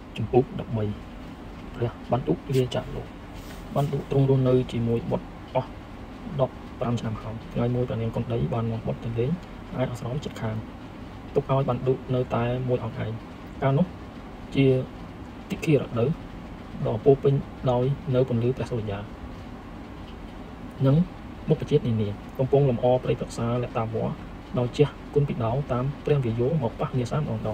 chủng bút đập mì bắn đúc lia chạm lộ bắn đúc trong luôn nơi chỉ mùi bọt đọc tam trăm hồng ngay mùi và nên con đấy bàn bọt tình đến ai ở sáu chật khang tục nói bắn đúc nơi tai mùi học hành cao nút chia tích kia là đỡ đỏ bô pin nói nơi còn lưu tại sao giờ nhấn một cái chết này nè con pông làm o play thật xa lại tạm bỏ đòi chia quân bị đảo tam prem vì dỗ một bát như sáng đồng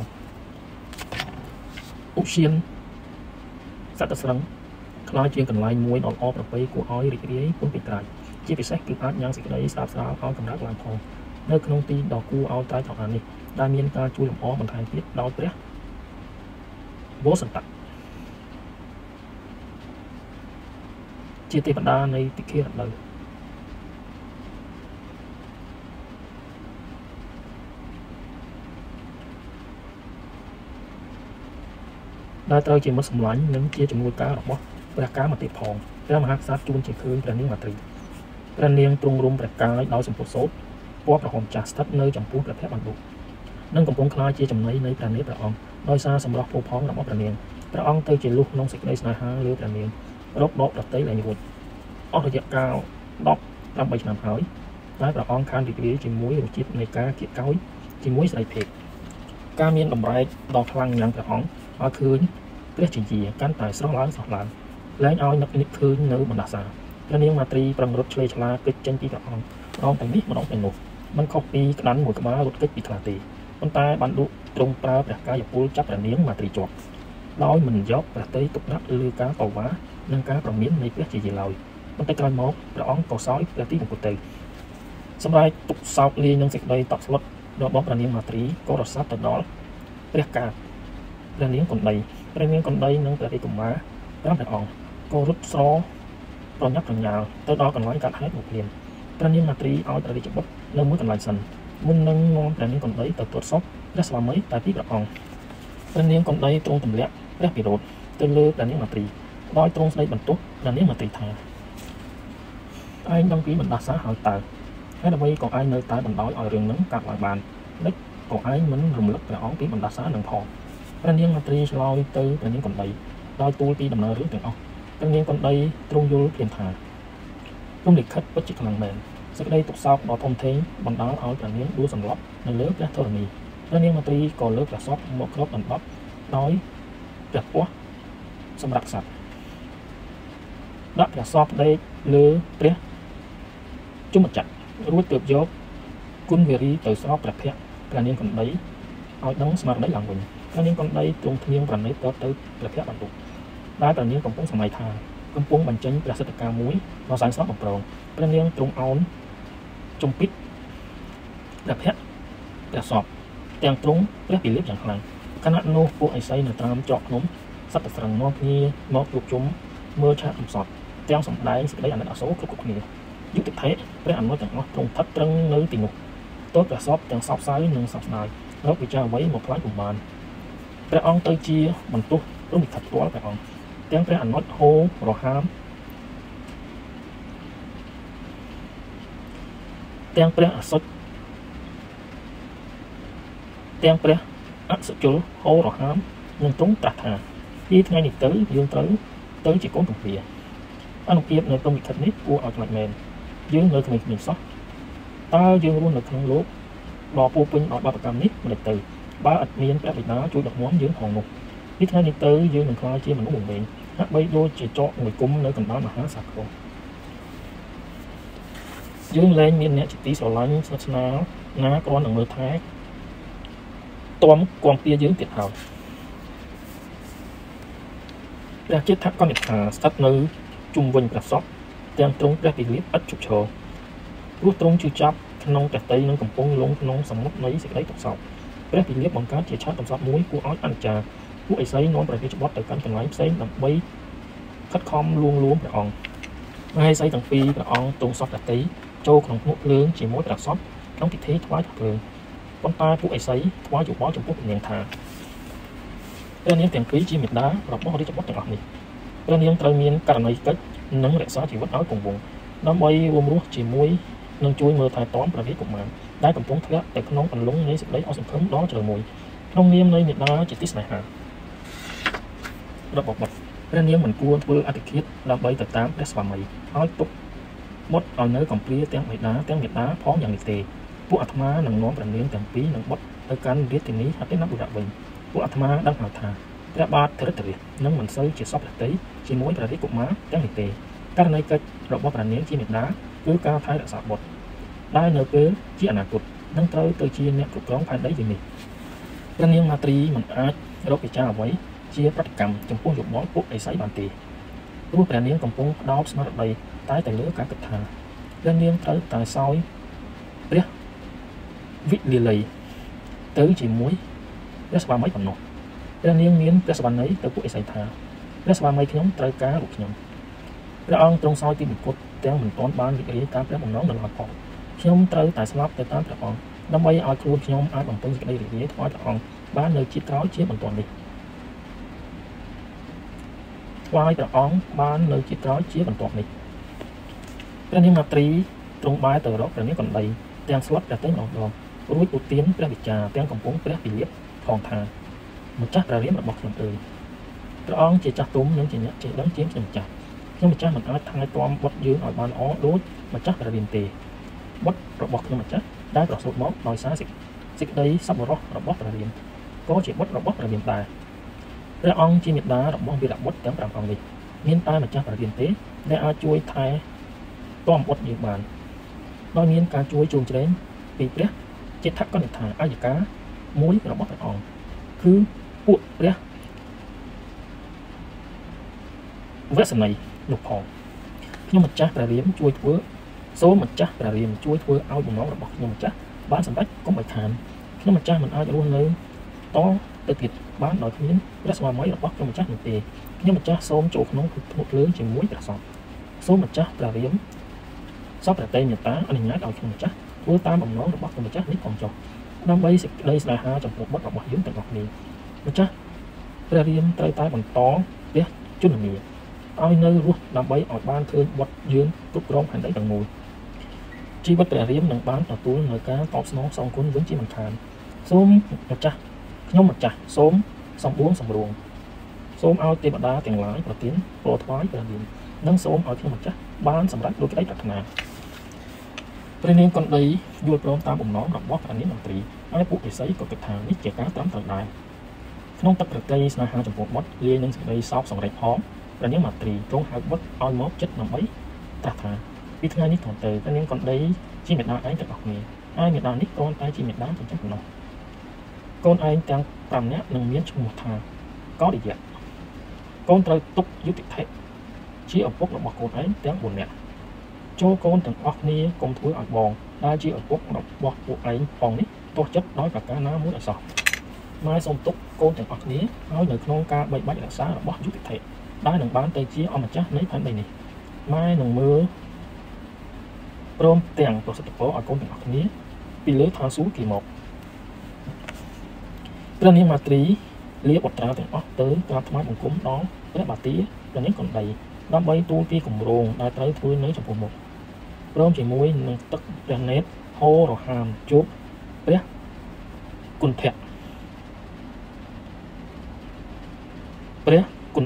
úc xiên sát tật sẵn nói chuyện cần lại muối đòn o bay của oi rịch ấy quân bị tài chia bị sách cứ át nhang xịt đấy sạp sáo ao cầm đá làm thòng nơi công ty đỏ cu ao tai thọ này đa miên ca chui làm o bằng thành tiết đau prem bố sẵn tặng chia tay bản đa này tích kia đời đa tơi chỉ mất sầm lạnh những chia chủng nuôi cá độc bó và cá mà tiệp hòn ra mà hạt sát chun chỉ khơi là những mà tì ra niên trung rum bạch cá đau sầm phốt sốt bó là hòn chả sắt nơi trong phút là thép bằng đủ nâng cầm cuốn khai chia chủng lấy pra nếp là on đôi xa sầm lọc phô phóng độc bó pra niên pra on tơi chỉ lúc nông xịt lấy sài hang lưới pra niên đốc đốc đặt tới là như vậy on thời gian cao đốc làm bảy làm hỏi đá pra on khan bị chỉ muối rồi chip này cá kiệt cối chỉ muối sài phệt cá miên đồng rai đo khăng nhang pra on ở khơi cái gì cán tài sót lán lấy ao nhập nít khơi nữ bằng đá xà cho nên mà tri bằng rốt chơi là cái chân tí on on thành nít mà nó thành nụมัน copy ក្តាន់មួយក្បាលរត់កិច្ចពីខ្លះទេប៉ុន្តែបានដុត្រង់ប្រើព្រះកាយពលចាប់រនាងមកត្រីជាប់ដោយមិនយកប្រតិទុកដាក់លើការតវ៉ានិងការប្រមាននៃព្រះជាយឡើយប៉ុន្តែក្រោយមកព្រះអង្គក៏សោយព្រះទីពុទ្ធទៅសម្រាប់ទុកសោកលាយនឹងសេចក្តីតក់ស្លុតរបស់ព្រះនាងមាត្រីក៏រសាត់ទៅដល់ព្រះកាព្រះនាងកណ្ដីនិងព្រះរាជកុមារ5ព្រះអង្គក៏រត់ស្រប្រញាប់ប្រញាល់ទៅដល់កន្លែងកាត់ហេតុមួយភ្លាមព្រះនាងមាត្រីឲ្យព្រះរាជបុត្រនៅមួយកន្លែងសិនមុននឹងនាំព្រះនាងកណ្ដីទៅតួចសពព្រះស្វាមីតែពីព្រះអង្គព្រះនាងកណ្ដីទ្រង់ទម្លាក់ព្រះពិរោធទៅលើព្រះនាងមាត្រីដោយទ្រង់ស្ដីបន្ទោសព្រះនាងមាត្រីថាឯងដឹងពីបណ្ដាសាហើយតើហើយដើម្បីក៏ឯងនៅតែបណ្ដោយឲ្យរឿងនឹងកាត់ឡើងបានដូច្នេះក៏ឯងមិនរំលឹកព្រះអង្គពីបណ្ដាសានឹងផងព្រះនាងមាត្រីឆ្លើយទៅព្រះនាងកណ្ដីដោយទូលពីដំណើររឿងទាំងអស់ព្រះនាងកណ្ដីទ្រង់យល់ភ្លាមថាព្រមលិខិតពិតជាខ្លាំងមែនសេចក្តីទុកសោកដ៏ធំធេងបណ្ដាលឲ្យព្រះនាងដួលសន្លប់នៅលើព្រះធរណីព្រះនាងមាត្រីក៏លើកព្រះសពមកគ្របដណ្ដប់ដោយព្រះពស់សម្រាប់សត្វដាក់ព្រះសពដេកលើព្រះជុំចក្ររួចទើបយកគុណវេរីទៅស្រោបព្រះភ័ក្រព្រះនាងកណ្ដីឲ្យដឹងស្មារតីឡើងវិញព្រះនាងកណ្ដីទ្រង់ធ្ងៀងប្រណិតទៅព្រះភ័ក្របន្ទុកដែលព្រះនាងកំពុងសម័យថាកំពុងបញ្ចេញព្រះសិទ្ធិការមួយដ៏សែនស្រស់បំព្រងព្រះនាងទ្រង់អោនជំពិតព្រះភ័ក្រព្រះសពទាំងទ្រង់ព្រះពិលិបយ៉ាងខ្លាំងខណៈនោះពួកឥសីនៅតាមច្រកភ្នំសត្វស្រឹងនាំគ្នាមកជួបជុំមើលឆាកកំសត់ទាំងសម្ដែងសេចក្តីអាណិតអាសូរគ្រប់គ្នាយុតិធិព្រះអនុទាំងអស់ទ្រង់ថិតត្រឹងនៅទីនោះទោះព្រះសពទាំងសោកសៅនិងសោកស្ដាយរកវិចារអ្វីមកខ្លាចពុំបានព្រះអង្គទៅជាបន្ទោសព្រមលិខិតផ្ទាល់ព្រះអង្គទាំងព្រះអនុហូរហាមទាំងព្រះអសុជុលហូរហាមនឹងទ្រង់ត្រាស់ថាពីថ្ងៃនេះទៅយើងត្រូវទៅជាកូនកំព្រាអនុភាពនៅព្រមលិខិតនេះគួរឲ្យខ្លាចមែនយើងនៅក្មេងៗសោះតើយើងរស់នៅក្នុងលោកដ៏ពោពេញដោយបាបកម្មនេះមិនទៅបើអត់មានព្រះបិតាជួយដឹកនាំយើងផងនោះពីថ្ងៃនេះទៅយើងនឹងក្លាយជាមនុស្សបំពេញហាក់បីដូចជាចកមួយគុំនៅកណ្ដាលមហាសាគរយើងលែងមានអ្នកជាទីស្រឡាញ់ស្និទ្ធស្នាលណាគ្រាន់នឹងមើលថែទាំគាំពៀយើងទៀតហើយព្រះជាតិថាកនិដ្ឋាស្ថិតនៅជុំវិញព្រះសពទាំងទ្រង់ព្រះពិលិបឥតឈប់ឈរព្រោះទ្រង់ជឿចាប់ក្នុងព្រះតីនិងកំពុងលងក្នុងសមុទ្រនៃសេចក្តីទុក្ខសោកព្រះពិលិបបង្កើតជាឆាកកំសត់មួយគួរឲ្យអនិច្ចាពួកឥសីនាំព្រះរាជបុត្រទៅកាន់កន្លែងផ្សេងដើម្បីខិតខំលួងលោមព្រះអង្គមហេសីទាំងពីរព្រះអង្គទ្រង់សពព្រះតីចូលក្នុងភ្នក់ភ្លើងជាមួយព្រះសពក្នុងពិធីថ្វាយភ្លើងប៉ុន្តែពួកឥសីថ្វាយយោបល់ចំពោះព្រះនាងថាព្រះនាងទាំងពីរជាមេដារបស់រាជបុត្រទាំងអស់នេះព្រះនាងត្រូវមានករណីកិច្ចនិងរក្សាជីវិតឲ្យគង់វង្សដើម្បីរួមរស់ជាមួយនឹងជួយមើលថែទាំព្រះរាជកុមារដែលកំពុងធ្លាក់ទៅក្នុងអន្លង់នៃសេចក្តីអស់សង្ឃឹមដ៏ជ្រៅមួយក្នុងនាមនៃមេដាជាទីស្នេហារបស់បុត្រព្រះនាងមិនគួរធ្វើអតិឃាតដើម្បីទៅតាមព្រះស្វាមីហើយទុកបុត្រឲ្យនៅកំព្រាទាំងបិតាទាំងមាតាផងយ៉ាងនេះទេពួកអាត្មានឹងនាំព្រះនាងទាំងពីរនិងបុត្រទៅកាន់រាជធានីហត្ថិនបុរៈវិញពួកអាត្មាដឹងហើយថាព្រះបាទធរិទ្ធរាជនឹងមិនសូវជាសពប្រតិជាមួយព្រះរាជកុមារទាំងនេះទេករណីកិច្ចរបស់ព្រះនាងជាមេដាគឺការថែរក្សាបុត្រដែលនៅពេលជាអនាគតនឹងត្រូវទៅជាអ្នកគ្រប់គ្រងផែនដីវិញនេះព្រះនាងមាត្រីមិនអាចរកពិចារអ្វីជាប្រតិកម្មចំពោះយោបល់ពួកឥសីបានទេព្រោះព្រះនាងកំពុងផ្ដោតស្មារតីតែទៅលើការគិតថាព្រះនាងត្រូវតែសោយព្រះវិលីល័យទៅជាមួយព្រះស្វាមីប៉ុណ្ណោះព្រះនាងមានព្រះស្វាមីទៅពួកឥសីថាព្រះស្វាមីខ្ញុំត្រូវការរូបខ្ញុំព្រះអង្គទ្រង់សោយទីមង្គតទាំងមិនទាន់បានរីករាយតាមព្រះបំណងនៅឡើយផងខ្ញុំត្រូវតែស្លាប់ទៅតាមព្រះអង្គដើម្បីឲ្យខ្លួនខ្ញុំអាចបំពេញសេចក្តីរីករាយថ្វាយព្រះអង្គបាននៅជាតិក្រោយជាបន្ទាន់នេះថ្វាយព្រះអង្គបាននៅជាតិក្រោយជាបន្ទាប់នេះព្រះនាងមាត្រីទ្រង់បែរទៅរកព្រះនាងកណ្ដីទាំងស្លាប់ព្រះទ័យម្ដងរួចឧទានព្រះវិចារទាំងកំពុងព្រះពិលាបផងថាម្ចាស់ព្រះរាមរបស់ខ្ញុំព្រះអង្គជាចាស់ទុំនិងជាអ្នកចេះដឹងជាងខ្ញុំម្ចាស់មិនអាចថែទាំបុត្រយើងឲ្យបានល្អដូចម្ចាស់ព្រះរាមទេបុត្ររបស់ខ្ញុំម្ចាស់ដែលប្រសូតមកដោយសារសេចក្តីសប្បុរសរបស់ព្រះរាមក៏ជាបុត្ររបស់ព្រះរាមដែរព្រះអង្គជាមេដារបស់វីរបុត្រទាំង5អង្គនេះមានតែម្ចាស់ព្រះរាមទេដែលអាចជួយថែទាំបុត្រយើងបានដោយមានការជួយជ្រោមជ្រែងពីព្រះចេតកនិដ្ឋាអាយកាមួយរបស់ព្រះអង្គគឺពួកព្រះវស្សនីនោះផងខ្ញុំម្ចាស់ព្រះរាមជួយធ្វើសូមម្ចាស់ព្រះរាមជួយធ្វើឲ្យបំណងរបស់ខ្ញុំម្ចាស់បានសម្រេចកុំឲ្យខានខ្ញុំម្ចាស់មិនអាចរស់នៅតទៅទៀតបានដោយគ្មានព្រះស្វាមីរបស់ខ្ញុំម្ចាស់នោះទេខ្ញុំម្ចាស់សូមចូលក្នុងភ្លើងជាមួយព្រះសង្ឃសូមម្ចាស់ព្រះរាមសពប្រតិមេតាអនុញ្ញាតឲ្យខ្ញុំម្ចាស់ធ្វើតាមបំណងរបស់ខ្ញុំម្ចាស់នេះផងចុះដើម្បីសេចក្តីស្នេហាចំពោះបុត្ររបស់យើងទាំងអស់គ្នាម្ចាស់ព្រះរាមត្រូវតែបន្តព្រះជន្មាឲ្យនៅរស់ដើម្បីឲ្យបានឃើញបុត្រយើងគ្រប់គ្រងផែនដីទាំងមូលជីវិតព្រះរាមនឹងបានទទួលនៅការតបស្នងសងគុណវិញជាមិនខានសូមម្ចាស់ខ្ញុំម្ចាស់សូមសម្បួងសម្រួងសូមឲ្យទេវតាទាំងឡាយប្រទានពរថ្វាយព្រះរាមនិងសូមឲ្យខ្ញុំម្ចាស់បានសម្រេចដោយក្តីប្រាថ្នាព្រះនាងកណ្ដីយល់ព្រមតាមបំណងរបស់ព្រះនាងមន្ត្រីហើយពួកឥសីក៏គិតថានេះជាការត្រឹមត្រូវដែរក្នុងទឹកប្រតិស្នេហាចំពោះបុត្រលាយនឹងសេចក្តីសោកសង្រេចផងព្រះនាងមាត្រីទ្រង់ហៅបុត្រឲ្យមកចិត្តដើម្បីត្រាស់ថាពីថ្ងៃនេះតទៅព្រះនាងកណ្ដីជាមេដាឯងទាំងអស់គ្នាហើយមេដានេះគ្រាន់តែជាមេដាចិញ្ចឹមប៉ុណ្ណោះកូនឯងទាំង5នាក់នឹងមានឈ្មោះថាកោឌិយកូនត្រូវទុកយុតិធិជាឪពុករបស់កូនឯងទាំង4នាក់ចូលកូនទាំងអស់គ្នាកុំធ្វើឲ្យបងដែលជាឪពុករបស់ពួកឯងផងនេះទោះចិត្តដោយប្រការណាមួយឲ្យសោះម៉ែសូមទុកកូនទាំងអស់គ្នាហើយនៅក្នុងការបែកបាច់រក្សារបស់យុតិធិដែលនឹងបានទៅជាអម្ចាស់នៃផែនដីនេះម៉ែនឹងមើលព្រមទាំងប្រសិទ្ធពរឲ្យកូនទាំងអស់គ្នាពីលើឋានសួគ៌គេមកព្រះនាងមាត្រីលាបុត្រាទាំងអស់ទៅក្រាបថ្វាយបង្គំដល់ព្រះបាទាព្រះនាងកណ្ដីដើម្បីទូលពីគម្រោងដែលត្រូវធ្វើនៅចំពោះមុខព្រមជាមួយនឹងទឹកព្រះនេត្រហូររហាមជួបព្រះគុណធៈព្រះ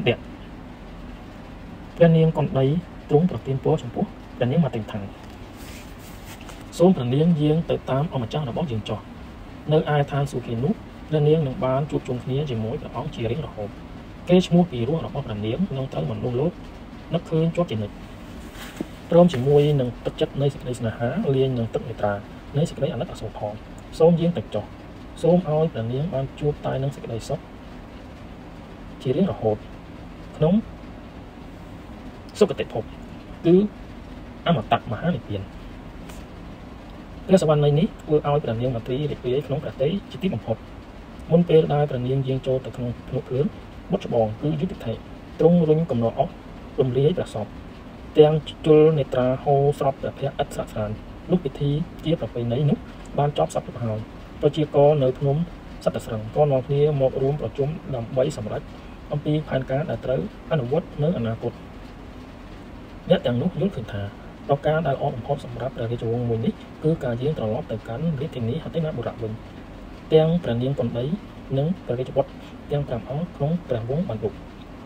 នាងកណ្ដីទ្រង់ប្រទានពរចំពោះព្រះនាងមាត្រីថាសូមព្រះនាងយាងទៅតាមអម្ចាស់របស់យើងចុះនៅឯឋានសួគ៌នោះព្រះនាងនឹងបានជួបជុំគ្នាជាមួយព្រះអង្គជារៀងរហូតគេឈ្មោះពីរោះរបស់ព្រះនាងនឹងត្រូវមិនលងលោតនឹកឃើញជាប់ជានិច្ចព្រមជាមួយនឹងទឹកចិត្តនៃសេចក្តីស្នេហាលាយនឹងទឹកមេត្រានៃសេចក្តីអាណិតអាសូរផងសូមយាងទៅចុះសូមឲ្យព្រះនាងបានជួបតែនឹងសេចក្តីសុខជារៀងរហូតក្នុងសុគតិភពគឺអមតៈមហានិព្វានព្រះសវណ្ណនេះធ្វើឲ្យព្រះនាងមាត្រីរីករាយក្នុងព្រះទ័យជាទីបំផុតមុនពេលដែលព្រះនាងយាងចូលទៅក្នុងភ្នក់ភ្លើងបុត្រច្បងគឺយុតិធិទ្រង់រុញកំណត់អស់រំលាយព្រះសពទាំងជលនេត្រាហូរស្របព្រះភ័ក្រឥតស្រាកស្រានលុះពិធីជាប្រពៃណីនោះបានចប់សពទៅហើយប្រជាករនៅភ្នំសត្វស្រឹងក៏នាំគ្នាមករួមប្រជុំដើម្បីសម្រេចអំពីផែនការដែលត្រូវអនុវត្តនៅអនាគតអ្នកទាំងនោះយល់ឃើញថាប្រការដែលល្អបំផុតសម្រាប់ព្រះរាជវង្សមួយនេះគឺការយាងត្រឡប់ទៅកាន់រាជធានីហត្ថិនបុរៈវិញទាំងព្រះនាងកណ្ដីនិងព្រះរាជបុត្រទាំង5អង្គក្នុងព្រះវង្សបានបុក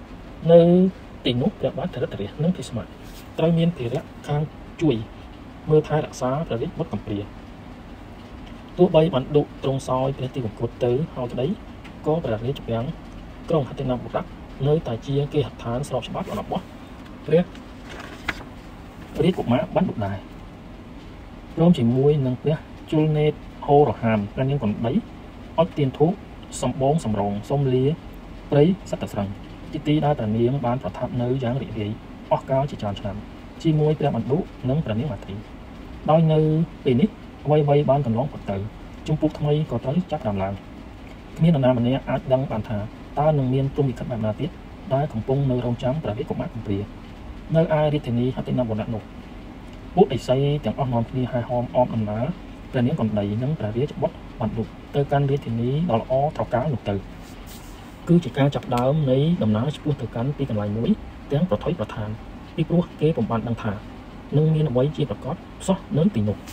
នៅទីនោះព្រះបាទធរិទ្រាសនិងភីស្មៈត្រូវមានភារៈខាងជួយមើលថែរក្សាព្រះរាជបុត្រកំព្រាទោះបីបានដុទ្រង់សោយព្រះទីវង្គតទៅហើយក្តីក៏ព្រះរាជវាំងក្រុងហត្ថិណាបុរៈនៅតែជាគេហដ្ឋានស្របច្បាប់របស់ព្រះរាជកុមារបានដដែលព្រមជាមួយនឹងព្រះជលនេតហូរហាមព្រះនាងកណ្ដីអុចទៀនធូបសម្បងសម្រងសុំលាព្រៃសត្វស្រឹងទីទីដែលព្រះនាងបានប្រថាប់នៅយ៉ាងរីករាយអស់កាលជាច្រើនឆ្នាំជាមួយព្រះបណ្ឌុនិងព្រះនាងមាត្រីដោយនៅពេលនេះអ្វីៗបានកន្លងផុតទៅជំពូកថ្មីក៏ត្រូវចាប់ផ្ដើមឡើងគ្មាននរណាម្នាក់អាចដឹងបានថាតើនឹងមានព្រំលិខិតបែបណាទៀតដែលកំពុងនៅរងចាំព្រះរាជកុមារកំព្រានៅឯរាជធានីហត្ថិណាបុរៈនោះពួកឥសីទាំងអស់នាំគ្នាហែហមអមដំណើរព្រះនាងកណ្ដីនិងព្រះរាជបុត្របណ្ឌុទៅកាន់រាជធានីដ៏ល្អត្រកាលនោះទៅគឺជាការចាប់ដើមនៃដំណើរឆ្ពោះទៅកាន់ទីកន្លែងមួយទាំងប្រថុយប្រឋានពីព្រោះគេពុំបានដឹងថានឹងមានអ្វីជាប្រកបសោះនៅទីនោះ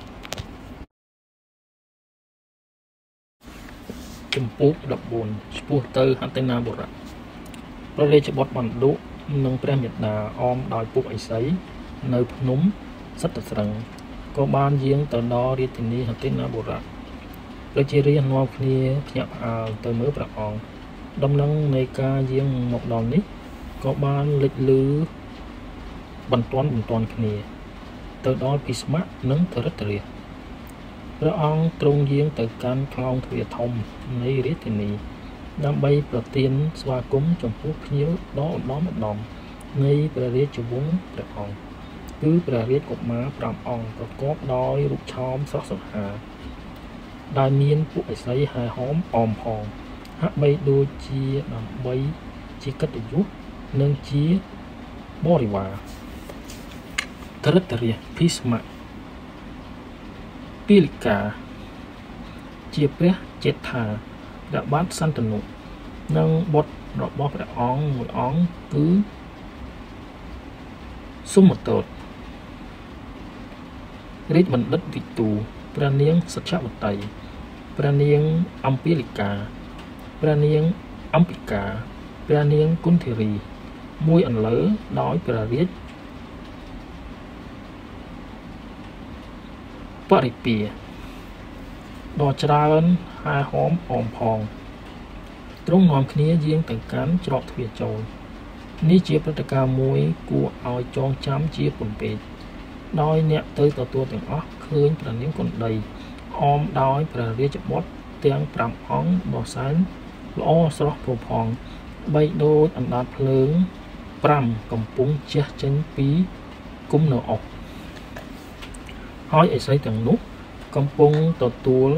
ជំពូក14ឆ្ពោះទៅហត្ថិណាបុរៈព្រះរាជបុត្របណ្ឌុនិងព្រះមេដាអមដោយពួកឥសីនៅភ្នំសត្វស្រឹងក៏បានយាងទៅដល់រាជធានីហត្ថិណាបុរៈប្រជារាស្ត្រនាំគ្នាភ្ញាក់ផ្អើលទៅមើលព្រះអង្គដំណឹងនៃការយាងមកដល់នេះក៏បានលេចលឺបន្ទាន់គ្នាទៅដល់ភីស្មៈនិងធរិទ្រាសព្រះអង្គទ្រង់យាងទៅកាន់ខ្លោងទ្វារធំនៃរាជធានីដើម្បីប្រទានស្វាគមន៍ចំពោះភ្ញៀវដ៏ឧត្តមនៃព្រះរាជវង្សព្រះអង្គគឺព្រះរាជកុមារ5អង្គប្រកបដោយរូបឆោមស្រស់សង្ហាដែលមានពួកឥសីហែហមអមផងហាក់បីដូចជាដើម្បីជាកិត្តិយសនិងជាបរិវារធរិទ្រាសភីស្មៈពីលិកាជាព្រះចេត្ថាព្រះបាទសន្តនុនិងបុត្ររបស់ព្រះអង្គមួយអង្គគឺសុមតោតរាជបណ្ឌិតវិទូព្រះនាងសច្ឆវតីព្រះនាងអំពីលិកាព្រះនាងអំពិកាព្រះនាងគុន្ធារីមួយអន្លើដោយព្រះរាជបរិពាដ៏ច្រើនហែហមអមផងទ្រង់នាំគ្នាយាងទៅកាន់ច្រកទ្វារចូលនេះជាព្រឹត្តិការណ៍មួយគួរឲ្យចងចាំជាពំពេកដោយអ្នកទៅទទួលទាំងអស់ឃើញព្រះនាងកណ្ដីអមដោយព្រះរាជបុត្រទាំង5អង្គដ៏សែនល្អស្រស់ផូរផង់បីដូចអណ្ដាតភ្លើង5កំពុងជះចេញពីគុំនៅអុកហើយឥសីទាំងនោះកំពុងទទួល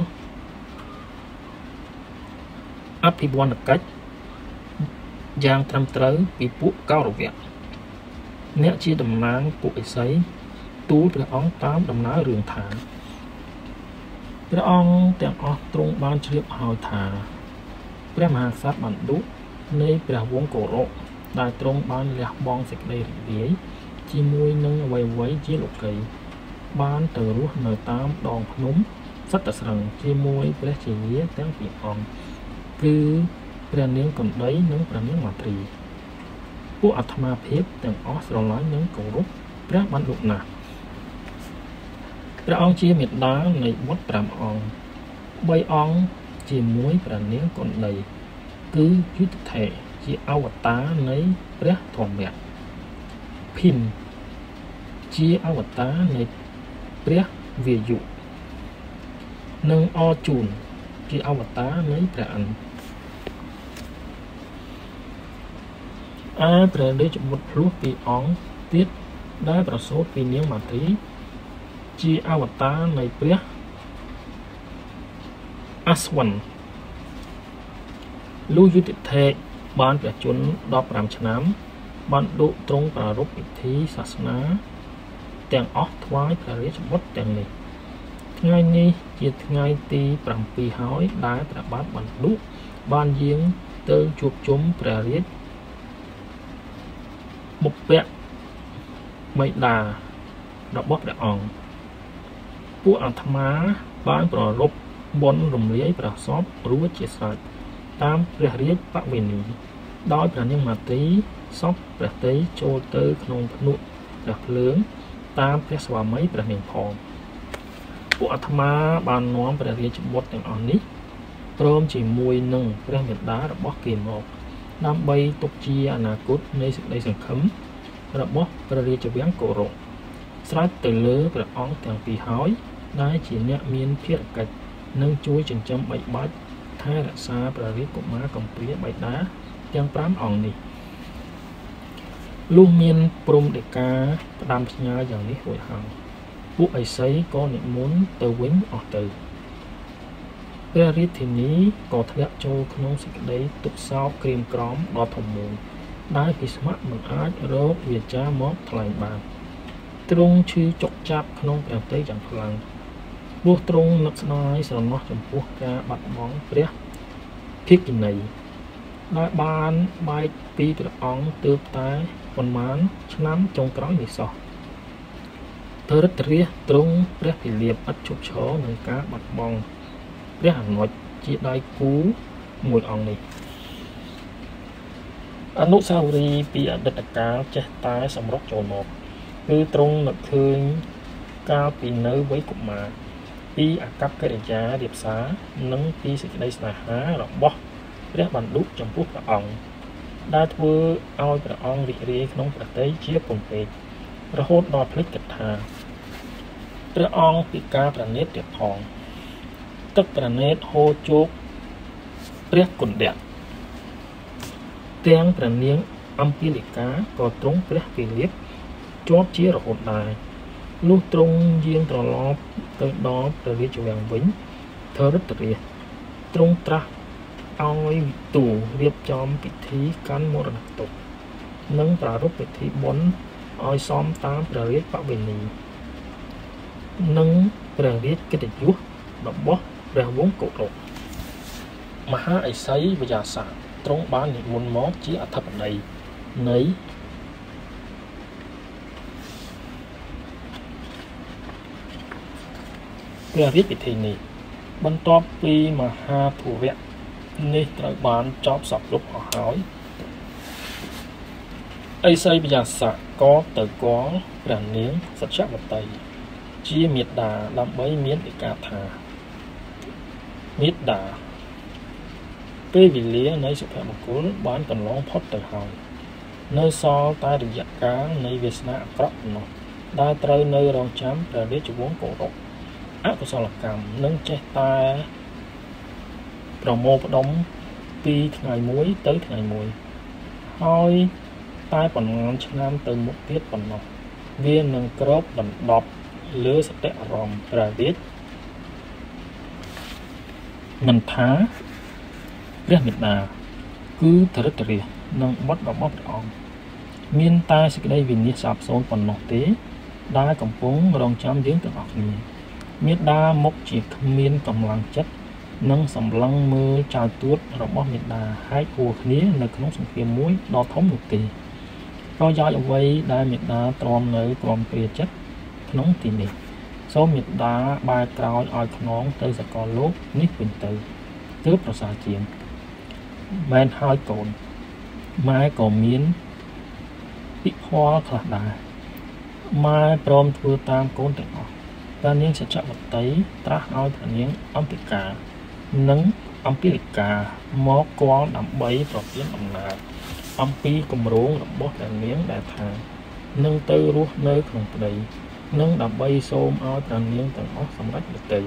អភិវឌ្ឍកិច្ចយ៉ាងត្រឹមត្រូវពីពួកកោរវៈអ្នកជាតំណាងពួកឥសីទូលព្រះអង្គតាមដំណើររឿងថាព្រះអង្គទាំងអស់ទ្រង់បានជ្រាបហើយថាព្រះមហាក្សត្របណ្ឌុនៃព្រះវង្សកុរៈដែលទ្រង់បានលះបង់សេចក្តីរីករាយជាមួយនឹងអ្វីៗជាលោកីបានទៅរស់នៅតាមដងភ្នំសត្វស្រឹងជាមួយព្រះជាយាទាំងពីរអង្គគឺព្រះនាងកណ្ដីនិងព្រះនាងមាត្រីពួកអាត្មាភាពទាំងអស់ស្រឡាញ់និងគោរពព្រះបណ្ឌុណាស់ព្រះអង្គជាមេដានៃបុត្រ5អង្គ3អង្គជាមួយព្រះនាងកណ្ដីគឺយុទ្ធថេជាអវតារនៃព្រះធម្មៈភិមជាអវតារនៃព្រះវាយុនិងអជូនជាអវតារនៃព្រះអិនព្រះរាជបុត្រភ្លោះ2អង្គទៀតដែលប្រសូតពីនាងមាត្រីជាអវតារនៃព្រះអស្វិនលុះយុទ្ធថេបានព្រះជន្ម15ឆ្នាំបានដុទ្រង់ប្រារព្ធពិធីសាសនាទាំងអស់ថ្វាយព្រះរាជបុត្រទាំងនេះថ្ងៃនេះជាថ្ងៃទី7ហើយដែលព្រះបាទបណ្ឌុបានយាងទៅជួបជុំព្រះរាជបុព្វមេដារបស់ព្រះអង្គពួកអាត្មាបានប្រារព្ធបុណ្យរំលាយព្រះសពរួចជាស្រេចតាមព្រះរាជបវេណីដោយព្រះនាងមាត្រីសពព្រះតីចូលទៅក្នុងភ្នក់ព្រះភ្លើងតាមព្រះស្វាមីព្រះនាងផងពួកអាត្មាបាននាំព្រះរាជបុត្រទាំងអស់នេះព្រមជាមួយនឹងព្រះមេដារបស់គេមកដើម្បីទុកជាអនាគតនៃសេចក្តីសង្ឃឹមរបស់ព្រះរាជវាំងគោរពស្រេចទៅលើព្រះអង្គទាំងពីរហើយដែលជាអ្នកមានភារកិច្ចនិងជួយចិញ្ចឹមបីបាច់ថែរក្សាព្រះរាជកុមារកំព្រាបិតាទាំង5អង្គនេះលុះមានព្រំដីកាផ្ដាំផ្ញើយ៉ាងនេះរួចហើយពួកឥសីក៏និមន្តទៅវិញអស់ទៅព្រះរាជធានីក៏ធ្លាក់ចូលក្នុងសេចក្តីទុក្ខសោកក្រៀមក្រំដ៏ធំមួយដែលពិស្ម័គ្រមិនអាចរកវាចាមកថ្លែងបានទ្រង់ឈឺចុកចាប់ក្នុងព្រះទ័យយ៉ាងខ្លាំងព្រោះទ្រង់នឹកស្ដាយស្រណោះចំពោះការបាត់បង់ព្រះភិក្ខុនីដែលបានបែកពីព្រះអង្គទើបតែប៉ុន្មានឆ្នាំចុងក្រោយនេះសោះទរិទ្ធរាជទ្រង់ព្រះភិលាភឥតឈប់ឈរនឹងការបាត់បង់ព្រះអនុជជាដៃគូមួយអង្គនេះអនុស្សាវរីយ៍ពីអតីតកាលចេះតែសម្រុកចូលមកគឺទ្រង់នឹកឃើញកាលពីនៅវ័យកុមារពីអកប្បកិរិយារៀបសារនិងពីសេចក្តីស្នេហារបស់ព្រះបណ្ឌុចំពោះព្រះអង្គដែលធ្វើឲ្យព្រះអង្គរីករាយក្នុងព្រះទ័យជាពំពេករហូតដល់ភ្លេចគិតថាព្រះអង្គពិការប្រណិតទៀតផងទឹកប្រណិតហូរជោគព្រះគុណៈទាំងព្រះនាងអំពីលិកាក៏ទ្រង់ព្រះភិលាភជាប់ជារហូតដែរលុះទ្រង់យាងត្រឡប់ទៅដល់ព្រះរាជវាំងវិញធរិទ្ធរាជទ្រង់ត្រាស់ឲ្យវិទូរៀបចំពិធីកាន់មរណទុក្ខនិងប្រារព្ធពិធីបុណ្យឲ្យសមតាមព្រះរាជបវេណីនិងព្រះរាជកិត្តិយសរបស់ព្រះវង្សគោរពមហាឥសីវយាស័កទ្រង់បាននិមន្តមកជាអធិបតីនៃព្រះរាជពិធីនេះបន្ទាប់ពីមហាធុរៈនេះត្រូវបានចប់សពគ្រប់អស់ហើយឥសីវយាស័កក៏ទៅគាល់ព្រះនាងសច្ಯವតីជាមេត្តាដើម្បីមានដីកាថាមេត្តាពេលវេលានៃសុភមង្គលបានកន្លងផុតទៅហើយនៅសល់តែរយៈកាលនៃវាសនាអាក្រក់ប៉ុណ្ណោះដែលត្រូវនៅរងចាំព្រះរាជវង្សគោរពអកុសលកម្មនឹងចេះតែប្រមូលផ្ដុំពីថ្ងៃមួយទៅថ្ងៃមួយហើយតែប៉ុន្មានឆ្នាំទៅមុខទៀតប៉ុណ្ណោះវានឹងគ្របដណ្ដប់លើសតិអារម្មណ៍ព្រះរាជមិនថាព្រះមេដាគឺធរិទ្ធរាជនិងបុត្ររបស់ព្រះអង្គមានតែសេចក្តីវិនិច្ឆ័យសាបសូន្យប៉ុណ្ណោះទេដែលកំពុងរងចាំយើងទាំងអស់គ្នាមេដាមុខជាគ្មានកម្លាំងចិត្តនិងសម្លឹងមើលចៅទួតរបស់មេដាហែកហួរគ្នានៅក្នុងសង្គ្រាមមួយដ៏ធំនោះទេប្រយោជន៍អ្វីដែលមេដាទ្រាំនៅទ្រាំព្រាចិត្តក្នុងទីនេះសូមមេដាបែរក្រោយឲ្យខ្នងទៅសកលលោកនេះវិញទៅទើបប្រសើរជាងមែនហើយកូនម៉ែក៏មានពិភ័លខ្លះដែរម៉ែព្រមធ្វើតាមកូនទាំងអស់ព្រះនាងសច្ಯವតីត្រាស់ឲ្យព្រះនាងអំពិកានិងអំពីលិកាមកគាល់ដើម្បីប្រទានអំណាចអំពីគម្រោងរបស់ព្រះនាងដែលថានឹងទៅរស់នៅក្នុងប្តីនិងដើម្បីសូមឲ្យព្រះនាងទាំងអស់សម្រេចព្រះតី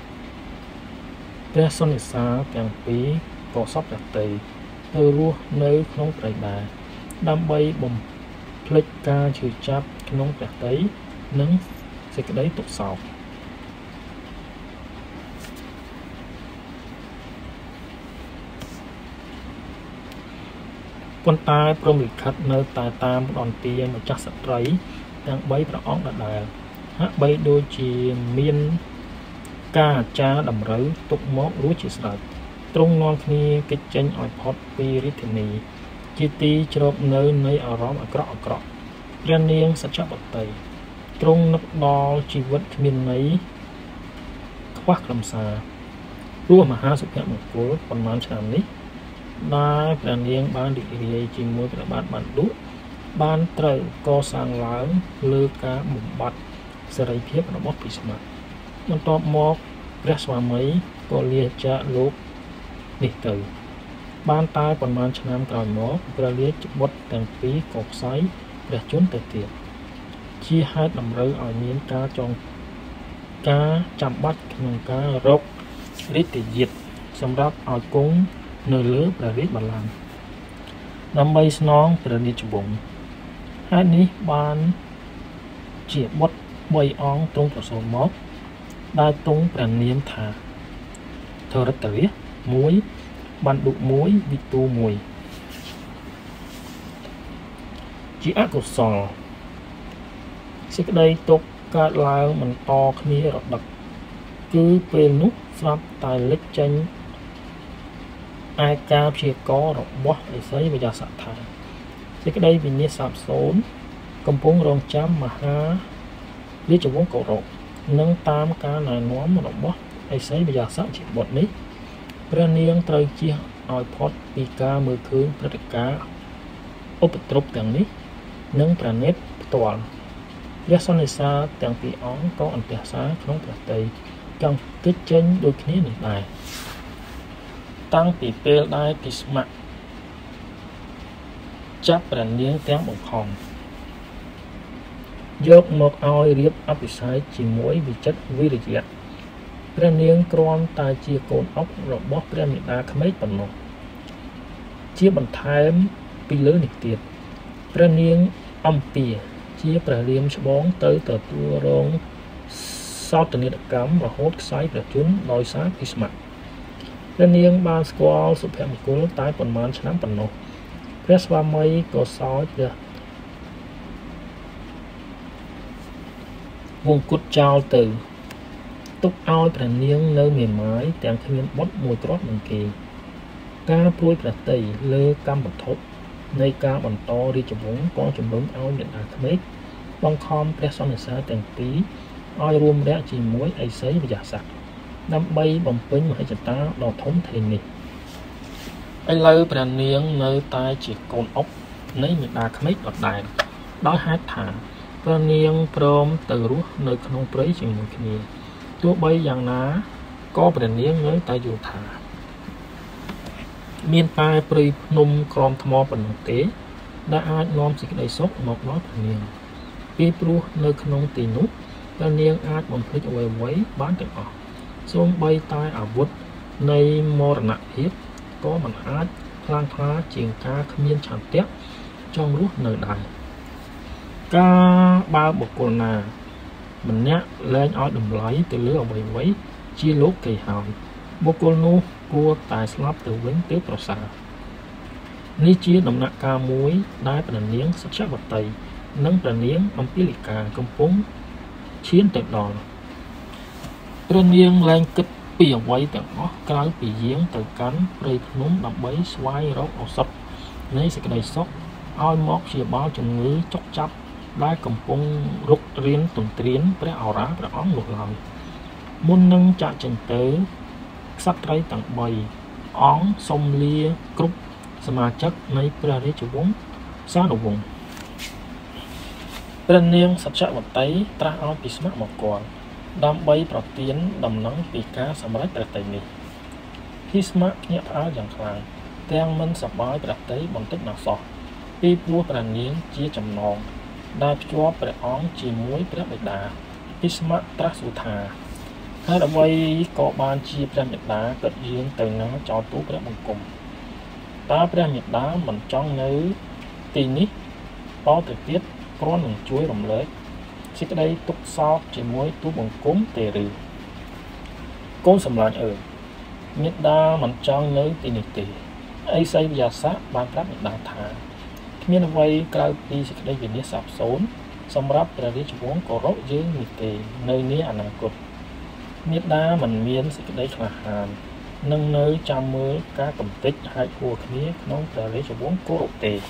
ព្រះសន្និសាទាំងពីរក៏សពព្រះតីទៅរស់នៅក្នុងប្តីដែរដើម្បីបំភ្លេចការឈឺចាប់ក្នុងព្រះតីនិងសេចក្តីទុក្ខសោកប៉ុន្តែព្រហ្មលិខិតនៅតែតាមផ្ដន់ទាម្ចាស់ស្ត្រីទាំង3ព្រះអង្គដដែលហាក់បីដូចជាមានការអាចារ្យតម្រូវទុកមករួចជាស្រេចទ្រង់នាំគ្នាគេចចេញឲ្យផុតពីរាជធានីជាទីជ្រកនៅនៃអារម្មណ៍អាក្រក់ព្រះនាងសច្ಯವតីទ្រង់នឹកដល់ជីវិតគ្មានន័យខ្វះខ្លឹមសារព្រោះមហាសុភមង្គលប៉ុន្មានឆ្នាំនេះដែលព្រះនាងបានរីករាយជាមួយព្រះបាទបណ្ឌុះបានត្រូវកសាងឡើងលើការបំបត្តិសេរីភាពរបស់ភីស្មាបន្ទាប់មកព្រះស្វាមីក៏លាចាកលោកនេះទៅបានតែប៉ុន្មានឆ្នាំក្រោយមកព្រះរាជបុត្រទាំងពីរក៏ផ្សាយព្រះជន្មទៅទៀតជាហេតុតម្រូវឲ្យមានការចាំបាច់ក្នុងការរករាជយាទសម្រាប់ឲ្យគង់នៅលើព្រះរាជបល្ល័ង្កដើម្បីស្នងព្រះរាជវង្សហេតុនេះបានជាបុត្រ3អង្គទ្រង់ប្រសូតមកដែលទ្រង់ព្រះនាមថាធរិតរាជ1បណ្ឌុ1វិទូ1ជាអកុសលសេចក្តីទុក្ខកើតឡើងបន្តគ្នារដឹកគឺពេលនោះស្រាប់តែលេចចេញឯការព្យាកររបស់ឥសីវយសៈថាសេចក្តីវិនាសសាបសូន្យកំពុងរងចាំមហារាជវង្សកុរពនិងតាមការណែនាំរបស់ឥសីវយសៈជាបុត្រនេះព្រះនាងត្រូវជៀសឲ្យផុតពីការមើលឃើញព្រឹត្តិការណ៍ឧបទ្រពទាំងនេះនិងប្រណិតផ្ទាល់ព្រះសន្និសាទាំងពីរអង្គក៏អន្តរសាក្នុងព្រះតីចង់គេចចេញដូចគ្នានេះដែរតាំងពីពេលដែលភីស្មៈចាប់ព្រះនាងទាំងបង្ខំយកមកឲ្យរៀបអភិសេកជាមួយវិចិត្រវិរិយៈព្រះនាងគ្រាន់តែជាកូនអុករបស់ព្រះមេដាក្មេកប៉ុណ្ណោះជាបន្ថែមពីលើនេះទៀតព្រះនាងអំពាជាព្រះរាមច្បងទៅទទួលរងសោតនីយកម្មរហូតខ្សែព្រះជន្មដោយសារភីស្មៈព្រះនាងបានស្គាល់សុភមង្គលតែប៉ុន្មានឆ្នាំប៉ុណ្ណោះព្រះស្វាមីក៏សោយព្រះវង្គតចោលទៅទុកឲ្យព្រះនាងនៅមេម៉ាយទាំងគ្មានបុត្រមួយគ្រាប់នឹងគេការព្រួយប្រតិយលើកម្មវត្ថុនៃការបន្តរាជវង្សក៏ជំរុញឲ្យមេដាក្មេកបង្ខំព្រះសន្និសាទាំងពីរឲ្យរួមរយៈជាមួយឥសីវយសៈដើម្បីបំពេញមហិច្ឆតាដ៏ធំធេងនេះឥឡូវព្រះនាងនៅតែជាកូនអុកនៃមេដាក្មេកដដែលដោយហេតុថាព្រះនាងព្រមទៅរស់នៅក្នុងព្រៃជាមួយគ្នាទោះបីយ៉ាងណាក៏ព្រះនាងនៅតែយល់ថាមានតែព្រៃភ្នំក្រំថ្មប៉ុណ្ណោះទេដែលអាចនាំសេចក្តីសុខមកដល់ព្រះនាងពីព្រោះនៅក្នុងទីនោះព្រះនាងអាចបំភ្លេចអ្វីៗបានទាំងអស់សូម្បីតែអាវុធនៃមរណភាពក៏មិនអាចខ្លាំងក្លាជាងការគ្មានឆន្ទៈចង់រស់នៅដែរការបើបុគ្គលណាម្នាក់លែងឲ្យតម្លៃទៅលើអ្វីៗជាលោកគេហើយបុគ្គលនោះគួរតែស្លាប់ទៅវិញទើបប្រសើរនេះជាដំណាក់កាលមួយដែលព្រះនាងសច្ឆវតីនិងព្រះនាងអំពីលិកាកំពុងឈានទៅដល់ព្រះនាងលែងគិតពីអ្វីទាំងអស់ក្រៅពីយាងទៅកាន់ព្រៃភ្នំដើម្បីស្វែងរកឱសថនៃសេចក្តីសុខឲ្យមកព្យាបាលជំងឺចុកចាប់ដែលកំពុងរុករៀនទន្ទ្រានព្រះអរាព្រះអង្គនោះឡើយមុននឹងចាក់ចេញទៅក្សត្រីទាំង3អង្គសុំលាគ្រប់សមាជិកនៃព្រះរាជវង្សសានុវង្សព្រះនាងសច្ឆវតីត្រាស់ឲ្យភីស្មៈមកគាល់ដើម្បីប្រទានដំណឹងពីការសម្រេចព្រះតីនេះភីស្មៈភ្ញាក់ផ្អើលយ៉ាងខ្លាំងទាំងមិនសប្បាយព្រះតីបន្តិចណាស់សោះពីព្រោះព្រះនាងជាចំណងដែលភ្ជាប់ព្រះអង្គជាមួយព្រះបិតាភីស្មៈត្រាស់សួរថាហេតុអ្វីក៏បានជាព្រះមេដាគិតយាងទៅណាចោលទូព្រះបង្គំតើព្រះមេដាមិនចង់នៅទីនេះតទៅទៀតគ្រាន់នឹងជួយរំលែកសេចក្តីទុក្ខសោកជាមួយទូបង្គំទេឬកូនសម្លាញ់អើយមេដាមិនចង់នៅទីនេះទេឥសីវយសៈបានប្រាប់មេដាថាគ្មានអ្វីក្រៅពីសេចក្តីវិនាសសាបសូន្យសម្រាប់ព្រះរាជវង្សកុរពយើងនេះទេនៅនាអនាគតមេដាមិនមានសេចក្តីក្លាហាននឹងនៅចាំមើលការកំទេចហែកហួរគ្នាក្នុងព្រះរាជវង្សកុរពទេ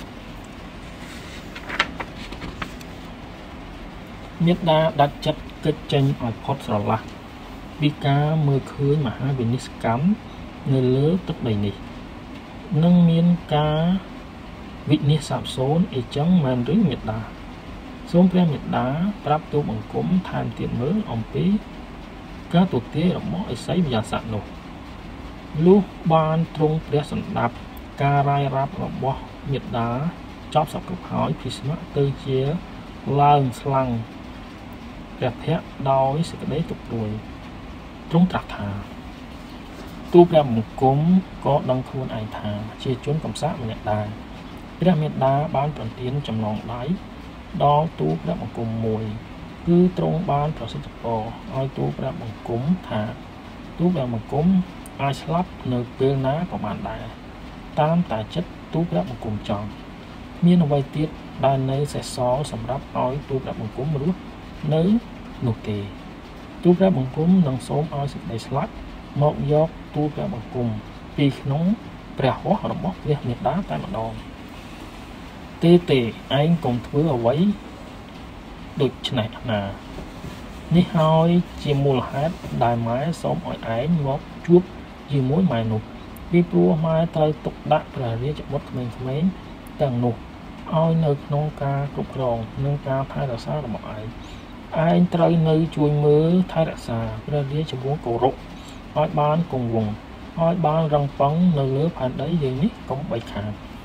មេដាដាច់ចិត្តកិច្ចចេញឲ្យផុតស្រឡះពីការមើលឃើញមហាវិនិស្សកម្មនៅលើទឹកដីនេះ nâng miên cá vị niết sạp số ý chấm màn rưới miệt đá số pre miệt đá prap tu bằng cúm than tiền mớ ông pí cá tụt tía đọc mỏ ấy bây giờ sạn nổ lúc ban trung pre sẵn đạp cá rai rap đọc mỏ miệt đá chóp sọc cục hỏi prisma tư chia lang slang đẹp thét đói sự đấy tục đuổi trung trạc thà tu pre bằng cúm có đăng khuôn ai thà chia chốn cầm sát miệt đá pre miệt đá ban toàn tiến chầm lòng đáy đó tu pre bằng cúm mùi cứ trong ban pro sinh bò ai tu pre bằng cúm thà tu pre bằng cúm ai slap nơi pê ná của bạn đại tam tài chất tu pre bằng cúm tròn miên vay tiết đai nơi sẽ xó sầm rắp ói tu pre bằng cúm rút nơi nụ kề tu pre bằng cúm nâng số ai sự đầy slap một giọt tu pre bằng cúm pi nóng pre hóa ở bóc việc nhiệt đá tại mặt đòn tê tê anh cùng thứ ở vậy được này nè ní hơi chỉ mua hát đài máy sống ở ấy ngót chuột chỉ mối mài nụ vì plua mai tay tục đạn là riêng chậm bớt mình mấy tầng nụ oi nơi nông ca cục ròn nâng ca thay là sao là mọi ai trai nơi chui mưa thay là xa ra riêng chậm muốn cổ rụng oi bán cùng vùng oi bán răng phấn nơi lứa phản đấy gì nít cũng bậy khả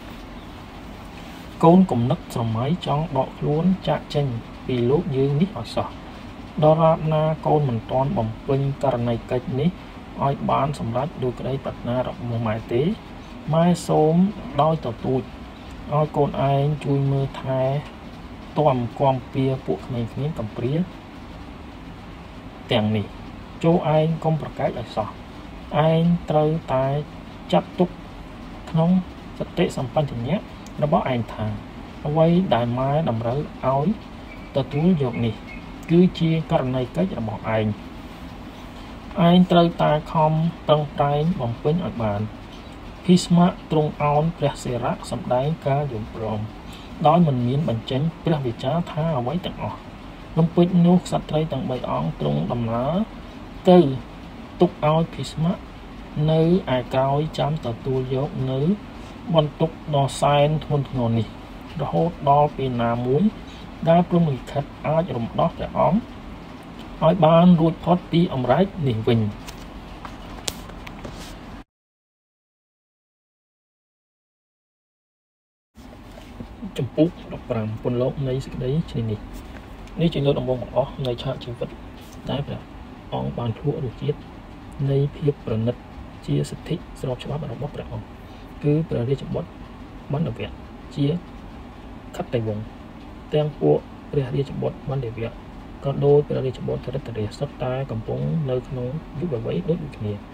côn cùng nấc sầm máy trong đọ luôn chạ chênh vì lúc như nít họ sợ đó ra na côn mình toàn bằng pin cả này cách ní oi bán sầm rách đôi cái đây bật na rộng một mái tế mai sớm đôi tàu tụi oi côn ai chui mưa thay toàn quam pia buộc mình miếng cầm pía tiền nỉ chỗ ai không phải cái lại sợ ai trơi tài chặt túc không rất tệ sầm pan thì nhé nó bỏ anh thà quay đại máy đầm rỡ áo tờ túi dọc nỉ cứ chia cả này cách là bỏ anh trời ta không tăng trái bằng pin ở bàn Pisma trung áo preserak sầm đáy cá dùng prom đói mình miếng bánh chén pre bị chá tha ở mấy tầng ọ lông pin nước sạch trái tầng bảy ón trung đầm lá từ tục áo Pisma nơi ai cao chám tờ tua dốc nữ bọn tục đo sai thôn thôn nì đó đo pin nào muốn đa trung mình khách áo dùng đó để ón hỏi ban ruột thoát tí ông rái nỉ vinh chấm púc đọc làm quân lốc này sẽ đấy trên này nếu trên lối đồng bông ó này chợ chỉ vật đấy phải ông bàn thua được chết này phiếp bẩn nứt chia sự thích sau cho bác bóc ra cứ bờ đi chụp bớt bắn được việc chia cắt tay vùng tem của bờ đi chụp bớt bắn để việc còn đôi bờ đi chụp bớt thật để sắp tay cầm bóng nơi không giúp vào váy đốt được nhiều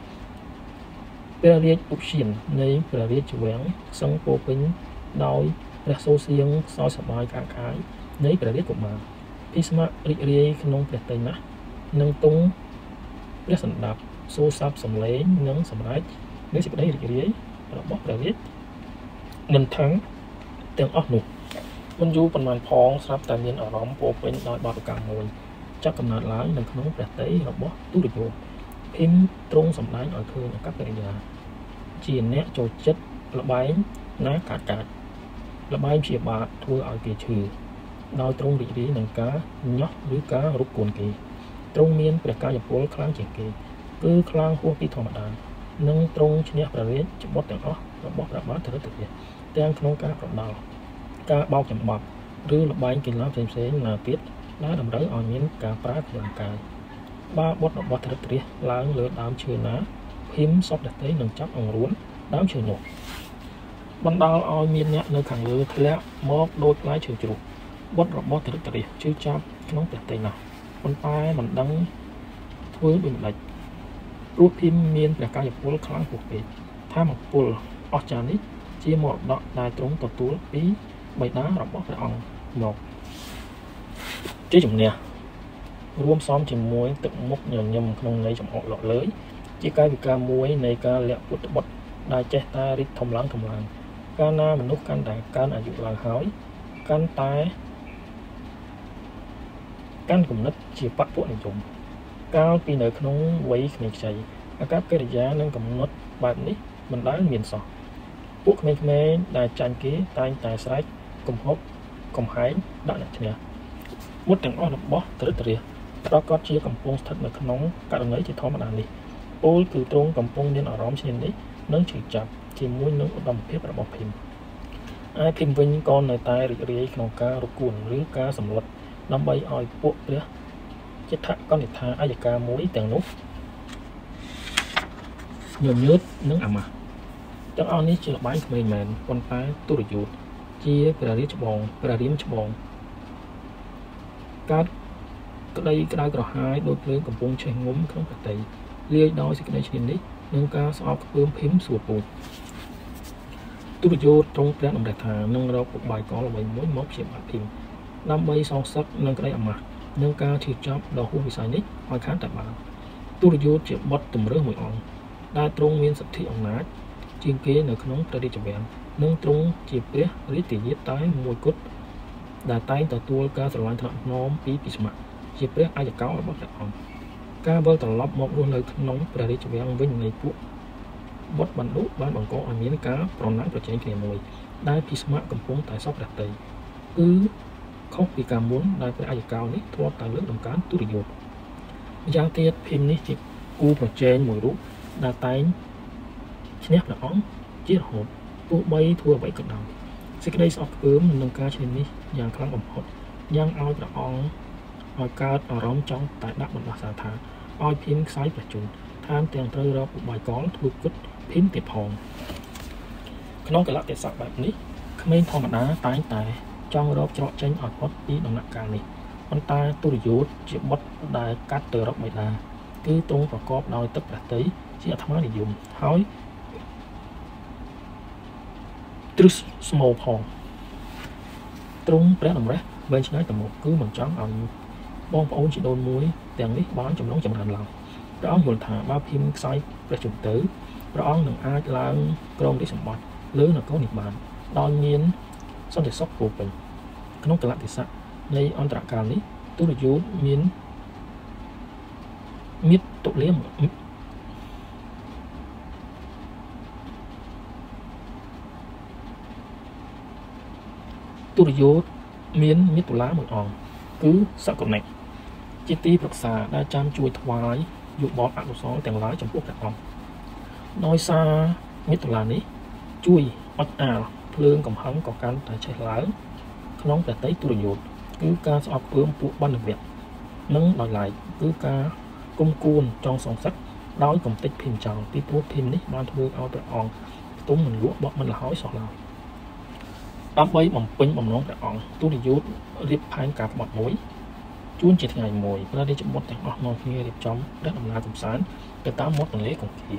bờ đi chụp xỉn này bờ đi chụp vén sống cô pin đói là số xiềng soi sập bài cả cái đấy bờ đi của mà Pisma ri không bật tay nè nâng tung rất sẵn đạp số sắp sầm lấy nâng sầm lái nếu sẽ đấy ri bóc bờ đi mình thắng tiếng óc nụมันอยู่ประมาณพองครับแต่เนียนอารมณ์โปเป็นน้อยบาร์กลางมวยจักกำนัดหลายหนึ่งขนมแบบเตะระบบตู้ดิโยพิมตรงสำนักหน่อยคือกับเป็นยาจีนเนี่ยโจchấtระบายน้ากาดระบายเฉียบบาดทั่วเอาเกี่ยชื่อโดยตรงดีหนึ่งกาเนาะหรือการุกกวนกีตรงเมียนเปลือกกาอย่างโผล่ครั้งเฉียงกีคือครั้งพวกที่ธรรมดานึ่งตรงชนิดประเภทจะบดแต่งอ๋อระบบระบายเธอติดเนี่ยแตงขนมกาปรับดาวการbao chậm bọc ឬលបែងកីឡាផ្សេងៗណាទៀតដែលតម្រូវឲ្យមានការប្រើកម្លាំងកាយបើបត់របស់ត្រិតត្រាសឡើងលើដើមឈើណាភីមសពដតេនឹងចាប់អង្រួនដើមឈើនោះបណ្ដាលឲ្យមានអ្នកនៅខាងលើធ្លាក់មកដូចផ្លែឈើជ្រុះបត់របស់ត្រិតត្រាសជឿចាប់ក្នុងផ្ទៃណាប៉ុន្តែមិនដឹងធ្វើដូចម្ដេចព្រោះភីមមានព្រះកាយពលខ្លាំងពោះពេកថាមកពលអស្ចារ្យនេះជាមរតកដែលទ្រង់ទទួលពីបិតារបស់ព្រះអង្គមកជាជំនះរួមផ្សំជាមួយទឹកមុខញញឹមក្នុងន័យចំអកលក់លើយជាកាយវិការមួយនៃការលាក់ពុទ្ធបុត្រដែលចេះតែរីកធំឡើងកាលណាមនុស្សកាន់តែកើនអាយុឡើងហើយកាន់តែកាន់គំនិតជាបពុនិយមកាលពីនៅក្នុងវ័យក្មេងខ្ចីអាកប្បកិរិយានិងកំណត់បែបនេះមិនដែលមានសោះពួកក្មេងៗដែលចាញ់គេតែងតែស្រែកកំហុសកំហែងដាក់អ្នកឈ្នះមុតទាំងអស់របស់ទ្រិតរាជប្រកបជាកំពុងស្ថិតនៅក្នុងករណីជាធម្មតានេះពលគឺទ្រង់កំពុងមានអារម្មណ៍ឈ្នានីសនិងឈឺចាប់ជាមួយនឹងឧត្តមភាពរបស់ភីមឯភីមវិញក៏នៅតែរីករាយក្នុងការរកួនឬការសម្លុតដើម្បីឲ្យពួកព្រះចេតកនិដ្ឋាអយកាមួយទាំងនោះញញើតនិងអាម៉ាស់ទាំងអស់នេះជាល្បែងក្មេងមែនប៉ុន្តែទុរយុទ្ធជាព្រះរាជច្បងព្រះរាមច្បងកើតក្តីក្តៅក្រហាយដោយភ្លើងកំពុងឆេះងុំក្នុងប្រតិលាយដោយសេចក្តីឈ្នានីសនិងការស្អប់ខ្ពើមភីមសួរពូជទុរយុទ្ធទ្រង់ព្រះតម្រិះថានឹងរកពុកបាយកលអ្វីមួយមកព្យាបាលភីមដើម្បីសងសឹកនឹងក្តីអាម៉ាស់និងការឈឺចាប់ដ៏ហួសវិស័យនេះឲ្យខានតែបានទុរយុទ្ធជាបុត្រតម្រើសមួយអង្គដែលទ្រង់មានសិទ្ធិអំណាចជាងគេនៅក្នុងព្រះរាជវាំងនិងទ្រង់ជាព្រះរាជយាទតែមួយគត់ដែលតែងទទួលការស្រឡាញ់ថ្នាក់ថ្នមពីពិស្មាជាព្រះអាយកោរបស់ព្រះអង្គការវិលត្រឡប់មករស់នៅក្នុងព្រះរាជវាំងវិញនៃពួកបុត្របណ្ឌុបានបង្កឲ្យមានការប្រណាំងប្រជែងគ្នាមួយដែលពិស្មាកំពុងតែសោកព្រះតីគឺខុសពីការមុនដែលព្រះអាយកោនេះធ្លាប់តែលើកដំកើងទុរយុទ្ធម្យ៉ាងទៀតភីមនេះជាគូប្រជែងមួយរូបដែលតែងឈ្នះព្រះអង្គជារហូតទោះបីធ្វើអ្វីក៏ដោយសេចក្តីស្អប់ខ្ពើមនិងការឈ្នានីសយ៉ាងខ្លាំងបំផុតយ៉ាងឲ្យព្រះអង្គឲ្យកើតអារម្មណ៍ចង់តែដាក់បណ្ដោះសារថាឲ្យភីមខ្សែប្រជជនថែមទាំងត្រូវរកឧបាយកលធ្វើគិតភីមទៀតផងក្នុងកលៈទេសៈបែបនេះក្មេងធម្មតាតែងតែចង់រកច្រកចេញឲ្យផុតពីដំណាក់កាលនេះប៉ុន្តែទុរយុទ្ធជាបុត្រដែលកាត់ទៅរកបិតាគឺទ្រង់ប្រកបដោយទឹកព្រះតីជាអាត្មានិយមហើយទ្រឹស្មោផងទ្រង់ព្រះតម្រិះវែងឆ្ងាយទៅមុខគឺមិនចង់ឲ្យបងប្អូនជីដូនមួយទាំងនេះបានចម្លងចម្រើនឡើងព្រះអង្គយល់ថាបើភីមខ្សែព្រះជន្មទៅព្រះអង្គនឹងអាចឡើងគ្រងរាជសម្បត្តិលើនគរនេះបានដោយមានសន្តិសុខពោពេញក្នុងកលៈទេសៈនៃអន្តរកាលនេះទុរយុទ្ធមានមិត្តទុលាទុរយុទ្ធមានមិត្តតុលាមួយអង្គគឺសកលិកជាទីប្រឹក្សាដែលចាំជួយថ្វាយយោបល់អនុសរទាំងឡាយចំពោះព្រះអង្គដោយសារមិត្តតុលានេះជួយអត់អាលភ្លើងកំហឹងក៏កាន់តែឆេះឡើងក្នុងប្រតិទុរយុទ្ធគឺការស្អប់ខ្ពើមពួកបណ្ឌវិទ្យនិងដោយឡែកគឺការគុំគួនចង់សងសឹកដោយកំទេចភីមចោលពីព្រោះភីមនេះបានធ្វើឲ្យព្រះអង្គផ្ទុំមិនលក់បកមិនលហើយសោះឡើយដើម្បីបំពេញបំណងព្រះអង្គទុរយុទ្ធរៀបផែនការក្បត់មួយជួនជាថ្ងៃមួយព្រះរាជបុត្រទាំងអស់នាំគ្នារៀបចំព្រះដំណើរកម្សាន្តទៅតាមមាត់ទន្លេកង្គា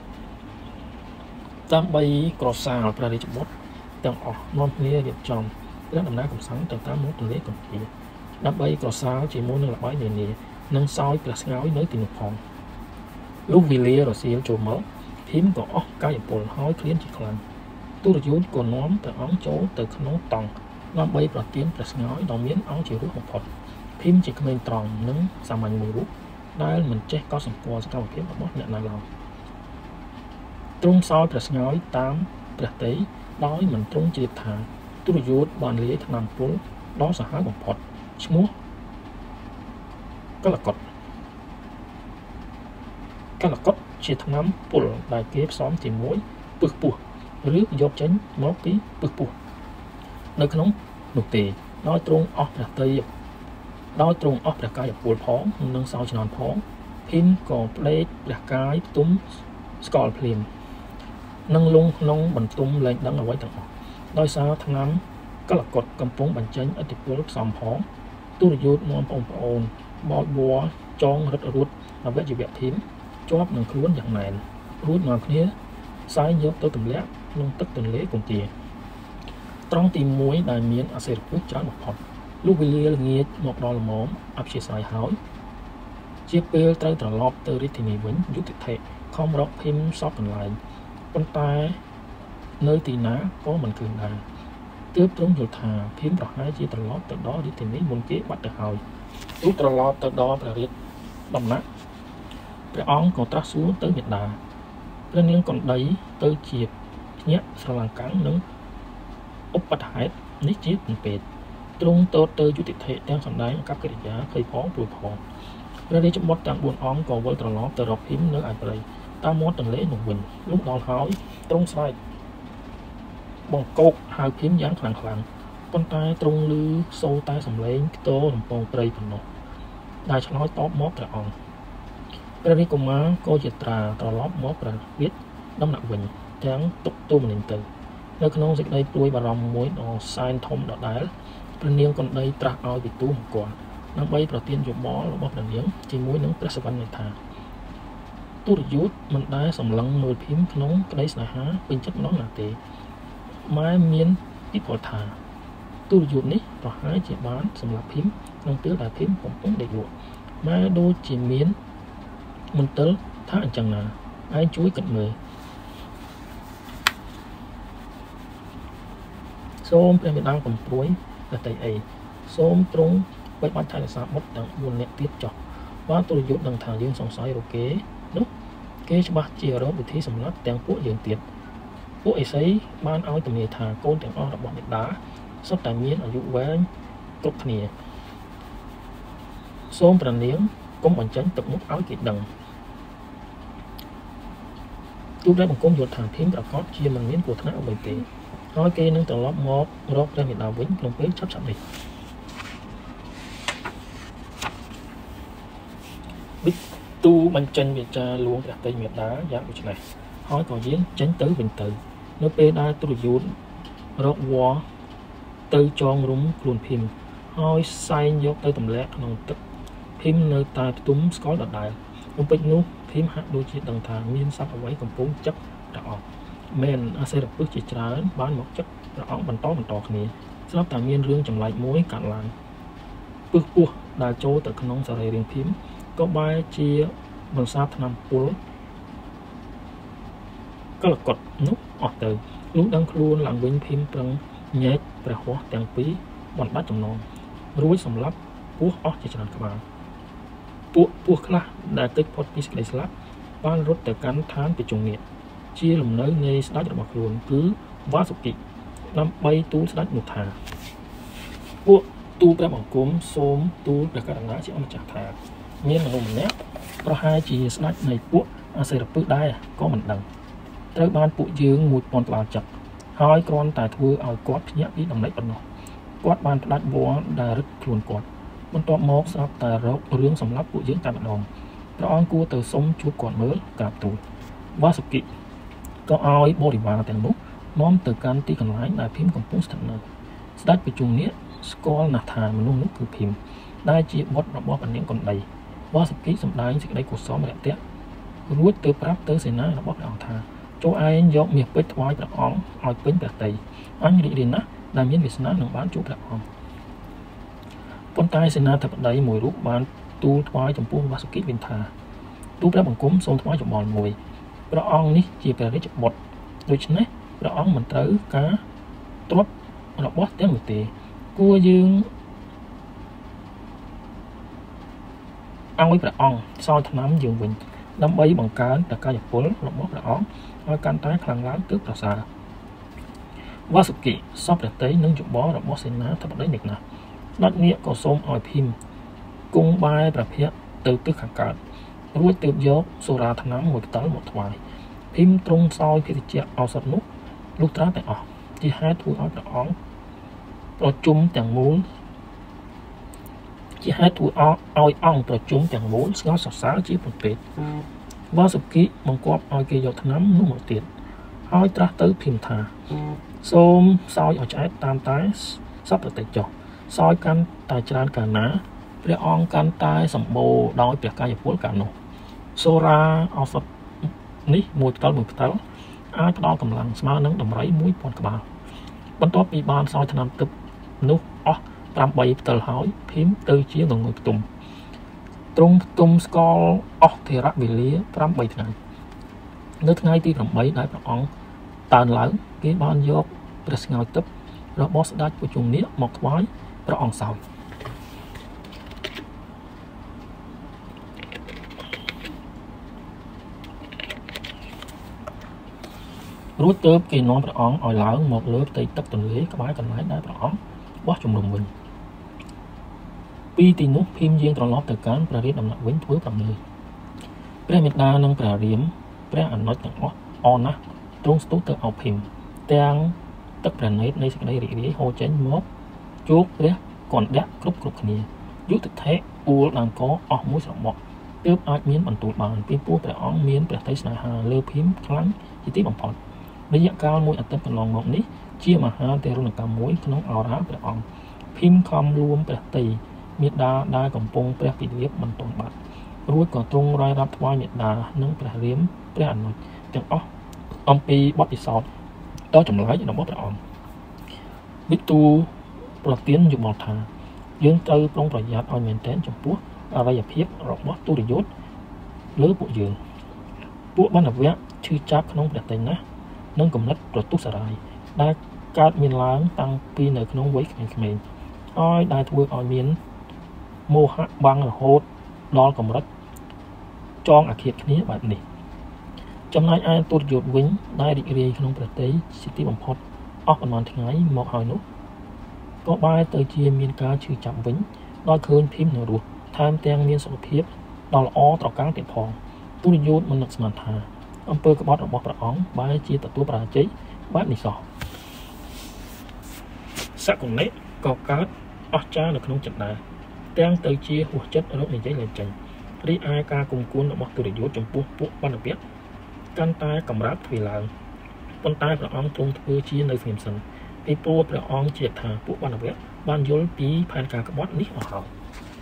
ដើម្បីក្រសាលព្រះរាជបុត្រទាំងអស់នាំគ្នារៀបចំព្រះដំណើរកម្សាន្តទៅតាមមាត់ទន្លេកង្គាដើម្បីក្រសាលជាមួយនឹងល្បែងនានានិងសោយព្រះស្ងោយនៅទីនោះផងលុះវេលារសៀលចូលមកភីមក៏អស់កាយពលហើយឃ្លានជាខ្លាំងទុរយុទ្ធក៏នាំព្រះអង្គចូលទៅក្នុងតង់ដើម្បីប្រទានព្រះស្ងោយដ៏មានអង្គជារសបំផុតភីមជាក្មេងត្រង់និងសាមញ្ញមួយរូបដែលមិនចេះកត់សម្គាល់សកម្មភាពរបស់អ្នកណាឡើយទ្រង់សោយព្រះស្ងោយតាមព្រះតីដោយមិនទ្រង់ជ្រាបថាទុរយុទ្ធបានលាយថ្នាំពុលដ៏សាហាវបំផុតឈ្មោះកលកុដជាថ្នាំពុលដែលគេផ្សំជាមួយពឹសពោះឬយកចេញមកពីពឹសពោះនៅក្នុងនោះទេដោយទ្រង់អស់ព្រះកាយពលផងនិងសោឆ្នន់ផងភីមក៏ផ្ដេកព្រះកាយផ្ទុំស្កល់ភ្លាមនិងលងក្នុងបន្ទុំលែងដឹងអ្វីទាំងអស់ដោយសារថ្នាំកលកុដកំពុងបញ្ចេញឥទ្ធិពលផ្សំផងទុរយុទ្ធនាំបងប្អូនបោតបួចងរត់រួតអវយវៈភីមជាប់នឹងខ្លួនយ៉ាងណែនរួចនាំគ្នាផ្សាយយកទៅទម្លាក់ក្នុងទឹកទន្លេកង្គាត្រង់ទី1ដែលមានអសិរពិសច្រើនបំផុតលុះវេលាល្ងាចមកដល់ល្មមអព្យាស្រ័យហើយជាពេលត្រូវត្រឡប់ទៅរាជធានីវិញយុទ្ធធិខំរកភីមសពកន្លែងប៉ុន្តែនៅទីណាក៏មិនឃើញដែរទើបទ្រង់យល់ថាភីមប្រហែលជាត្រឡប់ទៅដល់រាជធានីមុនគេបាត់ទៅហើយលុះត្រឡប់ទៅដល់ព្រះរាជដំណាក់ព្រះអង្គក៏ត្រាស់សួរទៅមេដាព្រះនាងកណ្ដីទៅជា nhé sao làng cắn nướng úp bát hải nít chiếc cùng pet trung tốt tới chủ tịch thể đang sẵn đáy các cái giá cây phó bùi phò ra đi trong mót tặng buồn óng còn với trò ló tờ rọc phím nữa ai vậy ta mót tầng lễ nồng bình lúc đòn hỏi trung sai bằng cột hai phím dáng khẳng khẳng con tay trung lư sâu tay sầm lấy tô làm bông tây phần nọ đại nói top mót trà ong ra đi cùng má cô dịch trà trò lót mót trà biết đâm nặng bình trắng tục tu mình từ nơi con dịch đây đuôi bà rồng muối nó sai thông đỏ đáเป็นเนียงคนใดตรักเอาไปตู้กว่าน้ำใบประเทียนอยู่บ่อแล้วบ่เป็นเนียงจีมุ้ยน้ำตรัสวรรค์ในทางตู้ยุดมันได้สำลังมือพิมพ์ขนมกระไดสนาหาเป็นจัดน้องหนาเตไม้เมียนที่พอทาตู้ยุดนี้ต่อหาจีบ้านสำหรับพิมพ์น้องเตี้ยได้พิมพ์ผมต้องเด็กหลวงไม้ดูจีเมียนมันเตลท่าจังนาไอ้ช่วยกัดมือส้มเป็นดังผมป่วยแต่ใจไอ้ส้มตรงไปบ้านไทยสามมดดังบุญเนติดจอกว่าตัวยุทธ์ดังทางยื่นสองสายโอเคนุ๊กเกชบัตเจียร์บุตรสำนักแต่งพวกยืนติดพวกไอ้ไซบ้านเอาตัวเมียทางโกนแต่งอ้อระบบเด็กด่าสดแต่เมียนอายุแหวนกบเนียส้มประเนียงก้มบรรจันตกมุกเอากิดดังรูปได้บังก้มโยนทางพิมพ์ประกอบเชียร์มันเมียนกูธนาเอาไปเตะnói kia nâng tầng lót ngót rót ra miền nào vĩnh lồng bếp sắp sẵn đi biết tu bánh chân việt trà luôn đặt tay miệt đá giá của chuyện này hỏi còn giếng tránh tới bình tự nó bê đai tôi dùn rót quá tư tròn rúng luôn phim hỏi say dốc tới tầm lẹ nòng tức phim nơi ta túm có đợt đại ông bích nút phim hát đôi chiếc đằng thang miên sắp ở quấy cầm phú chất đỏ menอาศัยดอกพึ่งจีจราบ้านหมกจักระอองบรรทอกนี้สำหรับแต่เมียนเรื่องจำไรม้วยการลานพึ่งปูดาโจแต่ขนมสลายเรียงพิมพ์ก็ใบเชียบนซาทนำปูก็กดนุ๊กออกเตยลูกดังครูหลังวิ่งพิมพ์ปรังเย็ดประหัวแตงปีบนบ้านจำนองรู้สำรับปูออกจีจรากบาลปูคลาได้ตึกพอดพิสไลสลับบ้านรถแต่การทานไปจงเนียchia lùm nới ngay sát được mặc luôn cứ vá sụp kỵ năm bay tú sát một thà buộc tu ra bằng cốm xôm tu được các đằng ngã chỉ ông chặt thà miên là nôm nhé có hai chỉ sát này buộc xây được bước đai có mình đằng tới ban phụ dương một con tàu chặt hai con tài thua ao quát nhẹ đi đồng lấy bận nó quát ban đặt búa đà rất chuồn quát bên to móc sát tài rốc rướng sầm lấp phụ dương tại mặt đồng đó ăn cua từ sông chúa còn mới cạp tủ vá sụp kỵก็เอาไอ้บริวารแต่งนุ๊กน้อมตึกการตีกันหลายได้พิมพ์ของปุ๊สถังเลยสตัดไปจุงเนี้ยสกอลนาธานมันนุ่มนุ๊กคือพิมพ์ได้จีบดระบบอันนี้ก่อนใดว่าสกิสำได้สิ่งใดกดซ้อมแบบเตี้ยรู้เติมปรับเติมเสนาระบบเอาธาโจไอยกเมียเป็ดไว้ประอ๋องเอาเป็นแบบไตอันนี้ดีนะได้มีวิสนาหนึ่งบ้านจูแบบอ๋องปนตายเสนาถัดใดมวยรูปบ้านตูทวายจมพูว่าสกิวินทาตูแบบบังคุ้มทรงทวายจมบอลมวยพระองค์นี้จีบไปได้จับบทโดยเฉพาะพระองค์มันเต๋อกาตรวจระบบเตี้ยมือตีกัวยืงเอาไว้พระองค์ซอยถนนยืงวิ่งนำใบบังการแต่การหยับพ้นระบบพระองค์เอาการตายคลังล้างตึกประสาว่าสุกิซอบแต่เตยนึ่งจุบบอระบบเซนนะทับได้เด็กนะนัดเนี้ยก็ส้มอ่อยพิมพ์กุ้งใบประเภทตึกตึกขังการรู้เติมยกโซราถนนหมดตั้งหมดถวายพิมพ์ตรงซอยพิจิตรเอาสัตว์นุกลูกตาแต่ออกที่ให้ทูเอาแต่อ๋องประจุมแต่งมูลที่ให้ทูเอาอ่องประจุมแต่งมูลสกัดสับสารจีบนเป็ดว่าสุกี้มังกรเอาเกยอถนนนุ่มหมดเตียนเอาตราเตอร์พิมพ์ทาส้มซอยเอาใจตามตายซับแต่จอกซอยกันตายจานกันนะเรียองกันตายสมบูรณ์โดยเปียกกายพูดกันโนโซราเอาสัตว์นี้มวยตลมือตลอาจต้องกำลังสมาร์นั่งดำไรมุ้ยปอนกบาบรรทบปีบานซอยถนนตึบนุกอ๋อตามใบตลหอยพิมพ์ตือเชี่ยงงตุ่มตรงตุ่มสกอลอ๋อเทระวิลีตามใบไงนึกง่ายที่ทำใบได้ประอ๋องตานหลังกี่บานยกประสงค์ตึบเราบอสได้ประจุนี้หมกไว้ประอ๋องสาวรរួចទៅគេនាំព្រះអង្គឲ្យឡើងមកលើផ្ទៃទឹកទន្លេក្បែរកន្លែងដែលព្រះអង្គបោះជំរំវិញពីទីនោះភីមយាងត្រឡប់ទៅកាន់ព្រះរាជដំណាក់វិញធ្វើប្រមើលព្រះមេដានិងព្រះរាមព្រះអនុជទាំងអស់អរណាស់ទ្រង់ស្ទុះទៅអោបភីមទាំងទឹកព្រះនេតនៃសេចក្តីរីករាយហូរចេញមកជោគព្រះកណ្ដាក់គ្រប់គ្នាយុទ្ធថេអួលដើមកអស់មួយស្របទើបអាចមានបន្ទូលបានពីព្រោះព្រះអង្គមានព្រះទ័យស្នេហាលើភីមខ្លាំងជាទីបំផុតរយៈកាលមួយអាទិត្យកន្លងមកនេះជាមហាទរណកម្មមួយក្នុងអរាព្រះអង្គភីមខំរួមព្រះទ័យមេដាដែលកំពុងព្រះពិលាបមិនទាន់បាត់រួចក៏ទ្រង់រាយរាប់ថ្វាយមេដានិងព្រះរាមព្រះអនុជទាំងអស់អំពីបទពិសោធន៍ដ៏ចម្លែករបស់ព្រះអង្គវិទូប្រទានយោបល់ថាយើងត្រូវប្រុងប្រយ័ត្នឲ្យមែនទែនចំពោះអរិយភាពរបស់ទុរយុទ្ធលើពួកយើងពួកបណ្ឌវៈឈឺចាប់ក្នុងព្រះទ័យណាស់និងគំនិតប្រទុសរាយដែលកើតមានឡើងតាំងពីនៅក្នុងវ័យក្មេងៗហើយដែលធ្វើឲ្យមានមោហៈបាំងរហូតដល់កម្រិតចងអាឃាតគ្នាបែបនេះចំណែកឯទុរយុទ្ធវិញដែលរីករាយក្នុងព្រះទ័យជាទីបំផុតអស់ប៉ុន្មានថ្ងៃមកហើយនោះក៏បែរទៅជាមានការឈឺចាប់វិញដោយឃើញភីមនៅរស់ថែមទាំងមានសុខភាពដ៏ល្អត្រកាលទៀតផងទុរយុទ្ធមិននឹកស្មានថាអំពើក្បត់របស់ព្រះអង្គបែរជាទទួលបរាជ័យបែបនេះសោះសកុណេក៏កើតអស្ចារ្យនៅក្នុងចិត្តដែរទាំងទៅជាហួសចិត្តរកនិយាយលេងចេញរីឯការគំគួនរបស់ទុរយុទ្ធចំពោះពួកបណ្ឌវៈកាន់តែកម្រើកទ្វេឡើងប៉ុន្តែព្រះអង្គទ្រង់ធ្វើជានៅស្ងៀមសិនពីព្រោះព្រះអង្គជឿថាពួកបណ្ឌវៈបានយល់ពីផែនការក្បត់នេះអស់ហើយ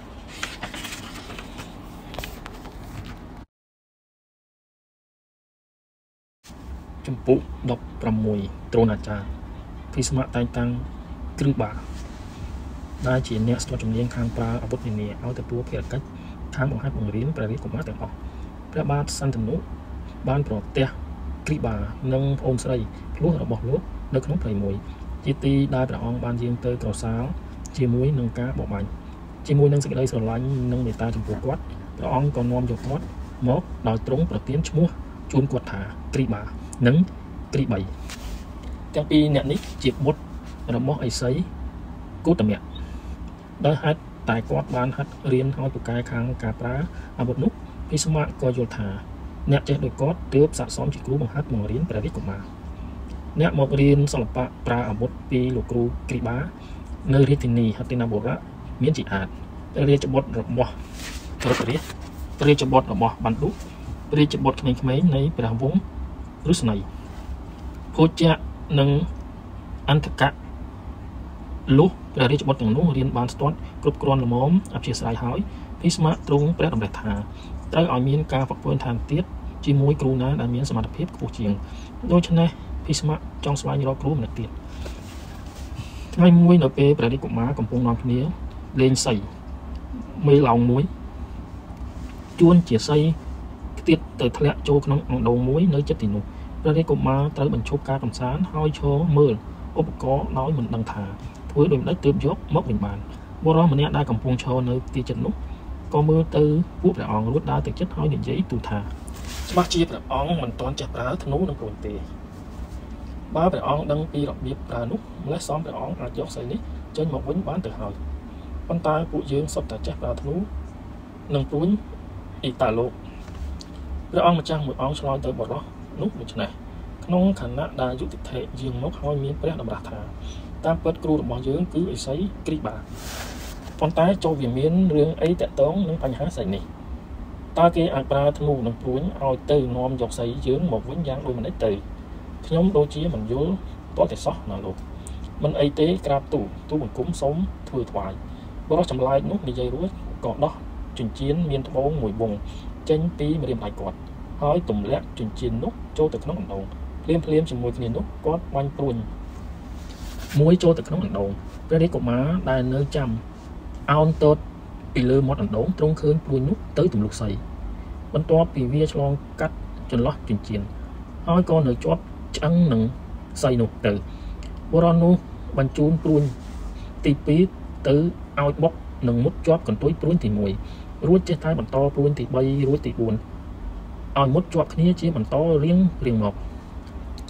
ចំពុក16ទ្រោណអាចារ្យភីស្មៈតែងតាំងគ្រឹះបាដែលជាអ្នកស្ទាត់ជំនាញខាងប្រើអាវុធនានាឲ្យទទួលភារកិច្ចខាងបង្ហាត់បង្រៀនព្រះរាជកុមារទាំងអស់ព្រះបាទសន្តនុបានប្រទះគ្រីបានិងប្អូនស្រីភ្លោះរបស់លោកនៅក្នុងព្រៃមួយជាទីដែលព្រះអង្គបានយាងទៅក្រសាលជាមួយនឹងការបបាញ់ជាមួយនឹងសេចក្តីស្រឡាញ់និងមេត្តាចំពោះគាត់ព្រះអង្គក៏នាំយកគាត់មកដោយទ្រង់ប្រទានឈ្មោះជូនគាត់ថាគ្រីបានិងគ្រីបីទាំងពីរអ្នកនេះជាបុត្ររបស់ឥសីគូតមៈដោយហេតុតែគាត់បានហាត់រៀនឲ្យពូកែខាងការប្រើអាវុធនោះភីស្មៈក៏យល់ថាអ្នកចេះដោយគាត់ទើបស័ក្តិសមជាគ្រូបង្ហាត់បង្រៀនព្រះរាជកុមារអ្នកមករៀនសិល្បៈប្រើអាវុធពីលោកគ្រូគ្រីបានៅរាជធានីហត្ថិណាបុរៈមានជាអាចរាជបុត្ររបស់រាជបុត្ររបស់បណ្ឌុរាជបុត្រក្មេងៗនៃព្រះវង្សរុស្នីភោជៈនិងអន្តកៈលុះព្រះរាជបុត្រទាំងនោះរៀនបានស្ទាត់គ្រប់គ្រាន់ល្មមអព្យាស្រ័យហើយភីស្មៈទ្រង់ព្រះតម្រិះថាត្រូវឲ្យមានការហ្វឹកហ្វឺនថែមទៀតជាមួយគ្រូណាដែលមានសមត្ថភាពខ្ពស់ជាងដូច្នេះភីស្មៈចង់ស្វែងរកគ្រូម្នាក់ទៀតថ្ងៃមួយនៅពេលព្រះរាជកុមារកំពុងនាំគ្នាលេងសីមេឡោងមួយជួនជាសីខ្ទាតទៅធ្លាក់ចូលក្នុងអង្ដូងមួយនៅចិត្តទីនោះព្រះរាជកុមារត្រូវបញ្ឈប់ការកំសាន្តហើយឈរមើលឧបករណ៍ដោយមិនដឹងថាធ្វើដូចម្ដេចទើបយកមកវិញបានបុរសម្នាក់ដែលកំពុងឈរនៅទីចិត្តនោះក៏មើលទៅពួកព្រះអង្គរួចដើរទៅចិត្តហើយនិយាយទូថាច្បាស់ជាព្រះអង្គមិនទាន់ចេះប្រើធ្នូនិងព្រួញទេបើព្រះអង្គដឹងពីរបៀបប្រើនោះម្លេះសមព្រះអង្គអាចយកសីនេះចេញមកវិញបានទៅហើយប៉ុន្តែពួកយើងសុទ្ធតែចេះប្រើធ្នូនិងព្រួញអ៊ីតាលោកព្រះអង្គម្ចាស់មួយអង្គឆ្លើយទៅបុរសនោះដូច្នេះក្នុងខណៈដែលយុតិធិយាងមកហើយមានព្រះតម្រាស់ថាតាមពិតគ្រូរបស់យើងគឺឥសីគ្រីបាប៉ុន្តែចូលវាមានរឿងអីតាក់ទងនឹងបញ្ហាសីនេះតើគេអាចប្រើធ្នូនិងព្រួញឲ្យទៅនាំយកសីយើងមកវិញយ៉ាងដូចម្ដេចទៅខ្ញុំដូចជាមិនយល់តតែសោះណាលោកមិនអីទេក្រាបទូបង្គំសូមធ្វើថ្វាយបុរសចម្លែកនោះនិយាយរួចក៏ដោះចិញ្ចៀនមានត្បូងមួយវងចេញពីម្រាមដៃគាត់ហើយទម្លាក់ចិញ្ចៀននោះចូលទៅក្នុងអណ្ដូងភ្លាមជាមួយគ្នានោះគាត់បាញ់ព្រួញមួយចូលទៅក្នុងអណ្ដូងព្រះរាជកុមារដែលនៅចាំអោនតូតពីលើមាត់អណ្ដូងទ្រង់ឃើញព្រួញនោះទៅទម្លុះសីបន្ទាប់ពីវាឆ្លងកាត់ចន្លោះចិញ្ចៀនហើយក៏នៅជាប់ឆ្អឹងនឹងសីនោះទៅបុរសនោះបញ្ជូនព្រួញទី2ទៅឲ្យបុកនិងមុតជាប់កន្ទុយព្រួញទី1រួចចេះតែបន្តព្រួញទី3រួចទី4ឲ្យមុតជាប់គ្នាជាបន្តរៀងមក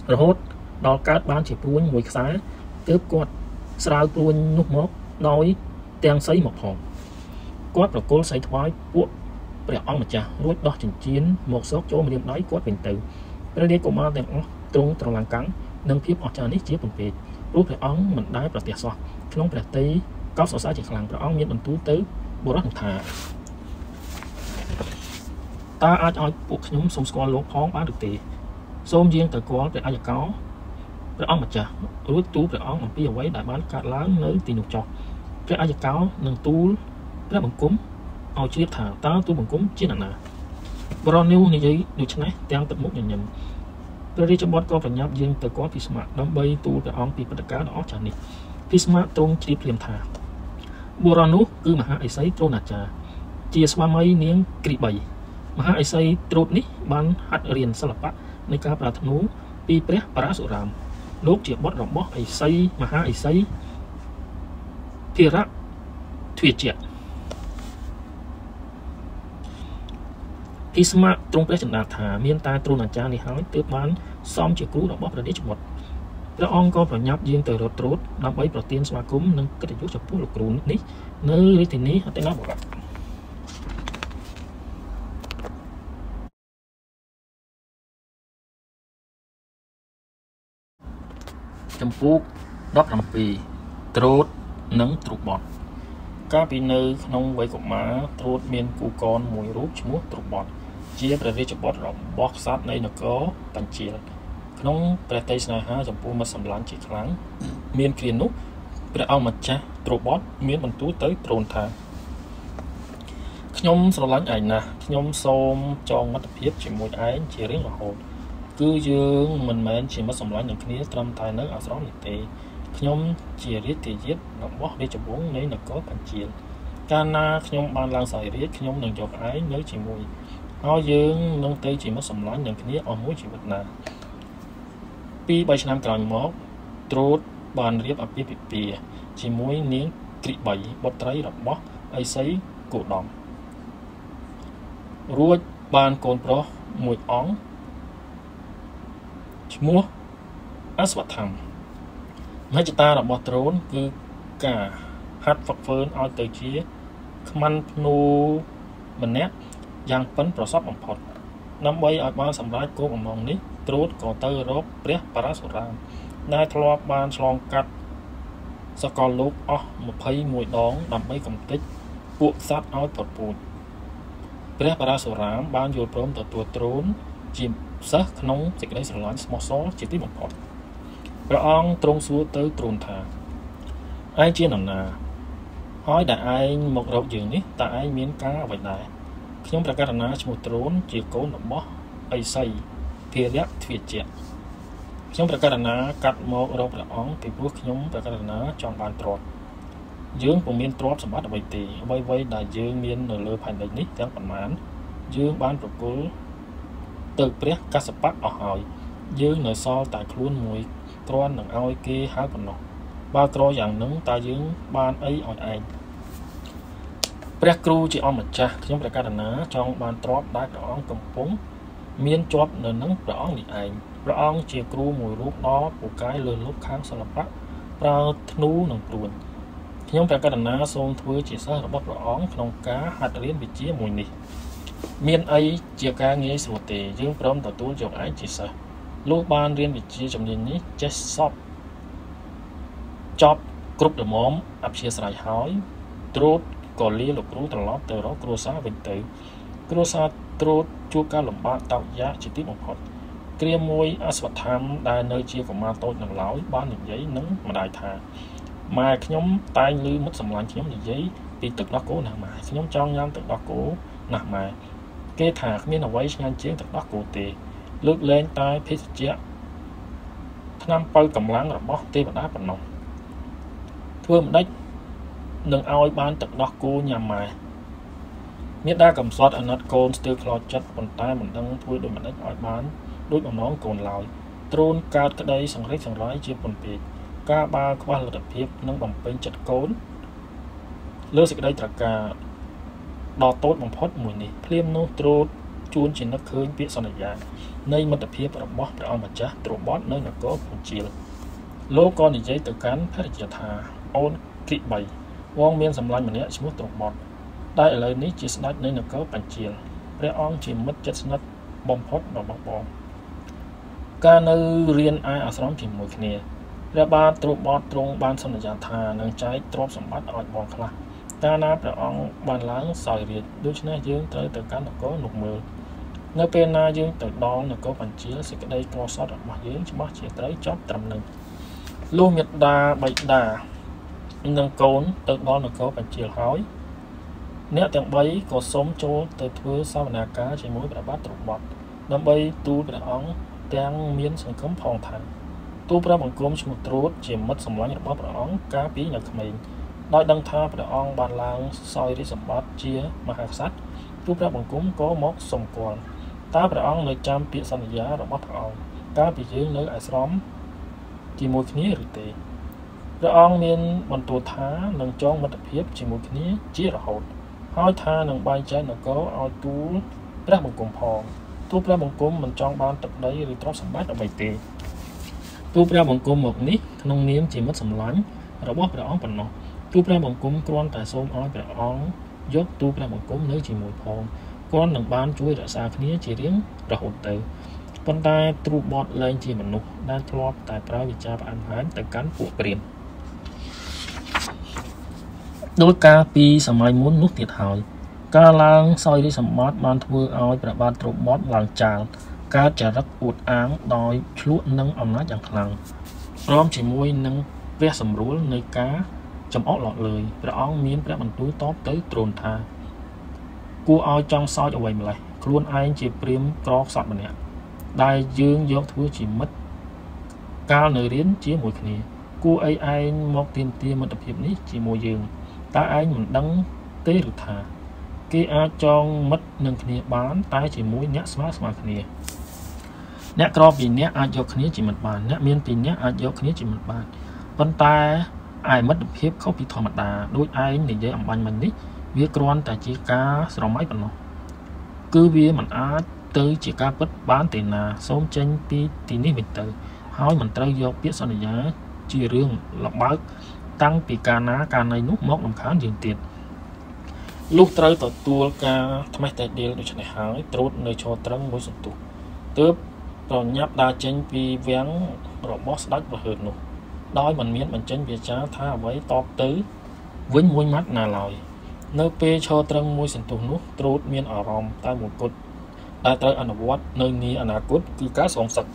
រហូតដល់កើតបានជាព្រួញមួយខ្សែទើបគាត់ស្រាវព្រួញនោះមកដោយទាំងសីមកផងគាត់ប្រគល់សីថ្វាយពួកព្រះអង្គម្ចាស់រួចដោះចិញ្ចៀនមកសោកចូលម្រាមដៃគាត់វិញទៅព្រះរាជកុមារទាំងអស់ទ្រង់ត្រឡាំងកាំងនឹងភាពអស្ចារ្យនេះជាពំពេកព្រោះព្រះអង្គមិនដែលប្រទះសោះក្នុងព្រះតីកោតសរសើរជាខ្លាំងព្រះអង្គមានបន្ទូលទៅបុរសនោះថាតើអាចឲ្យពួកខ្ញុំសូមស្គាល់លោកផងបានឬទេសូមយាងទៅគាល់ព្រះអាយកោព្រះអង្គម្ចាស់រួចទូលព្រះអង្គអំពីអ្វីដែលបានកើតឡើងនៅទីនោះចុះព្រះអាយកោនឹងទូលព្រះបង្គំឲ្យជ្រាបថាតើទូលបង្គំជាអ្នកណាបរិនោះនិយាយដូច្នេះទាំងទឹកមុខញញឹមព្រះរាជបុត្រក៏ប្រញាប់យាងទៅគាល់ភិស្មៈដើម្បីទូលព្រះអង្គពីព្រឹត្តិការណ៍ដ៏អស្ចារ្យនេះភិស្មៈទ្រង់ជ្រាបភ្លាមថាបុរសនោះគឺមហាឥសីត្រូណាចារ្យជាស្វាមីនាងគ្រីបីមហាឥសីត្រួតនេះបានហាត់រៀនសិល្បៈនៃការប្រាថ្នាពីព្រះបរាសុរាមលោកជាបុត្ររបស់ឥសីមហាឥសីភិរៈទ្វាជៈភិស្មៈទ្រង់ព្រះចន្ទាថាមានតែទ្រង់អាចារ្យនេះហើយទើបបានសមជាគ្រូរបស់ព្រះរាជបុត្រព្រះអង្គក៏ប្រញាប់យាងទៅរត់ត្រួតដើម្បីប្រទានស្វាគមន៍និងកិត្តិយសចំពោះលោកគ្រូនេះនៅរាជធានីហត្ថនបុរៈចំពោះ17ត្រួតនិងទ្រុបតកាលពីនៅក្នុងវ័យកុមារត្រួតមានគូកនមួយរូបឈ្មោះទ្រុបតជាព្រះរាជបុត្ររបស់ក្សត្រនៃនគរបញ្ជាលក្នុងព្រះតីស្នេហាចំពោះមិត្តសម្លាញ់ជាខ្លាំងមានគ្រានោះព្រះអង្គម្ចាស់ទ្រុបតមានបន្ទូលទៅទ្រង់ថាខ្ញុំស្រឡាញ់ឯងណាស់ខ្ញុំសូមចងមិត្តភាពជាមួយឯងជារៀងរហូតគឺយើងមិនមែនជាមិត្តសម្លាញ់នឹងគ្នាត្រឹមតែនៅអាស្រមនេះទេខ្ញុំជារាជទាយាទរបស់រាជវង្សនៃនគរបញ្ជាលកាលណាខ្ញុំបានឡើងសោយរាជខ្ញុំនឹងយកឯងនៅជាមួយហើយយើងនឹងទៅជាមិត្តសម្លាញ់នឹងគ្នាអស់មួយជីវិតណា2-3ឆ្នាំក្រោយមកត្រួតបានរៀបអាពាហ៍ពិពាហ៍ជាមួយនាងគ្រីបីបុត្រីរបស់ឥសីគោដំរួចបានកូនប្រុសមួយអង្គឈ្មោះអស្វត្ថាមមហិច្ឆតារបស់ទ្រង់គឺការហាត់ហ្វឹកហ្វឺនឲ្យទៅជាខ្មាន់ភ្នូម្នាក់យ៉ាងប៉ិនប្រសប់បំផុតដើម្បីឲ្យបានសម្រេចគោលបំណងនេះត្រួតក៏ទៅរកព្រះបរាសុរាមដែលធ្លាប់បានឆ្លងកាត់សកលលោកអស់21ដងដើម្បីកំទេចពួកសត្វឲ្យផុតពូជព្រះបរាសុរាមបានយល់ព្រមទទួលទ្រង់ជាសិស្សក្នុងសេចក្តីស្រឡាញ់ស្មោះសរជាទីបំផុតព្រះអង្គទ្រង់សួរទៅទ្រង់ថាឯងជានរណាហើយដែលឯងមករកយើងនេះតើឯងមានការអ្វីដែរខ្ញុំប្រកាសណាឈ្មោះទ្រង់ជាកូនរបស់ឥសីភិរៈទ្វាជៈខ្ញុំប្រកាសណាកាត់មករកព្រះអង្គពីព្រោះខ្ញុំប្រកាសណាចង់បានទ្រព្យយើងពុំមានទ្រព្យសម្បត្តិអ្វីទេអ្វីៗដែលយើងមាននៅលើផែនដីនេះទាំងប៉ុន្មានយើងបានប្រគល់ទៅព្រះកស្សបៈអស់ហើយយើងនៅសល់តែខ្លួនមួយគ្រាន់នឹងឲ្យគេហៅប៉ុណ្ណោះបើក្រយ៉ាងនឹងតើយើងបានអីឲ្យឯងព្រះគ្រូជាអម្ចាស់ខ្ញុំប្រកាសណាចង់បានទ្រព្យដែលព្រះអង្គកំពុងមានជាប់នៅនឹងព្រះអង្គនេះឯងព្រះអង្គជាគ្រូមួយរូបដ៏ពូកែលើលុបខាងសិល្បៈប្រើធ្នូនិងព្រួញខ្ញុំប្រកាសណាសូមធ្វើជាសិស្សរបស់ព្រះអង្គក្នុងការហាត់រៀនវិជ្ជាមួយនេះមានអីជាការងាយស្រួលទេយើងព្រមទទួលយកឯងជាសិស្សលុះបានរៀនវិជ្ជាជំនាញនេះចេះសពចប់គ្រប់ដំណំអព្យាស្រ័យហើយត្រួតក៏លាលោកគ្រូត្រឡប់ទៅរកគ្រួសារវិញទៅគ្រួសារត្រួតជួបការលំបាកតោកយ៉ាកជាទីបំផុតគ្រាមួយអស្វត្ថាមដែលនៅជាកុមារតូចនៅឡើយបាននិយាយនឹងម្ដាយថាម៉ែខ្ញុំតែងឮមិត្តសម្លាញ់ខ្ញុំនិយាយពីទឹកដោះគោណាស់ម៉ែខ្ញុំចង់ញ៉ាំទឹកដោះគោណាស់ម៉ែគេថាគ្មានអ្វីឆ្ងាញ់ជាងទឹកដោះគោទេលើកលែងតែភេសជ្ជៈថ្នាំបើកម្លាំងរបស់ទេវតាប៉ុណ្ណោះធ្វើមិនដេចនឹងឲ្យបានទឹកដោះគោញ៉ាំម៉ែមានតែកំសត់អាណិតកូនស្ទើរខ្លោចចិត្តប៉ុន្តែមិនដឹងធ្វើដូចម្ដេចឲ្យបានដូចបំណងកូនឡើយទ្រង់កើតក្តីសង្រេចសង្រាយជាពន់ពេកការបាល់ខ្វះលទ្ធភាពនឹងបំពេញចិត្តកូនលើសេចក្តីត្រការដ៏តូចបំផុតមួយនេះភ្លាមនោះទ្រង់ជួនជានឹកឃើញពាក្យសន្យានៃមិត្តភាពរបស់ព្រះអង្គម្ចាស់ទ្របត់នៅនគរបញ្ជាលលោកក៏និយាយទៅកាន់ភរិយាថាអូនគិបីវងមានសម្លាញ់ម្នាក់ឈ្មោះទ្របត់ដែលឥឡូវនេះជាស្ដេចនៃនគរបញ្ជាលព្រះអង្គជាមិត្តជិតស្និទ្ធបំផុតរបស់បងការនៅរៀនឯអាស្រមជាមួយគ្នាព្រះបាទទ្របត់ទ្រង់បានសន្យាថានឹងចែកទ្រព្យសម្បត្តិឲ្យបងខ្លះកាលណាព្រះអង្គបានឡើងសោយរាជ្យដូច្នេះយើងត្រូវទៅកាន់នគរនោះមើលនៅពេលណាយើងទៅដល់នគរបញ្ជាសេចក្តីកសត់របស់យើងច្បាស់ជាត្រូវចប់ត្រឹមនឹងលុះមេដាបៃតានិងកូនទៅដល់នគរបញ្ជាហើយអ្នកទាំង3ក៏សូមចូលទៅធ្វើសវនាការជាមួយព្រះបាទទ្របត់ដើម្បីទូលព្រះអង្គទាំងមានសង្ឃឹមផងថាទូលព្រះបង្គំឈ្មោះត្រួតជាមិត្តសម្លាញ់របស់ព្រះអង្គកាលពីនៅក្មេងដោយដឹងថាព្រះអង្គបានឡើងសោយរាជសម្បត្តិជាមហាក្សត្រទូលព្រះបង្គំក៏មកសុំគាល់តើព្រះអង្គនៅចាំពាក្យសន្យារបស់ព្រះអង្គកាលពីយើងនៅអាស្រមជាមួយគ្នាឬទេព្រះអង្គមានបន្ទូលថានឹងចងមិត្តភាពជាមួយគ្នាជារហូតហើយថានឹងបែងចែកនគរឲ្យទូលព្រះបង្គំផងទូលព្រះបង្គំមិនចង់បានទឹកដីឬទ្រព្យសម្បត្តិអ្វីទេទូលព្រះបង្គំមកនេះក្នុងនាមជាមិត្តសម្លាញ់របស់ព្រះអង្គប៉ុណ្ណោះទូលព្រះបង្គំគ្រាន់តែសូមឲ្យព្រះអង្គយកទូលព្រះបង្គំនៅជាមួយផងគាត់នឹងបានជួយរក្សាគ្នាជារៀងរហូតទៅប៉ុន្តែទ្រូបតលែងជាមនុស្សដែលធ្លាប់តែប្រើវិចារផ្អែមល្ហែមទៅកាន់ពួកព្រាហ្មណ៍ដោយការពីសម័យមុននោះទៀតហើយការឡើងសោយរាជសម្បត្តិបានធ្វើឲ្យព្រះបាទទ្របត់ឡើងចាលកើតចរិតអួតអាងដោយឆ្លក់នឹងអំណាចយ៉ាងខ្លាំងព្រមជាមួយនឹងព្រះសម្រួលនៃការចំអកឡោះលើយព្រះអង្គមានព្រះបន្ទូលតបទៅទ្រង់ថាគួរឲ្យចង់សោចអ្វីម្លេះខ្លួនឯងជាព្រាហ្មណ៍ក្រខ្សត់ម្នាក់ដែលយើងយកធ្វើជាមិត្តកាលនៅរៀនជាមួយគ្នាគួរអីឯងមកទាមទារមិត្តភាពនេះជាមួយយើងតើឯងមិនដឹងទេឬថាគេអាចចងមិត្តនឹងគ្នាបានតែជាមួយអ្នកស្មើគ្នាអ្នកក្រពីរនាក់អាចយកគ្នាជាមិត្តបានអ្នកមានពីរនាក់អាចយកគ្នាជាមិត្តបានប៉ុន្តែឯមិត្តភាពខុសពីធម្មតាដូចឯងនិយាយអំបញ្ញមិញនេះវាគ្រាន់តែជាការស្រមៃប៉ុណ្ណោះគឺវាមិនអាចទៅជាការពិតបានទេណាសូមចេញពីទីនេះវិញទៅហើយមិនត្រូវយកពាក្យសន្យាជារឿងលបើកតាំងពីកាលណាកាលណីនោះមករំខានយើងទៀតលុះត្រូវទទួលការថ្មេះតែដៀលដូច្នេះហើយត្រួតនៅឈរត្រឹងមួយសន្ទុះទើបប្រញាប់ដើរចេញពីវាំងរបស់ស្ដេចប្រហើននោះដោយមិនមានបញ្ចេញវាចាថាអ្វីតបទៅវិញមួយម៉ាត់ណាឡើយនៅពេលឈរត្រឹងមួយសន្ទុះនោះត្រួតមានអារម្មណ៍តែមួយគត់ដែលត្រូវអនុវត្តនៅនាអនាគតគឺការសងសឹក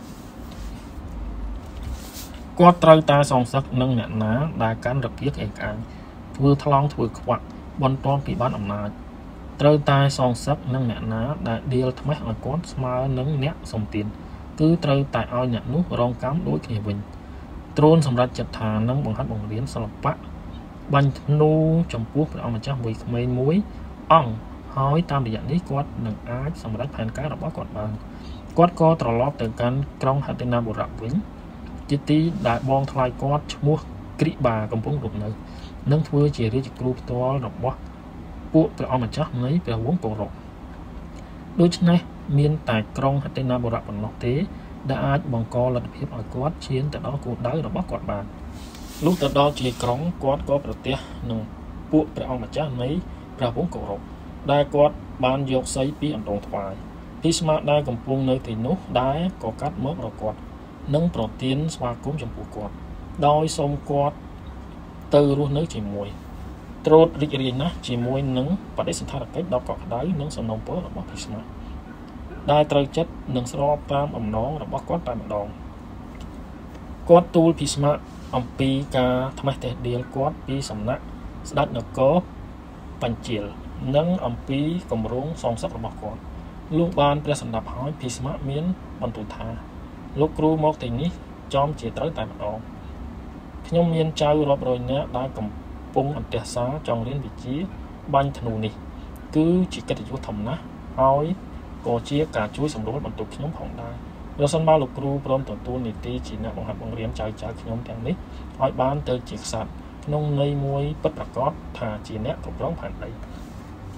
គាត់ត្រូវតែសងសឹកនឹងអ្នកណាដែលកាន់របៀបឯកាងធ្វើថ្លង់ធ្វើខ្វាក់បន្ទាប់ពីបានអំណាចត្រូវតែសងសឹកនឹងអ្នកណាដែលដៀលថ្មេះឲ្យគាត់ស្មើនឹងអ្នកសំទានគឺត្រូវតែឲ្យអ្នកនោះរងកម្មដូចគ្នាវិញទ្រង់សម្រាប់ចិត្តថានឹងបង្ហាត់បង្រៀនសិល្បៈបាញ់ធ្នូចំពោះព្រះអង្គម្ចាស់មួយក្មេងមួយអង្គហើយតាមរយៈនេះគាត់នឹងអាចសម្រេចផែនការរបស់គាត់បានគាត់ក៏ត្រឡប់ទៅកាន់ក្រុងហត្ថិណាបុរៈវិញជាទីដែលបងថ្លៃគាត់ឈ្មោះគ្រីបាកំពុងរស់នៅនឹងធ្វើជារាជគ្រូផ្ទាល់របស់ពួកព្រះអង្គម្ចាស់នៃព្រះវង្សកុរៈដូច្នេះមានតែក្រុងហត្ថិណាបុរៈប៉ុណ្ណោះទេដែលអាចបង្កលទ្ធភាពឲ្យគាត់ឈានទៅដល់គោលដៅរបស់គាត់បានលុះទៅដល់ជាក្រុងគាត់ក៏ប្រទះនឹងពួកព្រះអង្គម្ចាស់នៃព្រះវង្សកុរៈដែលគាត់បានយកសីពីអណ្ដូងថ្វាយពីស្មារតីកំពុងនៅទីនោះដែរក៏កាត់មករកគាត់និងប្រទានស្វាគមន៍ចំពោះគាត់ដោយសូមគាត់ទៅរស់នៅជាមួយត្រួតរីករាយណាស់ជាមួយនឹងបដិសណ្ឋារកិច្ចដ៏កក់ក្ដៅនិងសំណូមពររបស់ព្រះស្មាដែលត្រូវចិត្តនិងស្របតាមអំណងរបស់គាត់តែម្ដងគាត់ទូលភិស្មៈអំពីការថ្មេះតេះដៀលគាត់ពីសំណាក់ស្ដេចនគរបញ្ជាលនិងអំពីគម្រោងសងសឹករបស់គាត់លុះបានព្រះសម្ដាប់ហើយភិស្មៈមានបន្ទូលថាលោកគ្រូមកទីនេះចំជាត្រូវតែម្ដងខ្ញុំមានចៅរាប់រយនាក់ដែលកំពុងអន្តេសាចង់រៀនវិជ្ជាបាញ់ធ្នូនេះគឺជាកិត្តិយសធំណាស់ហើយក៏ជាការជួយសម្រួលបន្ទុកខ្ញុំផងដែរប្រសិនបើលោកគ្រូព្រមទទួលនីតិជាអ្នកបង្ហាត់បង្រៀនចៅខ្ញុំទាំងនេះឲ្យបានទៅជាក្សត្រក្នុងន័យមួយពិតប្រាកដថាជាអ្នកគ្រប់គ្រងផែនដី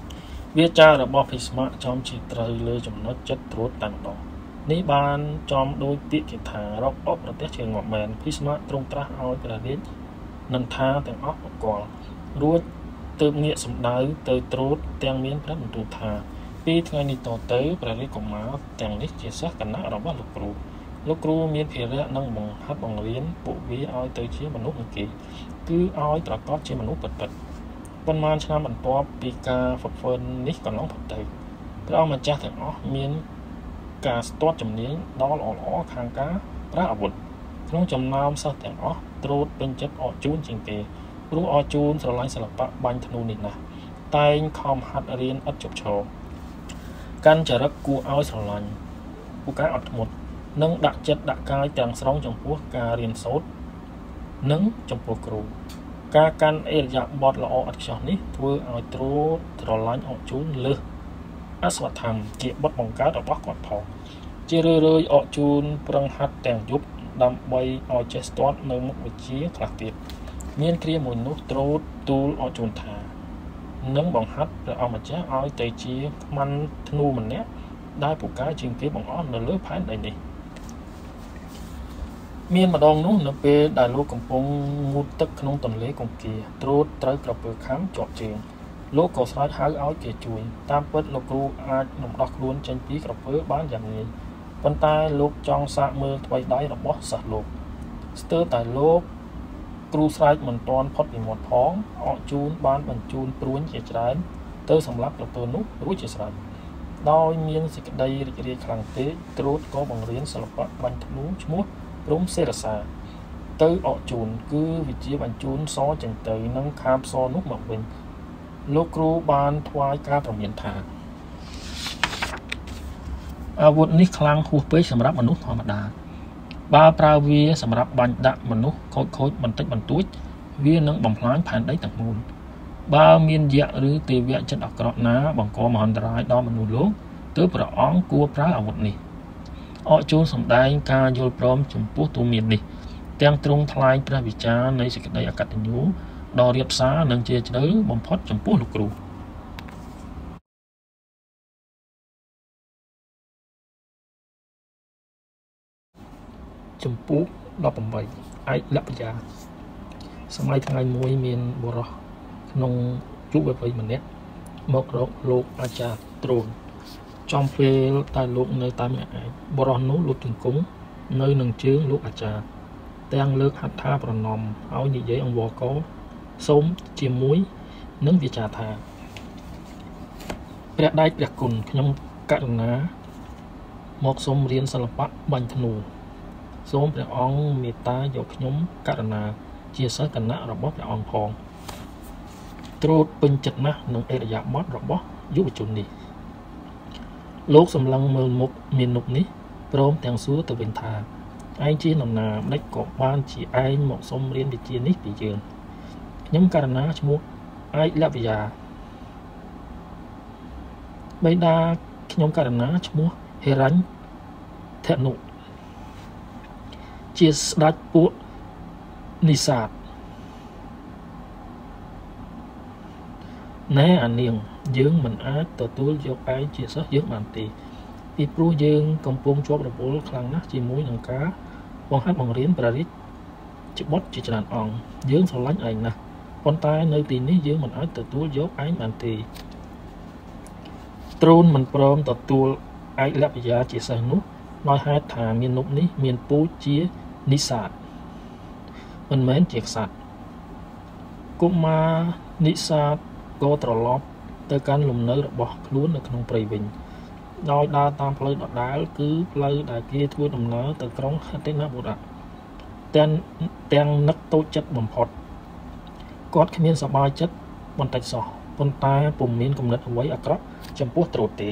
វាចារបស់ភីស្មៈចំជាត្រូវលើចំណុចចិត្តត្រួតតែម្ដងនេះបានចំដោយពាក្យគេថារកអបប្រទេសជាងាប់មែនភីស្មៈទ្រង់ត្រាស់ឲ្យព្រះរាជនឹងថាទាំងអស់ប្រកល់រួចទើបងាកសម្ដៅទៅត្រួតទាំងមានព្រះបន្ទូលថាពីថ្ងៃនេះតទៅព្រះរាជកុមារទាំងនេះជាសិស្សគណៈរបស់លោកគ្រូមានភារៈនឹងបង្ហាត់បង្រៀនពួកវាឲ្យទៅជាមនុស្សនឹងគេគឺឲ្យប្រកបជាមនុស្សពិតៗប៉ុន្មានឆ្នាំបន្ទាប់ពីការហ្វឹកហ្វឺននេះកន្លងផុតទៅព្រះអង្គម្ចាស់ទាំងអស់មានការស្ទាត់ជំនាញដ៏ល្អខាងការប្រើអាវុធក្នុងចំណោមសិស្សទាំងអស់ត្រួតពេញចិត្តអរជូនជាងគេព្រោះអរជូនស្រឡាញ់សិល្បៈបាញ់ធ្នូនេះណាស់តែងខំហាត់រៀនឥតជប់ឈរកាន់ចរិតគួរឲ្យស្រឡាញ់ពូកែអត់ធ្មត់និងដាក់ចិត្តដាក់កាយទាំងស្រុងចំពោះការរៀនសូត្រនិងចំពោះគ្រូការកាន់អេរយាប័តល្អឥតខ្ចោះនេះធ្វើឲ្យត្រួតស្រឡាញ់អរជូនលើសអស្វធម្មជាបុត្របង្កើតរបស់គាត់ផងជារឿយៗអរជូនប្រឹងហាត់ទាំងយប់ដើម្បីឲ្យចេះស្ទាត់នៅមុខវិជ្ជាខ្លះទៀតមានគ្រាមួយនោះត្រួតទូលអរជូនថានឹងបង្ហាត់ព្រះអង្គម្ចាស់ឲ្យទៅជាខ្មាន់ធ្នូម្នាក់ដែលពូកែជាងគេបង្អស់នៅលើផែនដីនេះមានម្ដងនោះនៅពេលដែលលោកកំពុងងូតទឹកក្នុងទន្លេកង្គាត្រួតត្រូវក្រពើខំជាប់ជើងលោកក៏ស្រែកហៅឲ្យគេជួយតាមពិតលោកគ្រូអាចរំដោះខ្លួនចេញពីក្រពើបានយ៉ាងងាយប៉ុន្តែលោកចង់សាកមើលថ្វីដៃរបស់សិស្សលោកស្ទើរតែលោកគ្រូស្រែកមិនទាន់ផុតពីមាត់ផងអរជូនបានបញ្ជូនព្រួញជាច្រើនទៅសម្រាប់ក្រពើនោះរួចជាស្រេចដោយមានសេចក្តីរីករាយខ្លាំងពេកត្រួតក៏បង្រៀនសិល្បៈបាញ់ធ្នូឈ្មោះព្រំសេរសាទៅអរជូនគឺវិជាបញ្ជូនសចេញទៅនឹងខាបសនោះមកវិញលោកគ្រូបានថ្វាយការប្រមានថាអាវុធនេះខ្លាំងហួសពេកសម្រាប់មនុស្សធម្មតាបើប្រើវាសម្រាប់បាញ់ដាក់មនុស្សខូចបន្តិចបន្តួចវានឹងបំផ្លាញផែនដីទាំងមូលបើមានយក្សឬទេវៈចិត្តអាក្រក់ណាបង្កមហន្តរាយដល់មនុស្សលោកទើបព្រះអង្គគួរប្រើអាវុធនេះអរជូនសម្ដែងការយល់ព្រមចំពោះទូមាននេះទាំងទ្រង់ថ្លែងព្រះវិចារនៃសេចក្តីអកតញ្ញូដ៏រាបសារនិងជាជ្រៅបំផុតចំពោះលោកគ្រូចំពោះ18ឯកលព្យាសម័យថ្ងៃមួយមានបុរសក្នុងយុវវ័យម្នាក់មករកលោកអាចារ្យត្រួនចំពេលតែលោកនៅតែម្នាក់ឯងបុរសនោះលុតជង្គង់នៅនឹងជើងលោកអាចារ្យទាំងលើកហដ្ឋាប្រណម្យឲ្យនិយាយអង្វរកសូមជាមួយនឹងវាចាថាព្រះដៃព្រះគុណខ្ញុំករុណាមកសូមរៀនសិល្បៈបាញ់ធ្នូសូមព្រះអង្គមេត្តាយកខ្ញុំករុណាជាសិស្សគណៈរបស់ព្រះអង្គផងត្រួតពេញចិត្តណាស់នឹងអេរយាប័តរបស់យុវជននេះលោកសម្លឹងមើលមុខមាននុកនេះព្រមទាំងសួរទៅវិញថាឯងជានរណាម្ដេចក៏បានជាឯងមកសុំរៀនវិជ្ជានេះពីយើងខ្ញុំករុណាឈ្មោះឯកលព្យាបិតាខ្ញុំករុណាឈ្មោះហេរញ្ញធនុជាស្ដេចពួកនិសាទណែអានាងយើងមិនអាចទទួលយកឯងជាសិស្សយើងបានទេពីព្រោះយើងកំពុងជាប់រវល់ខ្លាំងណាស់ជាមួយនឹងការបង្ហាត់បង្រៀនព្រះរាជបុត្រជាច្រើនអង្គយើងស្រឡាញ់ឯងណាស់ប៉ុន្តែនៅទីនេះយើងមិនអាចទទួលយកឯងបានទេត្រូនមិនព្រមទទួលឯកលព្យាជាសិស្សនោះដោយហេតុថាមាននុកនេះមានពូជជានិសាទមិនមែនជាក្សត្រកុមារនិសាទក៏ត្រឡប់ទៅកាន់លំនៅរបស់ខ្លួននៅក្នុងព្រៃវិញដោយដើរតាមផ្លូវដដែលគឺផ្លូវដែលគេធ្វើដំណើរទៅក្រុងហត្ថិនបុរៈទាំងនឹកតូចចិត្តបំផុតគាត់គ្មានសប្បាយចិត្តបន្តិចសោះប៉ុន្តែពុំមានគំនិតអ្វីអាក្រក់ចំពោះត្រួតទេ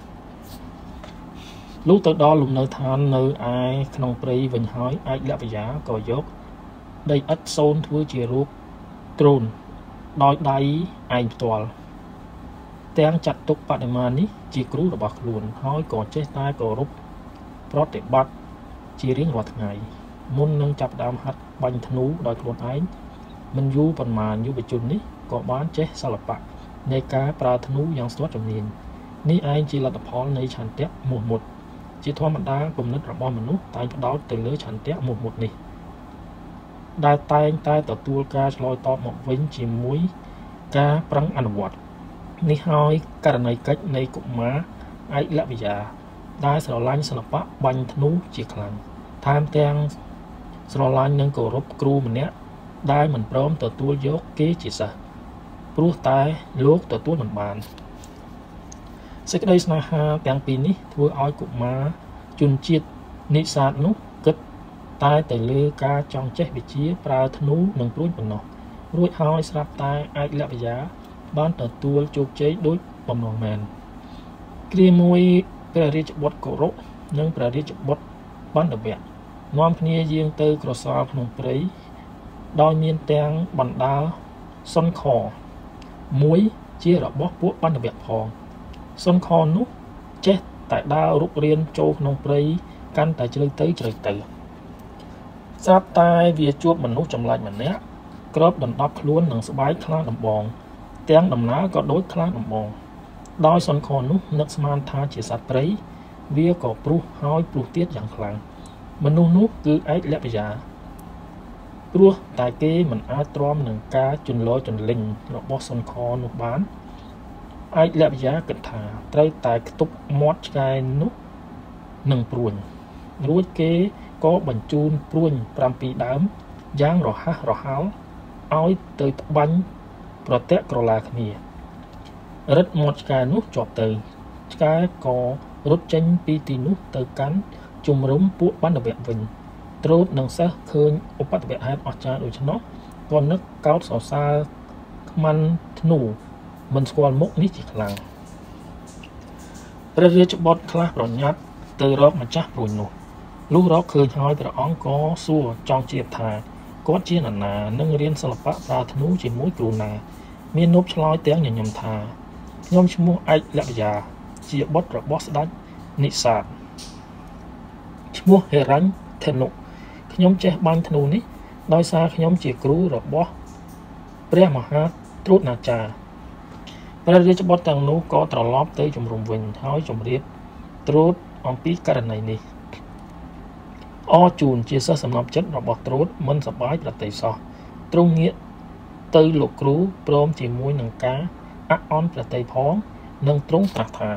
លុះទៅដល់លំនៅឋាននៅឯក្នុងព្រៃវិញហើយឯកលព្យាក៏យកដីឥដ្ឋសូនធ្វើជារូបត្រូនដោយដៃឯងផ្ទាល់ទាំងចាត់ទុកបដិមានេះជាគ្រូរបស់ខ្លួនហើយក៏ចេះតែគោរពប្រតិបត្តិជារៀងរាល់ថ្ងៃមុននឹងចាប់ផ្ដើមហាត់បាញ់ធ្នូដោយខ្លួនឯងមិនយូរប៉ុន្មានយុវជននេះក៏បានចេះសិល្បៈនៃការប្រើធ្នូយ៉ាងស្ទាត់ជំនាញនេះឯងជាលទ្ធផលនៃឆន្ទៈមោះមុតជាធម្មតាគំនិតរបស់មនុស្សតែងផ្ដោតទៅលើឆន្ទៈមោះមុតនេះដែលតែងតែទទួលការឆ្លើយតបមកវិញជាមួយការប្រឹងអនុវត្តនេះហើយករណីកិច្ចនៃកុមារឯកលវិយាដែលស្រឡាញ់សិល្បៈបាញ់ធ្នូជាខ្លាំងថែមទាំងស្រឡាញ់និងគោរពគ្រូម្នាក់ដែលមិនព្រមទទួលយកគេជាសិស្សព្រោះតែលោកទទួលមិនបានសេចក្តីស្នេហាទាំងពីរនេះធ្វើឲ្យកុមារជនជាតិនិស្សាតនោះគិតតែទៅលើការចង់ចេះវិជ្ជាប្រើធ្នូនិងព្រួញប៉ុណ្ណោះរួចហើយស្រាប់តែឯកលវិយាបានទទួលជោគជ័យដោយបំណងមែនគ្រាមួយព្រះរាជបុត្រគោរពនិងព្រះរាជបុត្របណ្ឌវៈនាំគ្នាយាងទៅក្រសាលក្នុងព្រៃដោយមានទាំងបណ្ដាសុនខមួយជារបស់ពួកបណ្ឌវៈផងសុនខនោះចេះតែដើររុករៀនចូលក្នុងព្រៃកាន់តែជ្រៅទៅស្រាប់តែវាជួបមនុស្សចម្លែកម្នាក់គ្របដណ្ដប់ខ្លួននឹងស្បែកខ្លាដំបងទាំងដំណើរក៏ដូចខ្លាដំបងដោយសុនខនោះនឹកស្មានថាជាសត្វព្រៃវាក៏ព្រុសហើយព្រុសទៀតយ៉ាងខ្លាំងមនុស្សនោះគឺឯកលវិយាព្រោះតែគេមិនអាចទ្រាំនឹងការជន្លចន្លេងរបស់សុនខនោះបានឯកលវិយាគិតថាត្រូវតែខ្ទប់មាត់ឆ្កែនោះនឹងព្រួញរួចគេក៏បញ្ជូនព្រួញ7ដើមយ៉ាងរហ័សរហោឲ្យទៅត្បាញប្រទាក់ក្រឡាគ្នារឹតមាត់ឆ្កែនោះជាប់ទៅឆ្កែក៏រត់ចេញពីទីនោះទៅកាន់ជំរំពួកបណ្ឌវៈវិញត្រួតនឹងសិស្សឃើញឧបទ្ទវហេតុអស្ចារ្យដូច្នោះក៏នឹកកោតសរសើរខ្មាន់ធ្នូមិនស្គាល់មុខនេះជាខ្លាំងព្រះរាជបុត្រខ្លះប្រញាប់ទៅរកម្ចាស់ព្រួញនោះលុះរកឃើញហើយព្រះអង្គក៏សួរចង់ជ្រាបថាគាត់ជានរណានឹងរៀនសិល្បៈប្រើធ្នូជាមួយគ្រូណាមាននប់ឆ្លើយទាំងញញឹមថាខ្ញុំឈ្មោះឯកលវិយាជាបុត្ររបស់ស្ដេចនិសាទឈ្មោះហេរញ្ញធនុខ្ញុំចេះបាញ់ធ្នូនេះដោយសារខ្ញុំជាគ្រូរបស់ព្រះមហាត្រួតណាចារ្យព្រះរាជបុត្រទាំងនោះក៏ត្រឡប់ទៅជំរំវិញហើយជម្រាបត្រួតអំពីករណីនេះអរជូនជាសិស្សសំណប់ចិត្តរបស់ត្រួតមិនសប្បាយប្រតិសោះទ្រង់ងាកទៅលោកគ្រូព្រមជាមួយនឹងការអអន់ប្រតិផងនិងទ្រង់ត្រាស់ថា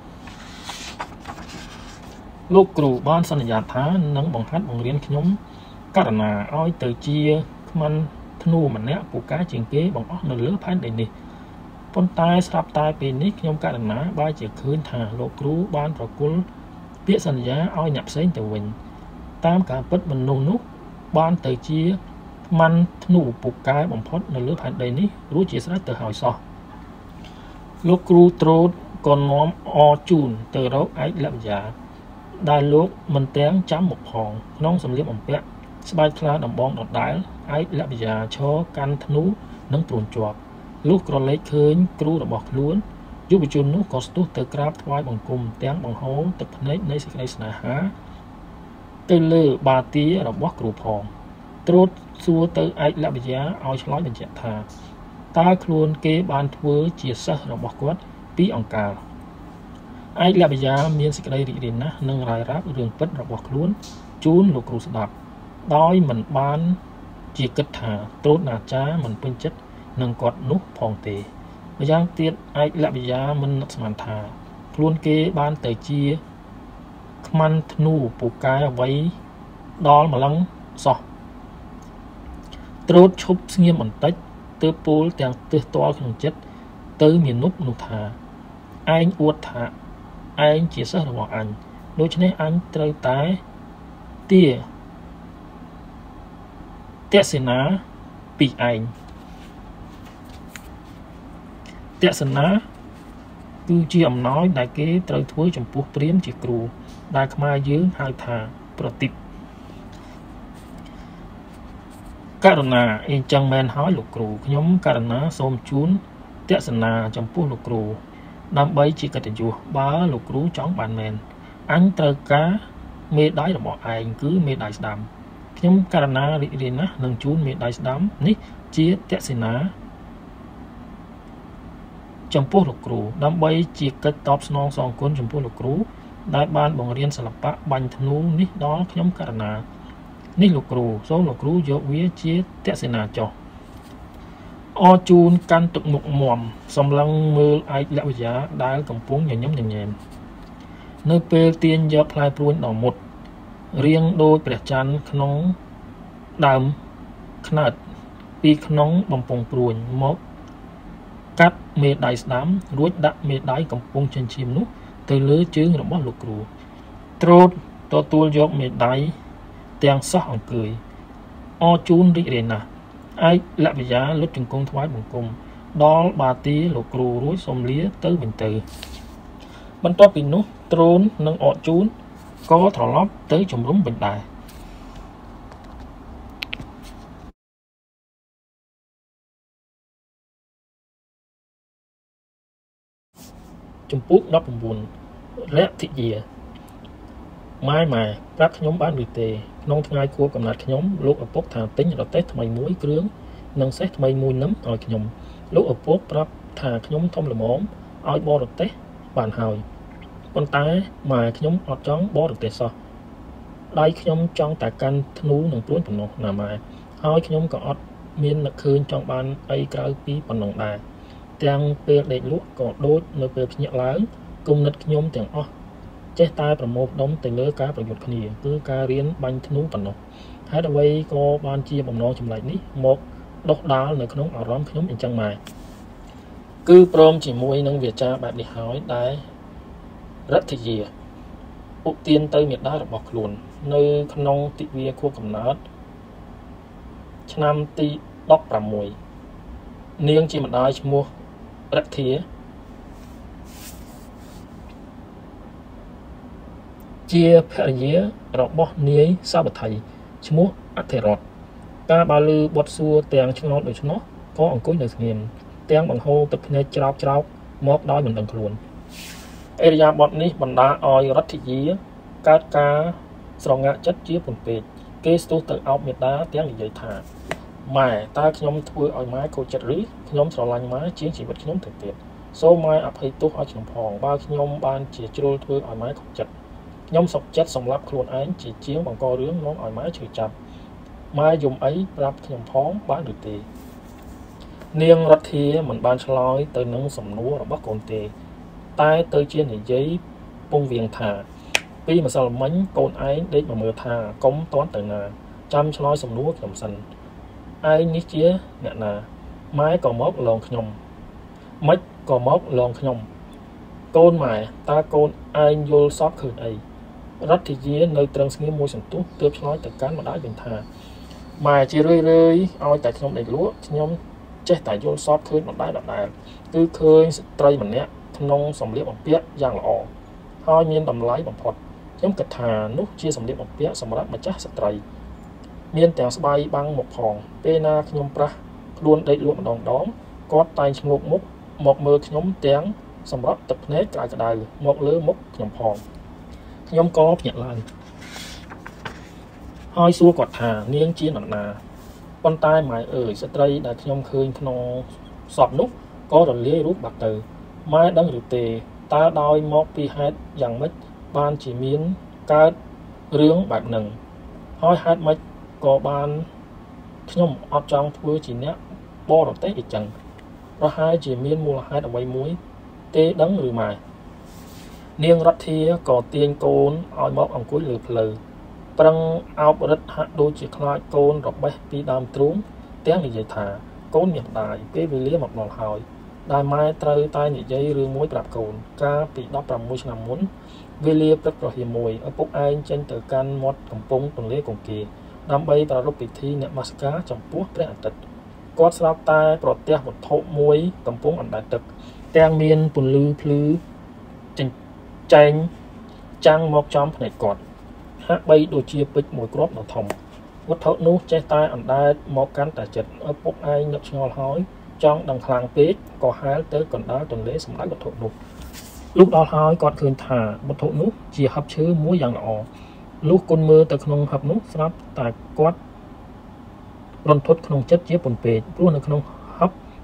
លោកគ្រូបានសន្យាថានឹងបង្ហាត់បង្រៀនខ្ញុំករណាឲ្យទៅជាខ្មាន់ធ្នូម្នាក់ពូកែជាងគេបង្អស់នៅលើផែនដីនេះប៉ុន្តែស្រាប់តែពេលនេះខ្ញុំករណាបែរជាឃើញថាលោកគ្រូបានប្រគល់ពាក្យសន្យាឲ្យអ្នកផ្សេងទៅវិញតាមការពិតមនុស្សនោះបានទៅជាខ្មាន់ធ្នូពូកែបំផុតនៅលើផែនដីនេះរួចជាស្រេចទៅហើយសោះលោកគ្រូត្រួតក៏នាំអរជូនទៅរកឯកលវិយាដែលលោកមិនទាំងចាំមុខផងក្នុងសម្លៀកបំពាក់ស្បែកខ្លាដំបងដដែលឯកលវិយាឈរកាន់ធ្នូនិងព្រួញជាប់លុះក្រឡេកឃើញគ្រូរបស់ខ្លួនយុវជននោះក៏ស្ទុះទៅក្រាបថ្វាយបង្គំទាំងបង្ហូរទឹកភ្នែកនៃសេចក្តីស្នេហាទៅលើបាទារបស់គ្រូផងត្រួតសួរទៅឯកលវិយាឲ្យឆ្លើយបញ្ជាក់ថាតើខ្លួនគេបានធ្វើជាសិស្សរបស់គាត់ពីអង្ការឯកលវិយាមានសេចក្តីរីករាយណាស់នឹងរាយរាប់រឿងពិតរបស់ខ្លួនជូនលោកគ្រូស្ដាប់ដោយមិនបានជាគិតថាត្រួតអាចារ្យមិនពេញចិត្តនឹងគាត់នោះផងទេម្យ៉ាងទៀតឯកលវិយាមិននឹកស្មានថាខ្លួនគេបានទៅជាខ្មាន់ធ្នូពូកែអ្វីដល់ម្លឹងសោះត្រួតឈប់ស្ងៀមបន្តិចទើបពោលទាំងទើសទាល់ក្នុងចិត្តទៅមានុបនោះថាឯងអួតថាឯងជាសិស្សរបស់អញដូច្នេះអញត្រូវតែទាទស្សនាពីឯងទស្សនាគឺជាអំណោយដែលគេត្រូវធ្វើចំពោះព្រាហ្មណ៍ជាគ្រូដែលខ្មែរយើងហៅថាប្រទីបករណាអីចឹងមែនហើយលោកគ្រូខ្ញុំករណាសូមជូនទស្សនាចំពោះលោកគ្រូដើម្បីជាកិត្តិយសបើលោកគ្រូចង់បានមែនអញត្រូវការមេដាយរបស់ឯងគឺមេដាយស្ដាំខ្ញុំករណារីករាយណាស់នឹងជូនមេដាយស្ដាំនេះជាទស្សនាចំពោះលោកគ្រូដើម្បីជាកិច្ចតបស្នងសងគុណចំពោះលោកគ្រូដែលបានបង្រៀនសិល្បៈបាញ់ធ្នូនេះដល់ខ្ញុំករណានេះលោកគ្រូសូមលោកគ្រូយកវាជាទស្សនាចុះអរជូនកាន់ទឹកមុខមមសម្លឹងមើលឯកលវិយាដែលកំពុងញញឹមញញែមនៅពេលទាញយកផ្លែព្រួញដល់មុតរៀងដូចព្រះច័ន្ទក្នុងដើមខ្នើតពីក្នុងបំពង់ព្រួញមកកាត់មេដៃស្ដាំរួចដាក់មេដៃកំពុងចិញ្ចៀមនោះទៅលើជើងរបស់លោកគ្រូត្រួតទទួលយកមេដៃទាំងសោះអង្គើយអរជូនរីករាយណាស់ឯកលវិយាលុតជង្គង់ថ្វាយបង្គំដល់បាទីលោកគ្រូរួចសូមលាទៅវិញទៅបន្ទាប់ពីនោះត្រូននិងអរជូនក៏ត្រឡប់ទៅជំរុំវិញដែរជំពូក19រតិយាម៉ែប្រាប់ខ្ញុំបានឬទេក្នុងថ្ងៃខួបកំណត់ខ្ញុំលោកឪពុកថាទិញរទេះថ្មីមួយគ្រឿងនិងសេះថ្មីមួយនឹមឲ្យខ្ញុំលោកឪពុកប្រាប់ថាខ្ញុំធំល្មមឲ្យបរទេះបានហើយប៉ុន្តែម៉ែខ្ញុំអត់ចង់បរទេះសោះដៃខ្ញុំចង់តែកាន់ធ្នូនិងព្រួញប៉ុណ្ណោះណាម៉ែហើយខ្ញុំក៏អត់មាននឹកឃើញចង់បានអីក្រៅពីប៉ុណ្ណឹងដែរទាំងពេលដេកលក់ក៏ដូចនៅពេលភ្ញាក់ឡើងគំនិតខ្ញុំទាំងអស់ចេះតែប្រមូលផ្ដុំទៅលើការប្រយុទ្ធគ្នាគឺការរៀនបាញ់ធ្នូប៉ុណ្ណោះហេតុអ្វីក៏បានជាបំណងចម្លែកនេះមកដុសដាលនៅក្នុងអារម្មណ៍ខ្ញុំអញ្ចឹងម៉ែគឺព្រមជាមួយនឹងវាចាបែបនេះហើយដែលរដ្ឋាយាឧទានទៅមេដារបស់ខ្លួននៅក្នុងទិវាខួបកំណើតឆ្នាំទី16នាងជាម្ដាយឈ្មោះរដ្ឋាជាភរិយារបស់នាយសាវត្ថីឈ្មោះអធិរតការបើលឺបទសួរទាំងឆ្ងល់ដូច្នោះក៏អង្គុយនៅស្ងៀមទាំងបង្ហូរទឹកភ្នែកច្រោកមកដោយមិនដឹងខ្លួនអេរយាបទនេះបណ្ដាឲ្យរដ្ឋាយាកើតការស្រងាក់ចិត្តជាពន់ពេកគេស្ទុះទៅអោបមេដាទាំងនិយាយថាម៉ែតើខ្ញុំធ្វើឲ្យម៉ែខូចចិត្តឬខ្ញុំស្រឡាញ់ម៉ែជាងជីវិតខ្ញុំទៅទៀតសូមម៉ែអភ័យទោសឲ្យខ្ញុំផងបើខ្ញុំបានជាជ្រុលធ្វើឲ្យម៉ែខូចចិត្តខ្ញុំសុខចិត្តសម្លាប់ខ្លួនឯងជាងបង្ករឿងនាំឲ្យម៉ែឈឺចាប់ម៉ែយំអីប្រាប់ខ្ញុំផងបានឬទេនាងរដ្ឋាមិនបានឆ្លើយទៅនឹងសំណួររបស់កូនទេតែទៅជានិយាយពងវៀងថាពីម្សិលមិញកូនឯងដេកមកមើលថាកុំតន់ទៅណាចាំឆ្លើយសំណួរខ្ញុំសិនឯងនេះជាអ្នកណាម៉ែក៏មកលងខ្ញុំមិនក៏មកលងខ្ញុំកូនម៉ែតើកូនឯងយល់សពឃើញអីរដ្ឋាយានៅត្រឹងស្ងៀមមួយសន្ទុះទើបឆ្លើយទៅកាន់ម្ដាយវិញថាម៉ែជារឿយឲ្យតែខ្ញុំដេកលក់ខ្ញុំចេះតែយល់សពឃើញម្ដាយគឺឃើញស្ត្រីម្នាក់ក្នុងសម្លៀកបំពាក់យ៉ាងល្អហើយមានតម្លៃបំផុតខ្ញុំគិតថានោះជាសម្លៀកបំពាក់សម្រាប់ម្ចាស់ស្ត្រីមានទាំងស្បៃបាំងមុខផងពេលណាខ្ញុំប្រាស់ខ្លួនដេកលក់ម្ដងគាត់តែងឈ្ងោកមុខមកមើលខ្ញុំទាំងសម្រាប់ទឹកភ្នែកក្តៅមកលើមុខខ្ញុំផងខ្ញុំក៏ភ្ញាក់ឡើងហើយសួរគាត់ថានាងជានរណាប៉ុន្តែម៉ែអើយស្ត្រីដែលខ្ញុំឃើញក្នុងសពនោះក៏រលាយរូបបាត់ទៅម៉ែដឹងឬទេតើដោយមកពីហេតុយ៉ាងម៉េចបានជាមានកើតរឿងបែបហ្នឹងហើយហេតុម៉េចក៏បានខ្ញុំអត់ចង់ធ្វើជាអ្នកបរទេះអញ្ចឹងប្រហែលជាមានមូលហេតុអ្វីមួយទេដឹងឬម៉ែនាងរដ្ឋាក៏ទាញកូនឲ្យមកអង្គុយលើភ្លៅប្រឹងអោបរឹតហាក់ដូចជាខ្លាចកូនរបេះពីដើមទ្រូងទាំងនិយាយថាកូនមានម្ដាយពេលវេលាមកដល់ហើយដែលម៉ែត្រូវតែនិយាយរឿងមួយប្រាប់កូនកាលពី16ឆ្នាំមុនវេលាព្រឹកប្រហែលមួយឪពុកឯងចេញទៅកាន់មាត់កំពង់ទន្លេកង្កេរដើម្បីប្រារព្ធពិធីនមស្ការចំពោះព្រះអាទិត្យគាត់ស្រាប់តែប្រទះវត្ថុមួយកំពុងអណ្ដែតទឹកទាំងមានពន្លឺភ្លឺចែងចាំងមកចំភ្នែកគាត់ហាក់បីដូចជាពេជ្រមួយគ្រាប់ដ៏ធំវត្ថុនោះចេះតែអណ្ដែតមកកាន់តែចិត្តឪពុកឯងនឹកឆ្ងល់ហើយចង់ដឹងខ្លាំងពេកក៏ហែលទៅកណ្ដាលទន្លេសម្ដេចវត្ថុនោះលុះដល់ហើយគាត់ឃើញថាវត្ថុនោះជាហឹបឈើមួយយ៉ាងល្អលុះគុណមើលទៅក្នុងហឹបនោះស្រាប់តែគាត់រន្ធត់ក្នុងចិត្តជាពន់ពេកព្រោះនៅក្នុងហឹប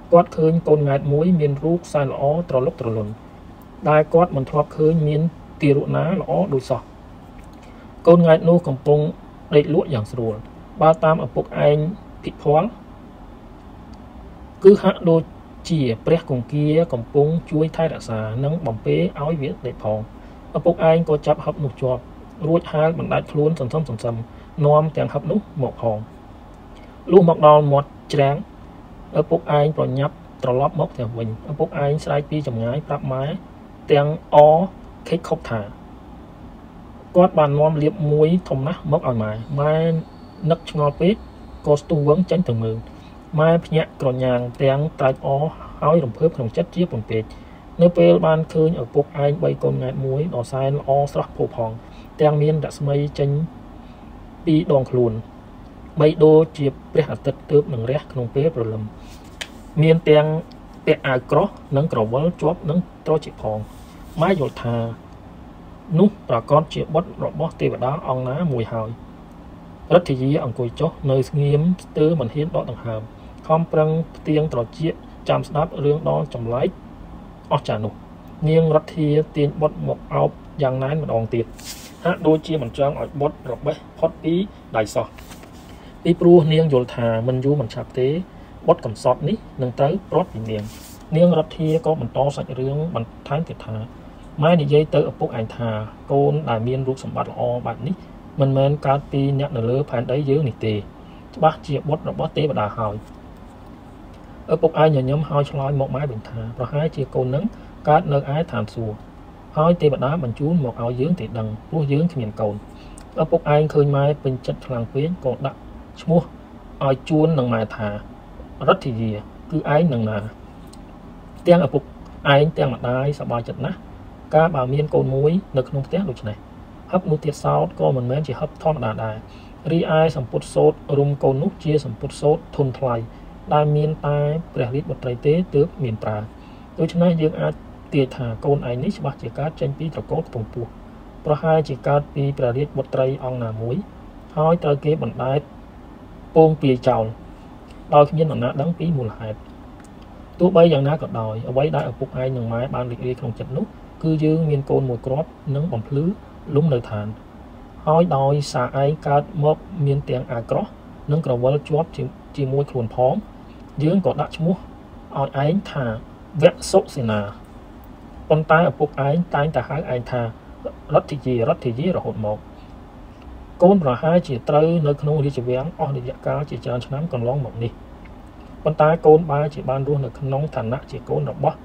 គាត់ឃើញកូនង៉ែតមួយមានរូបសែនល្អត្រលុកត្រលន់ដែលគាត់មិនធ្លាប់ឃើញមានទារកណាល្អដូចសោះកូនង៉ែតនោះកំពុងដេកលក់យ៉ាងស្រួលបើតាមឪពុកឯងភិភ័ណ្ឌគឺហាក់ដូចជាព្រះគង្គាកំពុងជួយថែរក្សានិងបំពេឲ្យវាដេកផងឪពុកឯងក៏ចាប់ហឹបនោះជាប់រួចហាលបណ្ដាច់ខ្លួនសន្សំនាំទាំងហឹបនោះមកផងលុះមកដល់មាត់ច្រាំងឪពុកឯងប្រញាប់ត្រឡប់មកផ្ទះវិញឪពុកឯងស្រែកពីចម្ងាយប្រាប់ម៉ែទាំងអខេកខុបថាគាត់បាននាំលៀបមួយធំណាស់មកឲ្យម៉ែនឹកឆ្ងល់ពេកក៏ស្ទុះវឹងចេញទៅមើលម៉ែភ្ញាក់ក្រញាងទាំងត្រែកអហើយរំភើបក្នុងចិត្តជាពំពេកនៅពេលបានឃើញឪពុកឯង3កូនង៉ែតមួយដ៏សែនល្អស្រស់ផូរផង់ទាំងមានរស្មីចេញពីដងខ្លួនបីដូចជាព្រះអាទិត្យទើបនឹងរះក្នុងពេលព្រលឹមមានទាំងពាក់អាវក្រោះនិងក្រវិលជាប់នឹងត្រចៀកផងម៉ែយល់ថានោះប្រកាសជាបុត្ររបស់ទេវតាអង្គណាមួយហើយរទ្ធាយាអង្គុយចុះនៅស្ងៀមស្ទើរមិនហ៊ានដកដង្ហើមខំប្រឹងផ្ទៀងត្រចៀកចាំស្ដាប់រឿងដ៏ចម្លែកអស្ចារ្យនោះនាងរទ្ធាទាញបុត្រមកអោបយ៉ាងណែនម្ដងទៀតហាក់ដូចជាមិនចង់ឲ្យបុត្ររបេះផុតពីដៃសោះពីព្រោះនាងយល់ថាមិនយូរមិនឆាប់ទេបុត្រកំសត់នេះនឹងត្រូវព្រាត់ពីនាងរទ្ធាក៏បន្តសាច់រឿងបន្ថែមទៀតថាម៉ែនិយាយទៅឪពុកឯងថាកូនដែលមានរូបសម្បត្តិល្អបែបនេះមិនមែនកើតពីអ្នកនៅលើផែនដីយើងនេះទេច្បាស់ជាបុត្ររបស់ទេវតាហើយឪពុកឯងញញឹមហើយឆ្លើយមកម៉ែវិញថាប្រហែលជាកូននឹងកើតនៅឯឋានសួគ៌ហើយទេវតាបញ្ជូនមកឲ្យយើងទេដឹងព្រោះយើងគ្មានកូនឪពុកឯងឃើញម៉ែពេញចិត្តខ្លាំងពេកក៏ដាក់ឈ្មោះឲ្យជួននឹងម៉ែថារទ្ធាយាគឺឯងនឹងណាទាំងឪពុកឯងទាំងម្ដាយសប្បាយចិត្តណាស់ការបើមានកូនមួយនៅក្នុងផ្ទះដូច្នេះហឹបនោះទៀតសោតក៏មិនមែនជាហឹបធម្មតាដែររីឯសម្ពុតសោតរុំកូននោះជាសម្ពុតសោតធនថ្លៃដែលមានតែព្រះរាជបុត្រីទេទើបមានប្រើដូច្នេះយើងអាចទាយថាកូនឯងនេះច្បាស់ជាកើតចេញពីត្រកូលខ្ពង់ពោះប្រហែលជាកើតពីព្រះរាជបុត្រីអង្គណាមួយហើយត្រូវគេបណ្ដែតពងពាយចោលដោយគ្មាននរណាដឹងពីមូលហេតុទោះបីយ៉ាងណាក៏ដោយអ្វីដែលឪពុកឯងនិងម៉ែបានរីករាយក្នុងចិត្តនោះគឺយើងមានកូនមួយគ្រាប់និងបំភ្លឺលំនៅឋានហើយដោយសារឯងកើតមកមានទាំងអាក្រោះនិងក្រវិលជាប់ជាមួយខ្លួនផងយើងក៏ដាក់ឈ្មោះឲ្យឯងថាវសុសេនាប៉ុន្តែឪពុកឯងតែងតែហៅឯងថារទ្ធាយារហូតមកកូនប្រហែលជាត្រូវនៅក្នុងរាជវាំងអស់រយៈកាលជាច្រើនឆ្នាំកន្លងមកនេះប៉ុន្តែកូនបែរជាបានរស់នៅក្នុងឋានៈជាកូនរបស់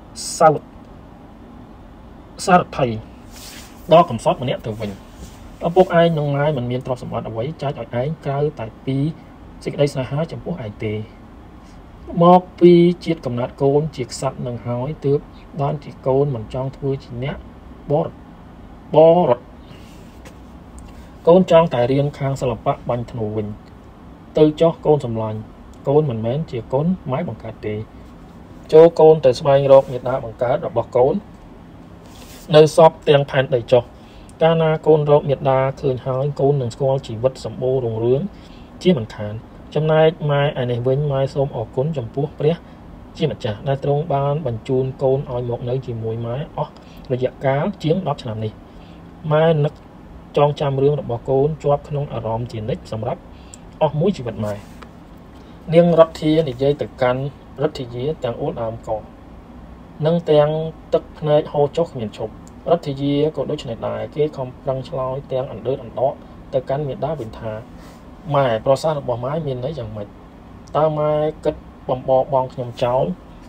សារថីដ៏កំសត់ម្នាក់ទៅវិញឪពុកឯងនិងម៉ែមិនមានទ្រព្យសម្បត្តិអ្វីចែកឲ្យឯងក្រៅតែពីសេចក្តីស្នេហាចំពោះឯងទេមកពីជាតិកំណត់កូនជាក្សត្រនឹងហើយទើបបានជាកូនមិនចង់ធ្វើជាអ្នកបរតកូនចង់តែរៀនខាងសិល្បៈបាញ់ធ្នូវិញទៅចោះកូនសម្លាញ់កូនមិនមែនជាកូនម៉ែបង្កើតទេចូលកូនទៅស្វែងរកមេដាបង្កើតរបស់កូននៅសពទាំងផែនដីចុះកាលណាកូនរកមេដាឃើញហើយកូននឹងស្គាល់ជីវិតសម្បូររុងរឿងជាមិនខានចំណែកម៉ែឯនេះវិញម៉ែសូមអរគុណចំពោះព្រះជាម្ចាស់ដែលទ្រង់បានបញ្ជូនកូនឲ្យមកនៅជាមួយម៉ែអស់រយៈកាលជាង10ឆ្នាំនេះម៉ែនឹកចងចាំរឿងរបស់កូនជាប់ក្នុងអារម្មណ៍ជានិច្ចសម្រាប់អស់មួយជីវិតម៉ែនាងរទ្ធានិយាយទៅកាន់រទ្ធាយាទាំងអូនដើមកនិងទាំងទឹកភ្នែកហូរចុះគ្មានឈប់រទ្ធាយាក៏ដូចនេះដែរគេខំប្រឹងឆ្លើយទាំងអណ្ដើតអណ្ដកទៅកាន់មេដាវិញថាម៉ែប្រសាសន៍របស់ម៉ែមានន័យយ៉ាងម៉េចតើម៉ែគិតបំបបងខ្ញុំចោល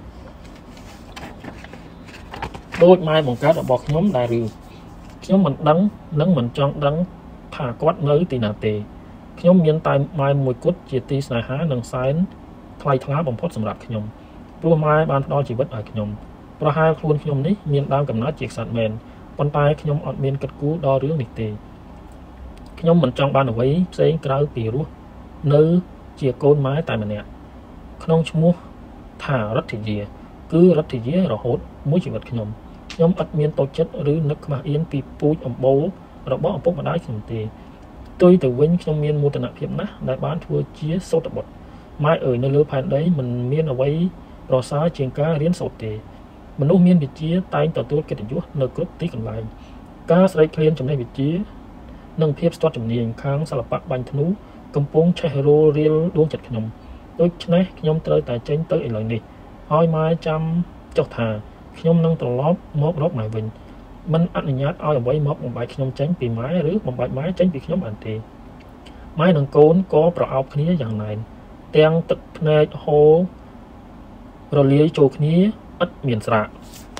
ដូចម៉ែបង្កើតរបស់ខ្ញុំដែរឬខ្ញុំមិនដឹងនិងមិនចង់ដឹងថាគាត់នៅទីណាទេខ្ញុំមានតែម៉ែមួយគត់ជាទីស្នេហានិងសែនថ្លៃថ្លាបំផុតសម្រាប់ខ្ញុំព្រោះម៉ែបានផ្ដល់ជីវិតឲ្យខ្ញុំប្រហែលខ្លួនខ្ញុំនេះមានដើមកំណើតជាក្សត្រមែនប៉ុន្តែខ្ញុំអត់មានគិតគូរដល់រឿងនេះទេខ្ញុំមិនចង់បានអ្វីផ្សេងក្រៅពីរស់នៅជាកូនម៉ែតែម្នាក់ក្នុងឈ្មោះថារទ្ធាយាគឺរទ្ធាយារហូតមួយជីវិតខ្ញុំឥតមានតូចចិត្តឬនឹកខ្មាស់អៀនពីពូជអម្បូររបស់ឪពុកម្ដាយខ្ញុំទេផ្ទុយទៅវិញខ្ញុំមានមោទនភាពណាស់ដែលបានធ្វើជាសូត្របុត្រម៉ែអើយនៅលើផែនដីមិនមានអ្វីប្រសើរជាងការរៀនសូត្រទេមនុស្សមានវិជ្ជាតែងទទួលកិត្តិយសនៅគ្រប់ទីកន្លែងការស្រេកឃ្លានចំណេះវិជ្ជានិងភាពស្ទាត់ជំនាញខាងសិល្បៈបាញ់ធ្នូកំពុងឆេះរោលរៀលដួងចិត្តខ្ញុំដូច្នេះខ្ញុំត្រូវតែចេញទៅឥឡូវនេះឲ្យម៉ែចាំចុះថាខ្ញុំនឹងត្រឡប់មករកម៉ែវិញមិនអនុញ្ញាតឲ្យអ្វីមកបំបែកខ្ញុំចេញពីម៉ែឬបំបែកម៉ែចេញពីខ្ញុំបានទេម៉ែនិងកូនក៏ប្រអប់គ្នាយ៉ាងណែនទាំងទឹកភ្នែកហូររលាយចូលគ្នាឥតមានស្រាក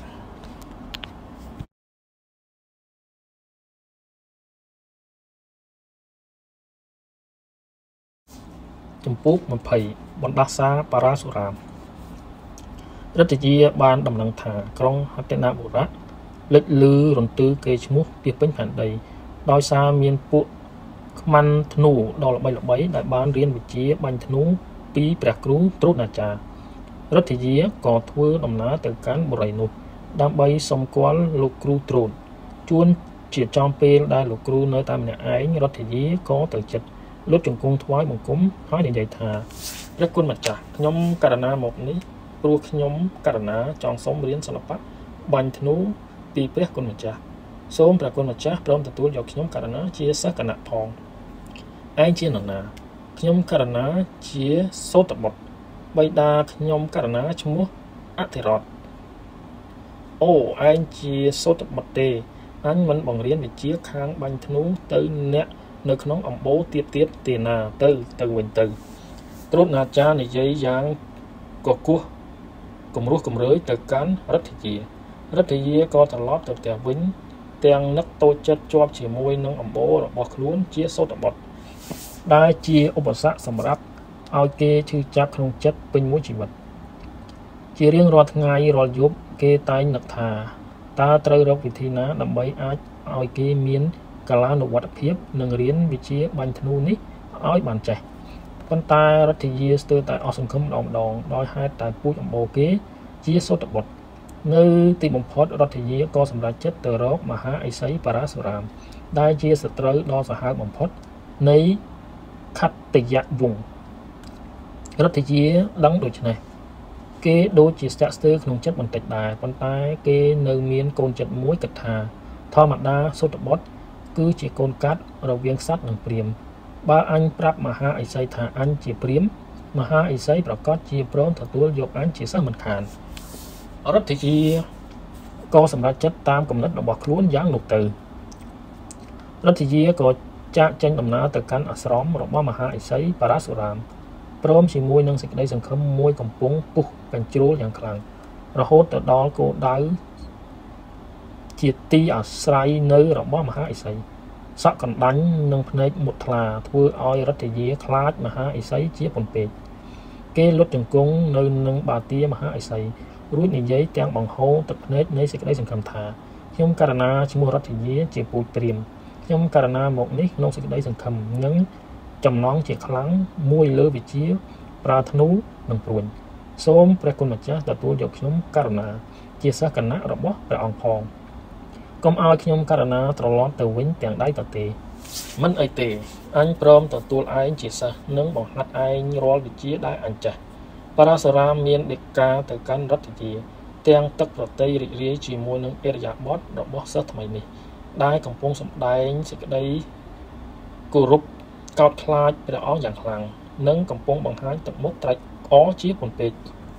ចំពោះ20បណ្ដាសាបារាសុរាមរដ្ឋជាបានដំណឹងថាក្រុងហត្ថនាបុរៈលេចលឺរន្ទឺគេឈ្មោះពីពេញផែនដីដោយសារមានពួកខ្មាន់ធ្នូដ៏ល្បីៗដែលបានរៀនវិជ្ជាបាញ់ធ្នូពីព្រះគ្រូត្រួតអាចារ្យរដ្ឋជាក៏ធ្វើដំណើរទៅកាន់បុរីនោះដើម្បីសុំគាល់លោកគ្រូត្រួតជួនជាចំពេលដែលលោកគ្រូនៅតែម្នាក់ឯងរដ្ឋជាក៏ទៅចិត្តលុតជង្គង់ថ្វាយបង្គំហើយនិយាយថាព្រះគុណម្ចាស់ខ្ញុំករណាមកនេះព្រោះខ្ញុំករណាចង់សុំរៀនសិល្បៈបាញ់ធ្នូពីព្រះគុណម្ចាស់សូមព្រះគុណម្ចាស់ព្រមទទួលយកខ្ញុំករណាជាសិស្សគណៈផងឯងជានរណាខ្ញុំករណាជាសូត្របុត្របិតាខ្ញុំករណាឈ្មោះអធិរតអូឯងជាសូត្របុត្រទេអញមិនបង្រៀនវិជ្ជាខាងបាញ់ធ្នូទៅអ្នកនៅក្នុងអំបូរទៀតទេណាទៅវិញទៅត្រួតអាចារ្យនិយាយយ៉ាងកកួសគំរោះគំរើយទៅកាន់រដ្ឋជាក៏ត្រឡប់ទៅផ្ទះវិញទាំងនឹកតូចចិត្តជាប់ជាមួយនឹងអំបូររបស់ខ្លួនជាសូត្របុត្រដែលជាឧបសគ្គសម្រាប់ឲ្យគេឈឺចាប់ក្នុងចិត្តពេញមួយជីវិតជារៀងរាល់ថ្ងៃរាល់យប់គេតែងនឹកថាតើត្រូវរកវិធីណាដើម្បីអាចឲ្យគេមានកាលានុវត្តភាពនិងរៀនវិជ្ជាបាញ់ធ្នូនេះឲ្យបានចេះប៉ុន្តែរដ្ឋជាស្ទើរតែអស់សង្ឃឹមម្ដងដោយហេតុតែពូជអម្បូរគេជាសូត្របុត្រនៅទីបំផុតរដ្ឋជាក៏សម្រេចចិត្តទៅរកមហាឥសីបារាសុរាមដែលជាសត្រូវដ៏សាហាវបំផុតនៃខត្តយវង្សរដ្ឋជាដឹងដូច្នេះគេដូចជាស្ទាក់ស្ទើរក្នុងចិត្តបន្តិចដែរប៉ុន្តែគេនៅមានកូនចិត្តមួយគិតថាធម្មតាសូត្របុត្រគឺជាកូនកាត់រវាងសត្វនិងព្រាហ្មណ៍បើអញប្រាប់មហាឥសីថាអញជាព្រាហ្មណ៍មហាឥសីប្រកាសជាព្រមទទួលយកអញជាសិស្សមិនខានរដ្ឋជាក៏សម្រេចចិត្តតាមគំនិតរបស់ខ្លួនយ៉ាងនោះទៅរដ្ឋជាក៏ចាកចេញដំណើរទៅកាន់អាស្រមរបស់មហាឥសីបារាសុរាមព្រមជាមួយនឹងសេចក្តីសង្ឃឹមមួយកំពុងពុះកញ្ជ្រោលយ៉ាងខ្លាំងរហូតទៅដល់គោលដៅជាទីអាស្រ័យនៅរបស់មហាឥសីសក់កណ្ដាញ់និងភ្នែកមុតថ្លាធ្វើឲ្យរដ្ឋជាខ្លាចមហាឥសីជាពន់ពេកគេលុតជង្គង់នៅនឹងបាទាមហាឥសីរួចនិយាយទាំងបង្ហូរទឹកភ្នែកនៃសេចក្តីសង្ឃឹមថាខ្ញុំករណាឈ្មោះរដ្ឋជាពូជព្រាហ្មណ៍ខ្ញុំករណាមកនេះក្នុងសេចក្តីសង្ឃឹមនិងចំណងជាខ្លាំងមួយលើវិជ្ជាប្រើធ្នូនិងព្រួញសូមព្រះគុណម្ចាស់ទទួលយកខ្ញុំករណាជាសិស្សគណៈរបស់ព្រះអង្គផងកុំឲ្យខ្ញុំករណាត្រឡប់ទៅវិញទាំងដៃទទេមិនអីទេអញព្រមទទួលឯងជាសិស្សនិងបង្ហាត់ឯងរាល់វិជ្ជាដែលអញចេះបារាសុរាមមានដេកាទៅកាន់រដ្ឋជាទាំងទឹកប្រតិរីករាយជាមួយនឹងអរិយាបថរបស់សិស្សថ្មីនេះដែលកំពុងសម្ដែងសេចក្តីគោរពកោតខ្លាចព្រះអង្គយ៉ាងខ្លាំងនិងកំពុងបង្ហាញទឹកមុខត្រេកអរជាពន់ពេក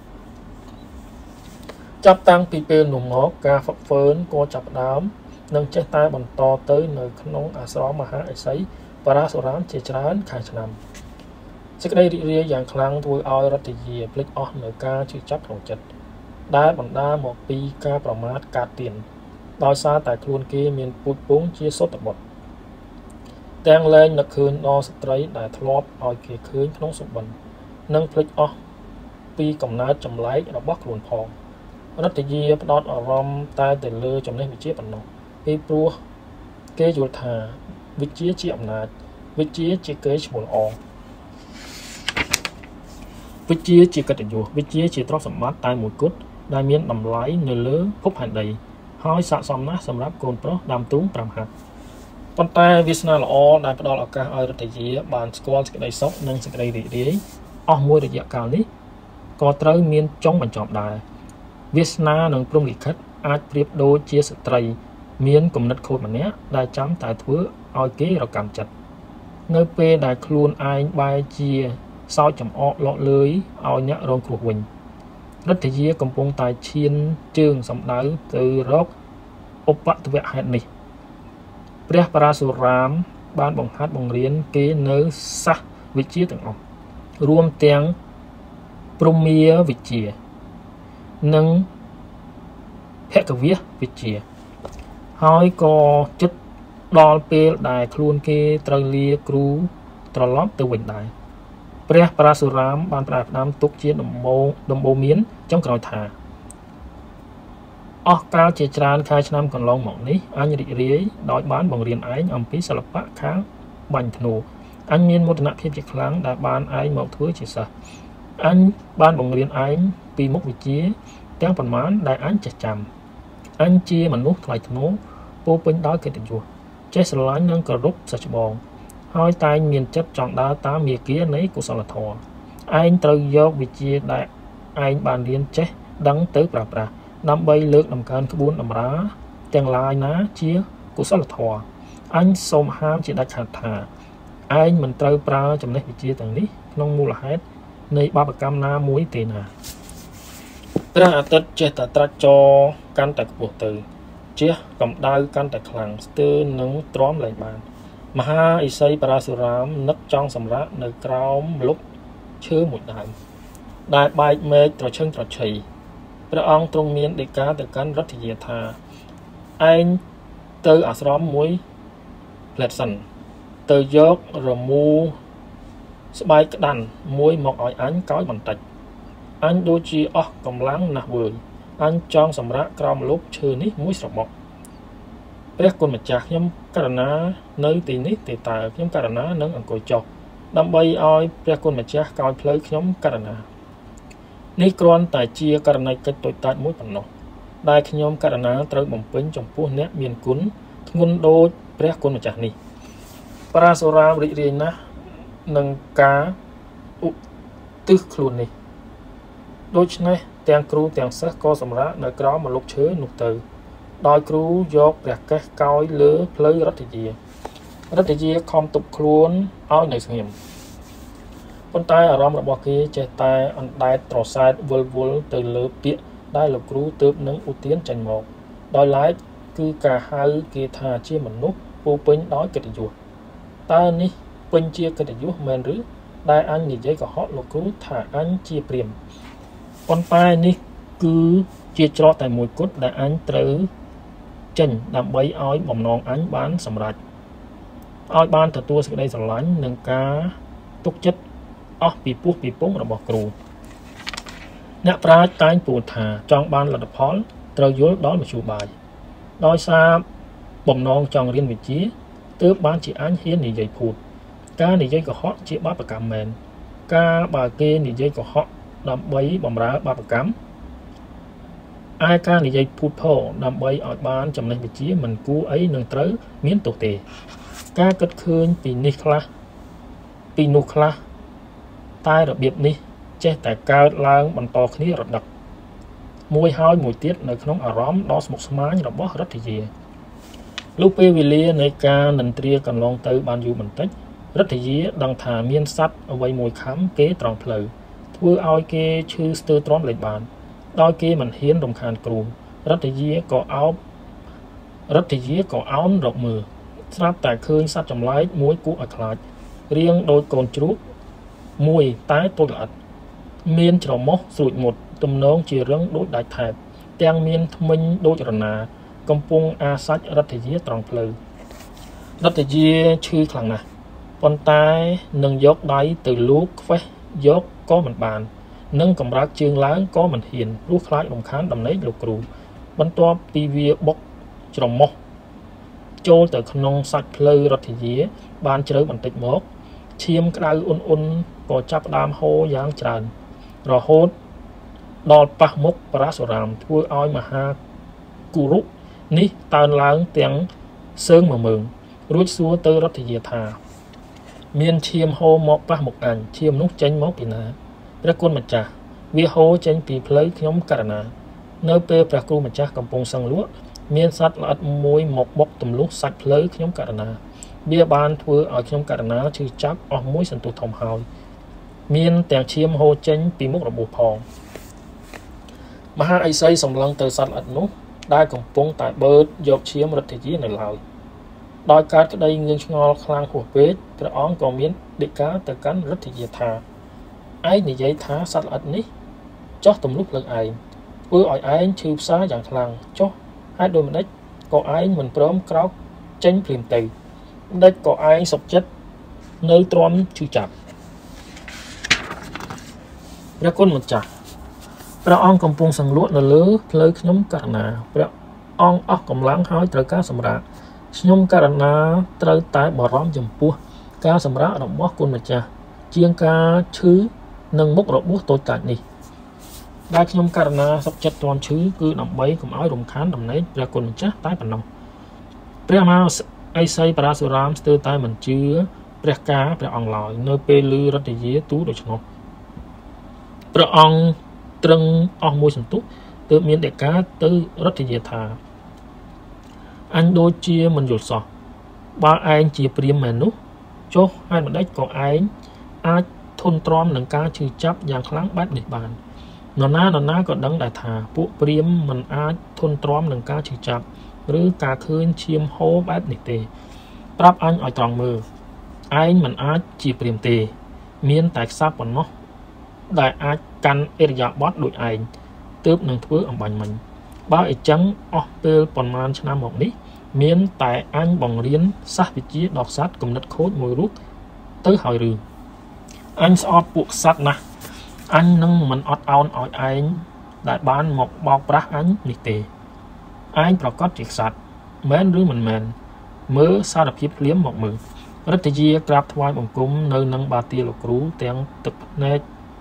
ចាប់តាំងពីពេលនោះមកការហ្វឹកហ្វឺនក៏ចាប់ផ្ដើមនិងចេះតែបន្តទៅនៅក្នុងអាស្រមមហាឥសីបារាសុរាមជាច្រើនខែឆ្នាំសេចក្តីរីករាយយ៉ាងខ្លាំងធ្វើឲ្យរដ្ឋជាភ្លេចអស់នៅការជឿចាប់ក្នុងចិត្តដែលបណ្ដាលមកពីការប្រមាថកាត់ទៀនដោយសារតែខ្លួនគេមានពូជពងជាសូត្របុត្រទាំងលែងនឹកឃើញដល់ស្ត្រីដែលធ្លាប់ឲ្យគេឃើញក្នុងសុបិននិងភ្លេចអស់ពីកំណើតចម្លែករបស់ខ្លួនផងរដ្ឋជាផ្ដោតអារម្មណ៍តែទៅលើចំណេះវិជ្ជាប៉ុណ្ណោះពីព្រោះគេយល់ថាវិជ្ជាជាអំណាចវិជ្ជាជាកេរ្តិ៍ឈ្មោះល្អវិជ្ជាជាកិត្តិយសវិជ្ជាជាទ្រព្យសម្បត្តិតែមួយគត់ដែលមានតម្លៃនៅលើភពផែនដីហើយស័ក្តិសមណាស់សម្រាប់កូនប្រុសដើមទូង5ហត្ថប៉ុន្តែវាសនាល្អដែលផ្ដល់ឱកាសឲ្យរដ្ឋជាបានស្គាល់សេចក្តីសុខនិងសេចក្តីរីករាយអស់មួយរយៈកាលនេះក៏ត្រូវមានចុងបញ្ចប់ដែរវាសនានិងព្រំលិខិតអាចប្រៀបដូចជាស្ត្រីមានគំនិតខូចម្នាក់ដែលចាំតែធ្វើឲ្យគេរកម្មចិត្តនៅពេលដែលខ្លួនឯងបែរជាសោចចំអកលក់លើយឲ្យអ្នករងគ្រោះវិញរិទ្ធិយាកំពុងតែឈានជើងសម្ដៅទៅរកឧបទ្ទវហេតុនេះព្រះបរាសុរាមបានបង្ហាត់បង្រៀនគេនៅសាសវិជ្ជាទាំងអស់រួមទាំងព្រហ្មាវិជ្ជានិងភគវិវិជ្ជាហើយក៏ចិត្តដល់ពេលដែលខ្លួនគេត្រូវលាគ្រូត្រឡប់ទៅវិញដែរព្រះបរាសុរាមបានផ្ដាំទុកជាដំបូងមានចុងក្រោយថាអស់កាលជាច្រើនខែឆ្នាំកន្លងមកនេះអញរីករាយដោយបានបង្រៀនឯងអំពីសិល្បៈខាងបាញ់ធ្នូអញមានមោទនភាពជាខ្លាំងដែលបានឯងមកធ្វើជាសិស្សអញបានបង្រៀនឯងពីមុខវិជ្ជាទាំងប៉ុន្មានដែលអញចេះចាំអញជាមនុស្សថ្លៃថ្នូរពោពេញដោយកិត្តិយសចេះស្រឡាញ់និងគោរពសិស្សច្បងហើយតែងមានចិត្តចង់ដើរតាមមាគ៌ានៃកុសលធម៌ឯងត្រូវយកវិជ្ជាដែលឯងបានរៀនចេះដឹងទៅប្រើប្រាស់ដើម្បីលើកតម្កើងក្បួនតម្រាទាំងឡាយណាជាកុសលធម៌អញសូមហាមជាដាច់ខាតថាឯងមិនត្រូវប្រើចំណេះវិជ្ជាទាំងនេះក្នុងមូលហេតុនៃបាបកម្មណាមួយទេណាព្រះអាទិត្យចេះតែត្រាច់ចរកាន់តែខ្ពស់ទៅជះកម្ដៅកាន់តែខ្លាំងស្ទើរនឹងទ្រាំលែងបានមហាឥសីបរាសុរាមនឹកចង់សម្រាកនៅក្រោមម្លប់ឈើមួយដើមដែលបែកមែកត្រឈឹងត្រឈៃព្រះអង្គទ្រង់មានដីកាទៅកាន់រដ្ឋយាថាឯងទៅអាស្រមមួយផ្លែតសិនទៅយករមូស្បែកក្តាន់មួយមកឲ្យអញកោយបន្តិចអញដូចជាអស់កម្លាំងណាស់វើយអញចង់សម្រាកក្រោមម្លប់ឈើនេះមួយស្របក់ព្រះគុណម្ចាស់ខ្ញុំករណានៅទីនេះទេតើខ្ញុំករណានឹងអង្គុយចុះដើម្បីឲ្យព្រះគុណម្ចាស់កោយផ្លូវខ្ញុំករណានេះគ្រាន់តែជាករណីកិច្ចតូចតាចមួយប៉ុណ្ណោះដែលខ្ញុំករណាត្រូវបំពេញចំពោះអ្នកមានគុណធ្ងន់ដូចព្រះគុណម្ចាស់នេះបរាសុរាមរីករាយណាស់នឹងការឧទ្ទិសខ្លួននេះដូច្នេះទាំងគ្រូទាំងសិស្សក៏សម្រាកនៅក្រោមម្លប់ឈើនោះទៅដោយគ្រូយកព្រះកេសកោយលើផ្លូវរដ្ឋយាខំទប់ខ្លួនឲ្យនៅស្ងៀមប៉ុន្តែអារម្មណ៍របស់គេចេះតែអណ្ដែតត្រសែតវល់ទៅលើពាក្យដែលលោកគ្រូទើបនឹងឧទានចេញមកដោយឡែកគឺការហៅគេថាជាមនុស្សពោពេញដោយកិត្តិយសតើនេះពេញជាកិត្តិយសមែនឬដែលអញនិយាយកុហកលោកគ្រូថាអញជាព្រាហ្មណ៍ប៉ុន្តែនេះគឺជាច្រកតែមួយគត់ដែលអញត្រូវចេញដើម្បីឲ្យបំណងអញបានសម្រេចឲ្យបានទទួលសេចក្តីស្រឡាញ់និងការទុកចិត្តអស់ពីពោះពីពងរបស់គ្រូអ្នកប្រាជ្ញតែងពោលថាចង់បានលទ្ធផលត្រូវយល់ដល់មធ្យោបាយដោយសារបំណងចង់រៀនវិជ្ជាទើបបានជាអញហ៊ាននិយាយភូតការនិយាយកុហកជាបាបកម្មមែនការបើគេនិយាយកុហកដើម្បីបម្រើបាបកម្មឯការនិយាយភូតផលដើម្បីឲ្យបានចំណេះវិជ្ជាមិនគួរអីនឹងត្រូវមានទោសទេការគិតឃើញពីនេះខ្លះពីនោះខ្លះតែរបៀបនេះចេះតែកើតឡើងបន្តគ្នារដឹកមួយហើយមួយទៀតនៅក្នុងអារម្មណ៍ដ៏ស្មុគស្មាញរបស់រដ្ឋយាលុះពេលវេលានៃការនិន្ទ្រាកន្លងទៅបានយូរបន្តិចរដ្ឋយាដឹងថាមានសត្វអ្វីមួយខំគេត្រង់ផ្លូវធ្វើឲ្យគេឈឺស្ទើរទ្រាំលែងបានដោយគេមិនហ៊ានរំខានគ្រូរដ្ឋយាក៏អោនរកមើលស្រាប់តែឃើញសត្វចម្លែកមួយគួរឲ្យខ្លាចរាងដូចកូនជ្រូកមួយតែតូចល្អិតមានច្រមុះស្រួចមុតទំនងជារឹងដូចដាច់ថែបទាំងមានធ្មេញដូចរណាកំពុងអាសាច់រដ្ឋយាត្រង់ផ្លូវរដ្ឋយាឈឺខ្លាំងណាស់ប៉ុន្តែនឹងយកដៃទៅលូកខ្វេះយកក៏មិនបាននឹងកម្រើកជើងឡើងក៏មិនហ៊ានព្រោះខ្លាចរំខានដំណេកលោកគ្រូបន្ទាប់ពីវាបុកច្រមុះចូលទៅក្នុងសាច់ផ្លូវរដ្ឋយាបានជ្រៅបន្តិចមកឈាមក្តៅអ៊ុនក៏ចាប់ផ្ដើមហូរយ៉ាងច្រើនរហូតដល់ប៉ះមុខបរាសុរាមធ្វើឲ្យមហាគុរុនេះតើនឡើងទាំងសើងមើងរួចសួរទៅរដ្ឋយាថាមានឈាមហូរមកប៉ះមុខអញឈាមនោះចេញមកពីណាព្រះគុណម្ចាស់វាហូរចេញពីផ្លូវខ្ញុំករណានៅពេលព្រះគ្រូម្ចាស់កំពុងសឹងលក់មានសត្វល្អិតមួយមកបុកទម្លុះសាច់ផ្លូវខ្ញុំករណាវាបានធ្វើឲ្យខ្ញុំករណាឈឺចាប់អស់មួយសន្ទុះធំហើយមានទាំងឈាមហូរចេញពីមុខរបួសផងមហាឥសីសម្លឹងទៅសត្វល្អិតនោះដែលកំពុងតែបឺតយកឈាមរដ្ឋានៅឡើយដោយកើតក្តីងឿងឆ្ងល់ខ្លាំងហួសពេកព្រះអង្គក៏មានដីកាទៅកាន់រដ្ឋាថាឯងនិយាយថាសត្វល្អិតនេះចោះទម្លុះភ្លើងឯងធ្វើឲ្យឯងឈឺផ្សាយ៉ាងខ្លាំងចុះហេតុដូចម្ដេចក៏ឯងមិនព្រមក្រោកចេញភ្លាមទៅម្ដេចក៏ឯងសុខចិត្តនៅទ្រាំឈឺចាប់ព្រះគុណម្ចាស់ព្រះអង្គកំពុងសង្លក់នៅលើផ្លូវខ្ញុំករណាព្រះអង្គអស់កម្លាំងហើយត្រូវការសម្រាកខ្ញុំករណាត្រូវតែបារម្ភចំពោះការសម្រាករបស់គុណម្ចាស់ជាងការឈឺនិងមុខរបួសតូចតាចនេះដែលខ្ញុំករណាសុខចិត្តទ្រាំឈឺគឺដើម្បីកុំឲ្យរំខានដំណេកព្រះគុណម្ចាស់តែប៉ុណ្ណោះព្រះមហាឥសីបរាសុរាមស្ទើរតែមិនជឿព្រះការព្រះអង្គឡើយនៅពេលឮរដ្ឋយាទូដូច្នោះព្រះអង្គត្រឹងអស់មួយសន្ទុះទើបមានដីកាទៅរដ្ឋយាថាអញដូចជាមិនយល់សោះបើឯងជាព្រាហ្មណ៍មែននោះចុះហេតុម្ដេចក៏ឯងអាចធន់ទ្រាំនឹងការឈឺចាប់យ៉ាងខ្លាំងបែបនេះបាននរណាក៏ដឹងដែរថាពួកព្រាហ្មណ៍មិនអាចធន់ទ្រាំនឹងការឈឺចាប់ឬការឃើញឈាមហូរបែបនេះទេប្រាប់អញឲ្យត្រង់មើលឯងមិនអាចជាព្រាហ្មណ៍ទេមានតែខ្សាប់ប៉ុណ្ណោះដែលអាចកាន់អិរិយាបថដូចឯងទើបនឹងធ្វើអំបញ្ញមិញបើអញ្ចឹងអស់ពេលប៉ុន្មានឆ្នាំមកនេះមានតែអញបង្រៀនសាស្ត្រវិទ្យាដល់សត្វគំនិតខូចមួយរូបទៅហើយឬអញស្អប់ពួកសត្វណាស់អញនឹងមិនអត់ឱនឲ្យឯងដែលបានមកបោកប្រាស់អញនេះទេឯងប្រកាសជាសត្វមែនឬមិនមែនមើលសារភាពភ្លាមមកមើលរដ្ឋយាក្រាបថ្វាយបង្គំនៅនឹងបាទាលោកគ្រូទាំងទឹកភ្នែក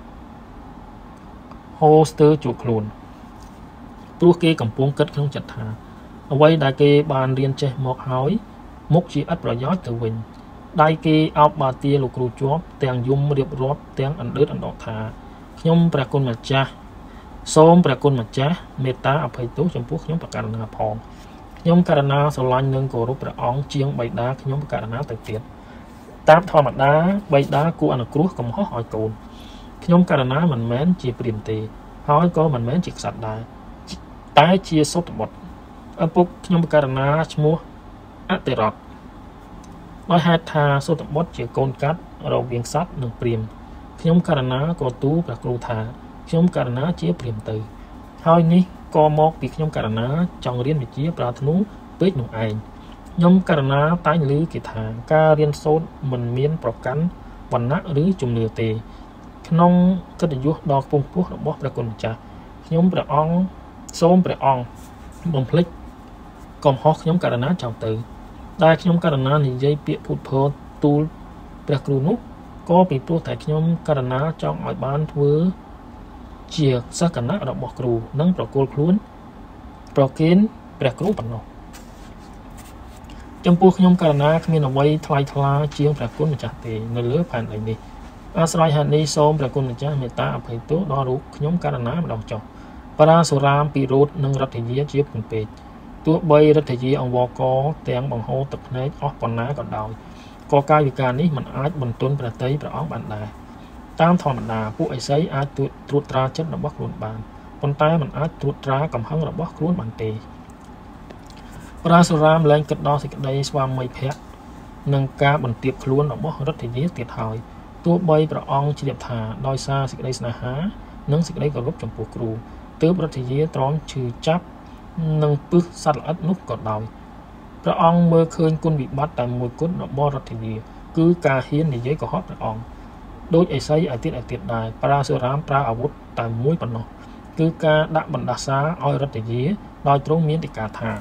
ហូស្ទើជួបខ្លួនព្រោះគេកំពុងគិតក្នុងចិត្តថាអ្វីដែលគេបានរៀនចេះមកហើយមុខជាឥតប្រយោជន៍ទៅវិញដៃគេអោបបាទាលោកគ្រូជាប់ទាំងយំរៀបរាប់ទាំងអណ្ដើតអណ្ដោកថាខ្ញុំព្រះគុណម្ចាស់សូមព្រះគុណម្ចាស់មេត្តាអភ័យទោសចំពោះខ្ញុំប្រកាសណាផងខ្ញុំករណាស្រឡាញ់និងគោរពព្រះអង្គជាងបិតាខ្ញុំប្រកាសណាទៅទៀតតាមធម្មតាបិតាគួរអនុគ្រោះកំហុសឲ្យកូនខ្ញុំករណាមិនមែនជាព្រាហ្មណ៍ទេហើយក៏មិនមែនជាក្សត្រដែរតែជាសុតបុត្រឪពុកខ្ញុំករណាឈ្មោះអតិរតដោយហេតុថាសុតបុត្រជាកូនកាត់រវាងសត្វនិងព្រាហ្មណ៍ខ្ញុំករណាក៏ទូលព្រះគ្រូថាខ្ញុំករណាជាព្រាហ្មណ៍ទៅហើយនេះក៏មកពីខ្ញុំករណាចង់រៀនវិជ្ជាប្រាថ្នាពេកនោះឯងខ្ញុំករណាតែងឮគេថាការរៀនសូត្រមិនមានប្រកាន់វណ្ណៈឬជំនឿទេក្នុងកិត្តិយសដ៏ខ្ពង់ខ្ពស់របស់ព្រះគុណម្ចាស់ខ្ញុំព្រះអង្គសូមព្រះអង្គបំភ្លេចកំហុសខ្ញុំករណាចោលទៅដែលខ្ញុំករណានិយាយពាក្យភូតភរទូលព្រះគ្រូនោះក៏ពីព្រោះតែខ្ញុំករណាចង់ឲ្យបានធ្វើជាសិស្សគណៈរបស់គ្រូនិងប្រគល់ខ្លួនប្រគេនព្រះគ្រូប៉ុណ្ណោះចំពោះខ្ញុំករណាគ្មានអ្វីថ្លៃថ្លាជាងព្រះគុណម្ចាស់ទេនៅលើផែនដីនេះអាស្រ័យហេតុនេះសូមព្រះគុណម្ចាស់មេត្តាអភ័យទោសដល់រូបខ្ញុំករណាម្ដងចុះបរាសុរាមពីរោធនិងរដ្ឋយាជាពពេកទោះបីរដ្ឋយាអង្វរកទាំងបង្ហូរទឹកភ្នែកអស់ប៉ុណ្ណាក៏ដោយក៏កាយវិការនេះមិនអាចបន្ទន់ព្រះតីព្រះអង្គបានដែរតាមធម្មតាពួកឥសីអាចត្រួតត្រាចិត្តរបស់ខ្លួនបានប៉ុន្តែមិនអាចត្រួតត្រាកំហឹងរបស់ខ្លួនបានទេបរាសុរាមលែងគិតដល់សេចក្តីស្វាមីភក្តិនិងការបន្ទាបខ្លួនរបស់រដ្ឋយាទៀតហើយទោះបីព្រះអង្គជ្រាបថាដោយសារសេចក្តីស្នេហានិងសេចក្តីគោរពចំពោះគ្រូទើបរដ្ឋយាទ្រាំឈឺចាប់និងពឹសសត្វល្អិតនោះក៏ដោយព្រះអង្គមើលឃើញគុណវិបត្តិតែមួយគត់របស់រដ្ឋយាគឺការហ៊ាននិយាយកុហកព្រះអង្គដោយឥសីឯទៀតដែរបរាសុរាមប្រើអាវុធតែមួយប៉ុណ្ណោះគឺការដាក់បណ្ដាសាឲ្យរដ្ឋយាដោយទ្រង់មានដីកាថា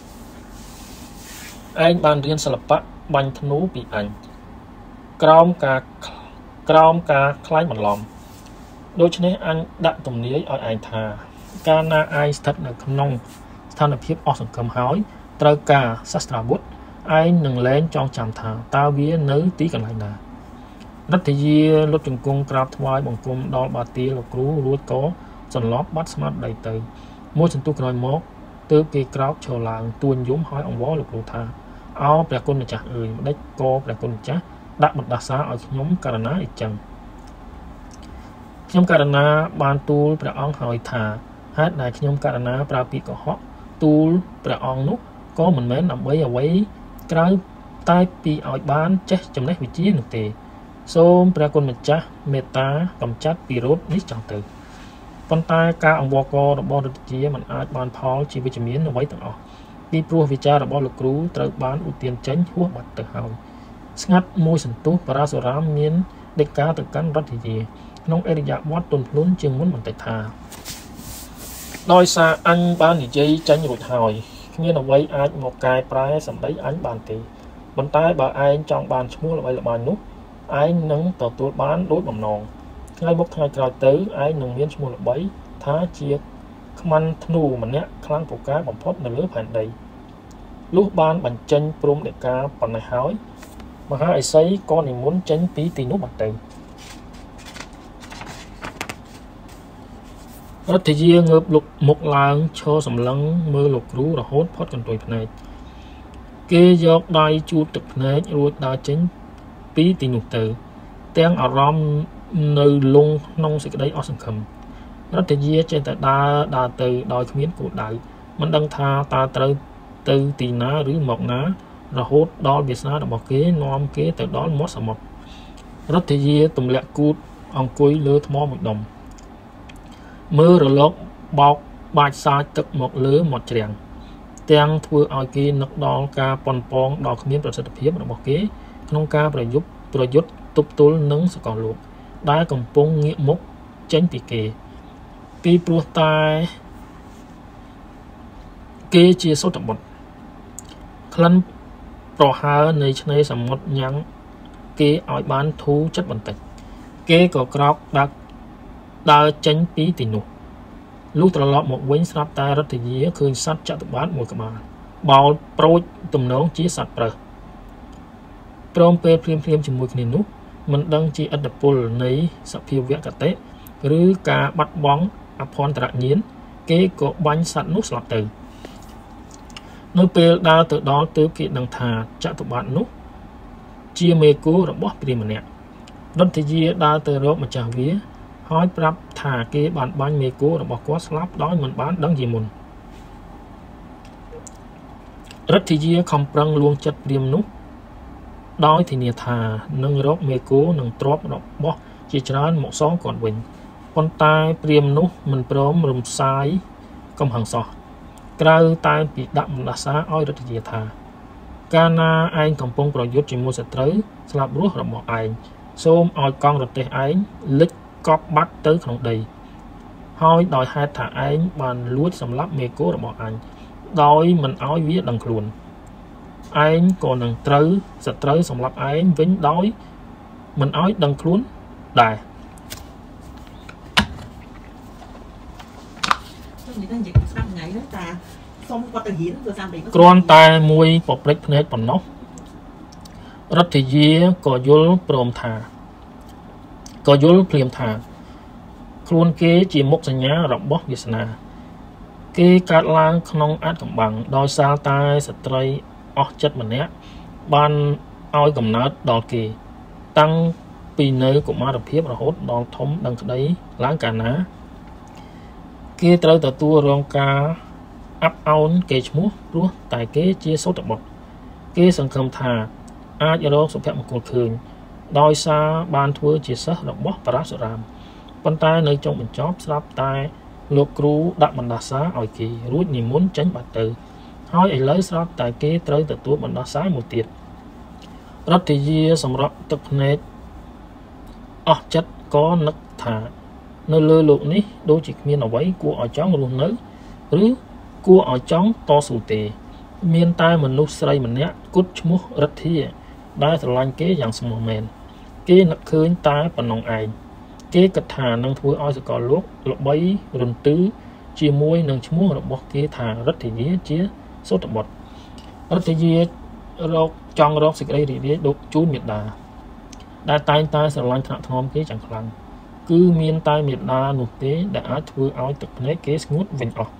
ឯងបានរៀនសិល្បៈបាញ់ធ្នូពីអញក្រោមការខ្លាញ់បន្លំដូច្នេះអញដាក់ទំនាយឲ្យឯងថាកាលណាឯងស្ថិតនៅក្នុងស្ថានភាពអស់សង្ឃឹមហើយត្រូវការសាស្ត្រាវុធឯងនឹងលែងចងចាំថាតើវានៅទីកន្លែងណាรัฐยีลดจงกงกราบถวายบังคมดอลบาตีลกรูรูดก็สนล็อบบัตสมาร์ทได้เตยมวยสันตุกน้อยมกเติมกีกราบโชลางตุนยุ่มหอยองวอลกรูธาเอาแปลกลจากได้ก็แปลกลจากดักบัดดาษาเอาขยมการณาอีกจังขยมการณาบานตูลแปลองหอยธาฮัดได้ขยมการณาปราปีก็เหาะตูลแปลองนุกก็เหมือนแม้นำไว้เอาไว้กลายใต้ปีเอาบ้านเจ๊จำได้วิจิตรหนึ่งเตส้มแปลกลมันจะเมตตากำจัดปีรุษนิจังเตอปนตายการองวกระบอรัตเจียมันอาจบานพอชีวิตมีนเอาไว้ต่างออกปีปลัววิจารระบอลูกรูตระบานอุเตียนเจนหัวบัดเตอเฮาสงัดมวยสันตุปราสุรามเมียนเด็กกาตะกันรัตเจียน้องเอริยาวัดตนพลุ้นจึงมุนมันแต่ทาโดยซาอันบานนิจัยจันหยุดหอยเมียนเอาไว้อาจหมกกายปลายสำได้อันบานตีบนใต้บ่าไอจองบานชั่วละไว้ละบานนุไอ้นังต่อตัวบ้านรถบ่มนองไงบกไงกลายตื้อไอ้หนึ่งเมียนชั่วละใบท้าเชียกมันธนูมันเนี้ยครั้งปกกาบ่มพดในเลือแผ่นใดลูกบ้านบันเจนปรุงเด็กกาปันในหอยมาหาไอ้ไซก้อนในมุนเจนปีตีนุบัดเตยรัฐเยียเงือบลุกมกลางโชว์สำลังมือหลกรู้ระโหดพอดกันตัวพนัยเกยอกได้จูตึกพนัยรูดดาเจนปีตีนุเตอเตียงอารมณ์ในลงนองสิกได้อสังคมรัฐเยียเจนแต่ดาเตอดอยขมิ้นกูได้มันดังทาตาเตอตีนาหรือหมอกนาระโหดดอลเบียสนาดบอกเกนอมเกแต่ดอลมอสมบรัฐเยียตุ่มเละกูดองกุยเลือดมอหมดดมมือระลกบอกบาดสายตึกหมกเลือหมดเฉียงเตียงทัวเอากีนักดอลกาปอนปองดอกขมิ้นประสิทธิภาพบอกเกนองกาประยุทธ์ตุบตุลนึงสกอลูกได้กำปงเงียมุกเจนปีเกปีปลัวตายเกเจียสุดบดคลันปลอหาในชนสมุดยังเกออยบ้านทูจัดบันติเกก็กรอกดักดาเจนปีตินุลูกตลอดหมกเว้นสลับตายรัตยีคืนสัตว์จัตุบ้านหมดกมาบอลโปรยตุ่มน้องจีสัตว์เปรย์พร้อมเปรย์เพียมจมูกนินุมันดังจีอัดปุลในสพิวเวกเตหรือกาบัดบ้องอภรตระยินเกก็บัญสัตว์นุสลับตือโนเปลดาวเตอดอลตือกิดังทาจัตุบ้านนุเจียเมกูระบบปริมเนี่ยรัตยีดาวเตอรบมาจากเวียหอยปรับถาเกบานบ้านเมกูระบบก็สลับด้อยเหมือนบ้านดังยีมุนรัตยีคำปรังลวงจัดเปรียมนุด้อยที่เนียธานังรบเมกูนังตรอบดอกบ่จีจานหมกซ้องก่อนเว้นปนตายเปรียมนุมันพร้อมรุมซ้ายกำหังสอกลายตายปีดับมันดาษาอ้อยรัตยีธากานาไอ้กำปงประยุทธ์จิมูสตรีสลับรู้ระบบไอ้ส้มอ้อยกองรถเตะไอ้ลึกกอบบัดเตอร์ของใดหอยดอยหาถาไอ้บานลุ้ยสำลับเมกูระบบไอ้ดอยมันอ้อยเวียดังครูนไอ้ก่อนนังเตอร์สตรีสำหรับไอ้เว้นดอยมันอ้อยดังครูนได้กรอนตายมวยปอบเล็กเนตปนนกรัตเยียก่อยุลโปรมธาก่อยุลเปลี่ยมธาครูนเกจีมกสัญญาระบบยิสนาเกการล้างขนมอัดกับบังดอยซาตายสตรีออกจัดมันเนี้ยบ้านอ้อยกับนัดดอกเกตั้งปีเนยกับมาระเพียบระหดดอกทมดังได้ล้างกันนะเกเตอร์ตัวรองกาอัพเอาเกจมูรู้แต่เกเจียโซตบดเกสังคมธาอาจจะรอสุภาพมงคลคืนดอยซาบานทัวเจียสระบบปราศรามปันตายในจงเป็นจ็อบสลับตายโลกรู้ดับมันดาษาอ่อยกีรู้นิมุนจันบัดเตอร์หอยไอ้เลยสลับแต่เกเตอร์ตัวมันดาษาหมดติดรัตยีสำหรับตึกเนตออกจัดก้อนนักถาในเรือลูกนี้โดยจิตมีเอาไว้กูเอาจ้องรูนื้อหรือกูเอาจ้องต่อสู่เตเมียนตายมันนุสไรมันเนี้ยกุดชมุรัตทีได้สลายเกอย่างสมองแมนเกนักคืนตายปนนองไอเกกระถานังทัวอ้อยสกอลูกหลบใบรุนตื้อเจียมวยนังชมุระบบเกถารัตยีเจียโซตบดรัตยีเราจองรอกสิกไรดีดุจูนเมียดาដែលតែងតែស្រឡាញ់ថ្នាក់ថ្នមគេយ៉ាងខ្លាំងគឺមានតែមេដានោះទេដែលអាចធ្វើឲ្យទឹកភ្នែកគេស្ងួតវិញអស់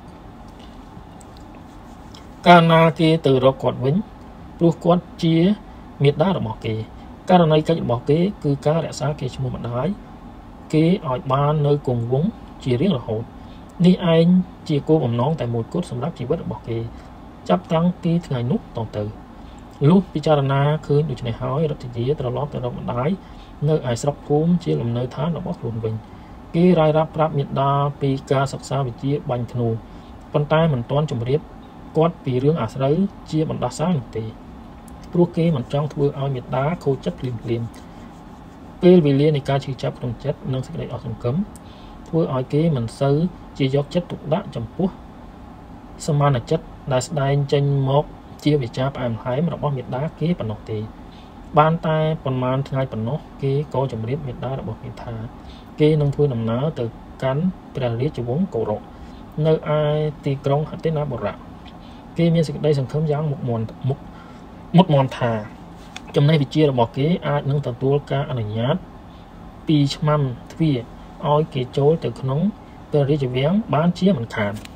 កាលណាគេទៅរកគាត់វិញព្រោះគាត់ជាមេដារបស់គេករណីកិច្ចរបស់គេគឺការរក្សាគេឈ្មោះម្ដាយគេឲ្យបាននៅគង់វង្សជារៀងរហូតនេះឯងជាគោលបំណងតែមួយគត់សម្រាប់ជីវិតរបស់គេចាប់តាំងពីថ្ងៃនោះតទៅលុះពិចារណាឃើញដូច្នេះហើយរដ្ឋាភិបាលត្រឡប់ទៅរកម្ដាយនៅឯស្រុកភូមិជាលំនៅឋានរបស់ខ្លួនវិញគេរាយរាប់ប្រាប់មេដាពីការសិក្សាវិជ្ជាបាញ់ធ្នូប៉ុន្តែមិនទាន់ជម្រាបគាត់ពីរឿងអាស្រូវជាបណ្ដាសានោះទេព្រោះគេមិនចង់ធ្វើឲ្យមេដាខូចចិត្តភ្លាមពេលវេលានៃការឈឺចាប់ក្នុងចិត្តនិងសេចក្តីអស់សង្ឃឹមធ្វើឲ្យគេមិនសូវជាយកចិត្តទុកដាក់ចំពោះសមានចិត្តដែលស្ដែងចេញមកជាវិចារផ្អែមល្ហែមរបស់មេដាគេប៉ុណ្ណោះទេបានតែប៉ុន្មានថ្ងៃប៉ុណ្ណោះគេក៏ជម្រាបមេដារបស់គេថាគេនឹងធ្វើដំណើរទៅកាន់ព្រះរាជវង្សកុរៈនៅឯទីក្រុងហត្ថេនាបុរៈគេមានសេចក្តីសង្ឃឹមយ៉ាងមុតមមថាចំណេះវិជ្ជារបស់គេអាចនឹងទទួលការអនុញ្ញាតពីឆ្មាំទ្វារឲ្យគេចូលទៅក្នុងព្រះរាជវាំងបានជាមិនខាន